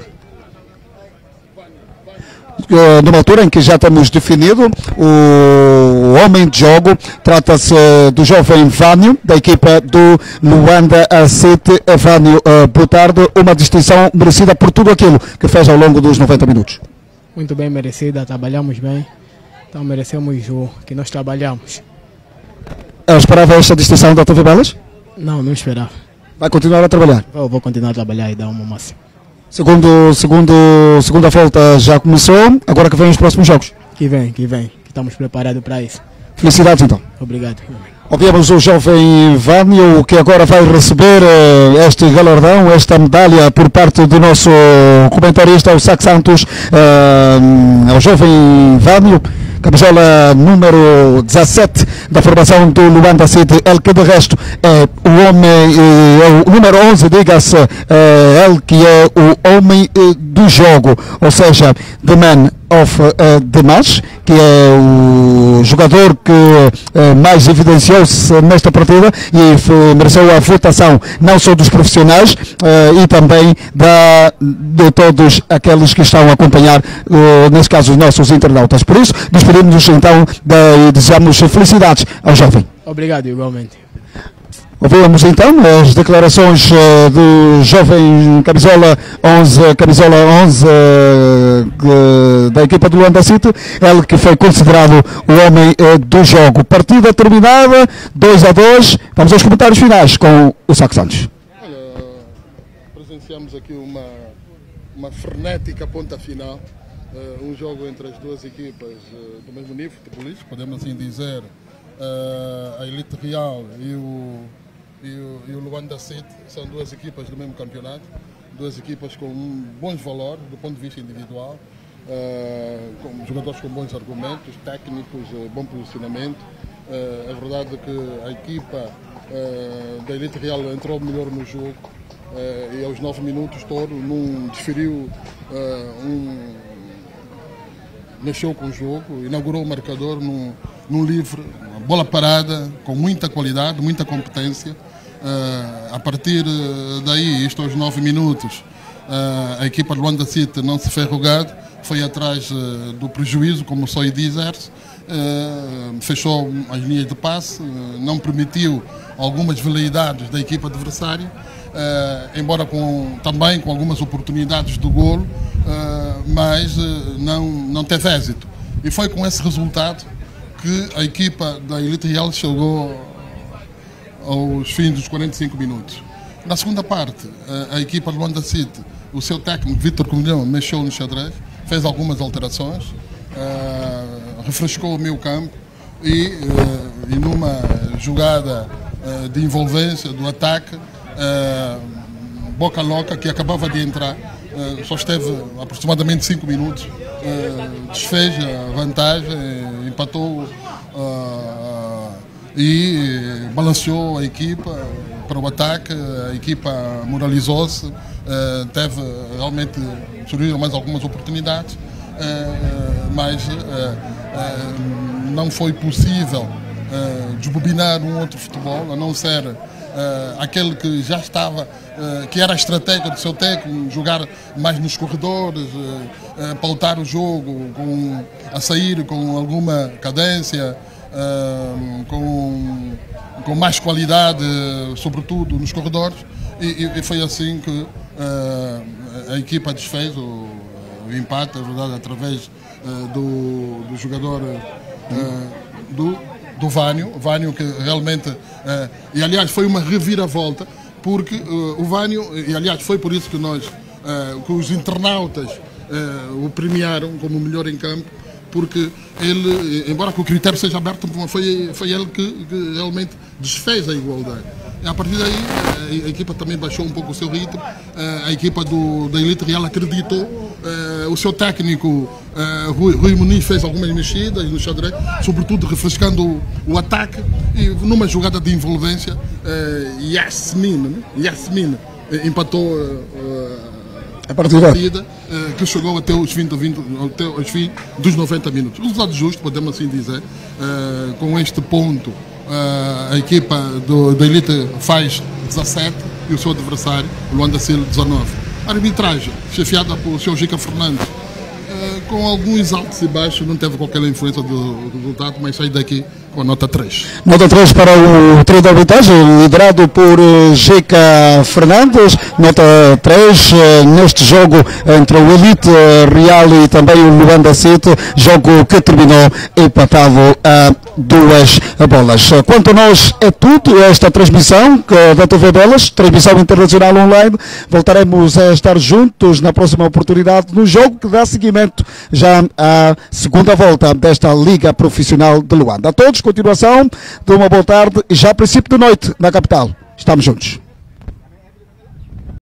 Uh, numa altura em que já temos definido o homem de jogo. Trata-se uh, do jovem Vânio, da equipa do Luanda City. Vânio, uh, boa tarde, uma distinção merecida por tudo aquilo que fez ao longo dos noventa minutos. Muito bem merecida, trabalhamos bem, então merecemos o que nós trabalhamos. Eu esperava esta distinção da T V Belas? Não, não esperava. Vai continuar a trabalhar? Eu vou continuar a trabalhar e dar uma máxima. Segundo, segundo, segunda volta já começou, agora que vem os próximos jogos. Que vem, que vem, que estamos preparados para isso. Felicidades então. Obrigado. Ouvimos o jovem Vânio, que agora vai receber uh, este galardão, esta medalha por parte do nosso comentarista, o Sac Santos. Uh, o jovem Vânio, camisola número dezassete da formação do Luanda City, ele que de resto é o homem, é o número onze, diga-se, é ele que é o homem do jogo, ou seja, the man of uh, the match, que é o jogador que uh, mais evidenciou-se nesta partida e foi, mereceu a votação não só dos profissionais uh, e também da, de todos aqueles que estão a acompanhar, uh, nesse caso os nossos internautas. Por isso, despedimos-nos então e desejamos felicidades ao jovem. Obrigado, igualmente. Ouvimos então as declarações uh, do jovem camisola onze, camisola onze uh, da equipa do Luanda City, ele que foi considerado o homem uh, do jogo. Partida terminada, dois a dois. Vamos aos comentários finais com o Sac Santos. Olha, presenciamos aqui uma, uma frenética ponta final, uh, um jogo entre as duas equipas uh, do mesmo nível futebolístico, podemos assim dizer, uh, a Elite Real e o E o, e o Luanda City são duas equipas do mesmo campeonato, duas equipas com um bons valores do ponto de vista individual, uh, com jogadores com bons argumentos, técnicos, uh, bom posicionamento. Uh, é verdade que a equipa uh, da Elite Real entrou melhor no jogo uh, e aos nove minutos todo num desferiu uh, um mexeu com o jogo, inaugurou o marcador num, num livre, uma bola parada, com muita qualidade, muita competência. Uh, a partir daí, isto aos nove minutos, uh, a equipa de Luanda City não se fez rogado, foi atrás uh, do prejuízo, como o Soy diz, uh, fechou as linhas de passe, uh, não permitiu algumas veleidades da equipa adversária, uh, embora com, também com algumas oportunidades do golo, Uh, mas uh, não, não teve êxito. E foi com esse resultado que a equipa da Elite Real chegou aos fins dos quarenta e cinco minutos. Na segunda parte, uh, a equipa de Luanda City, o seu técnico, Vítor Comelhão, mexeu no xadrez, fez algumas alterações, uh, refrescou o meio campo e, uh, e numa jogada uh, de envolvência do ataque, uh, Boca Louca, que acabava de entrar, Uh, só esteve aproximadamente cinco minutos, uh, desfez a vantagem, empatou uh, e balanceou a equipa para o ataque. A equipa moralizou-se, uh, teve realmente, surgiram mais algumas oportunidades, uh, mas uh, uh, não foi possível uh, desbobinar um outro futebol, a não ser Uh, aquele que já estava, uh, que era a estratégia do seu técnico, jogar mais nos corredores, uh, uh, pautar o jogo, com, a sair com alguma cadência, uh, com, com mais qualidade, sobretudo nos corredores, e, e foi assim que uh, a equipa desfez o, o empate, a verdade, através uh, do, do jogador uh, do do Vânio, Vânio que realmente, uh, e aliás foi uma reviravolta, porque uh, o Vânio, e aliás foi por isso que nós, uh, que os internautas uh, o premiaram como o melhor em campo, porque ele, embora que o critério seja aberto, foi, foi ele que, que realmente desfez a igualdade. E a partir daí, a, a equipa também baixou um pouco o seu ritmo, a, a equipa do, da Elite Real acreditou, a, o seu técnico, a, Rui, Rui Muniz, fez algumas mexidas no xadrez, sobretudo refrescando o, o ataque, e numa jogada de envolvência, a, Yasmin, né? Yasmin empatou a, a partida, a partida que chegou até os fim, vinte, até os fim dos noventa minutos. O resultado justo, podemos assim dizer, com este ponto. Uh, a equipa do, da Elite faz dezassete e o seu adversário, o Luanda City, dezanove. A arbitragem, chefiada pelo senhor Gica Fernandes, uh, com alguns altos e baixos, não teve qualquer influência do, do resultado, mas saí daqui com a nota três. Nota três para o trio de arbitragem, liderado por uh, Gica Fernandes, nota três uh, neste jogo entre o Elite Real e também o Luanda City, jogo que terminou empatado a duas bolas. Quanto a nós é tudo esta transmissão da T V Belas, transmissão internacional online. Voltaremos a estar juntos na próxima oportunidade no jogo que dá seguimento já à segunda volta desta Liga Profissional de Luanda. A todos, continuação de uma boa tarde e já a princípio de noite na capital. Estamos juntos.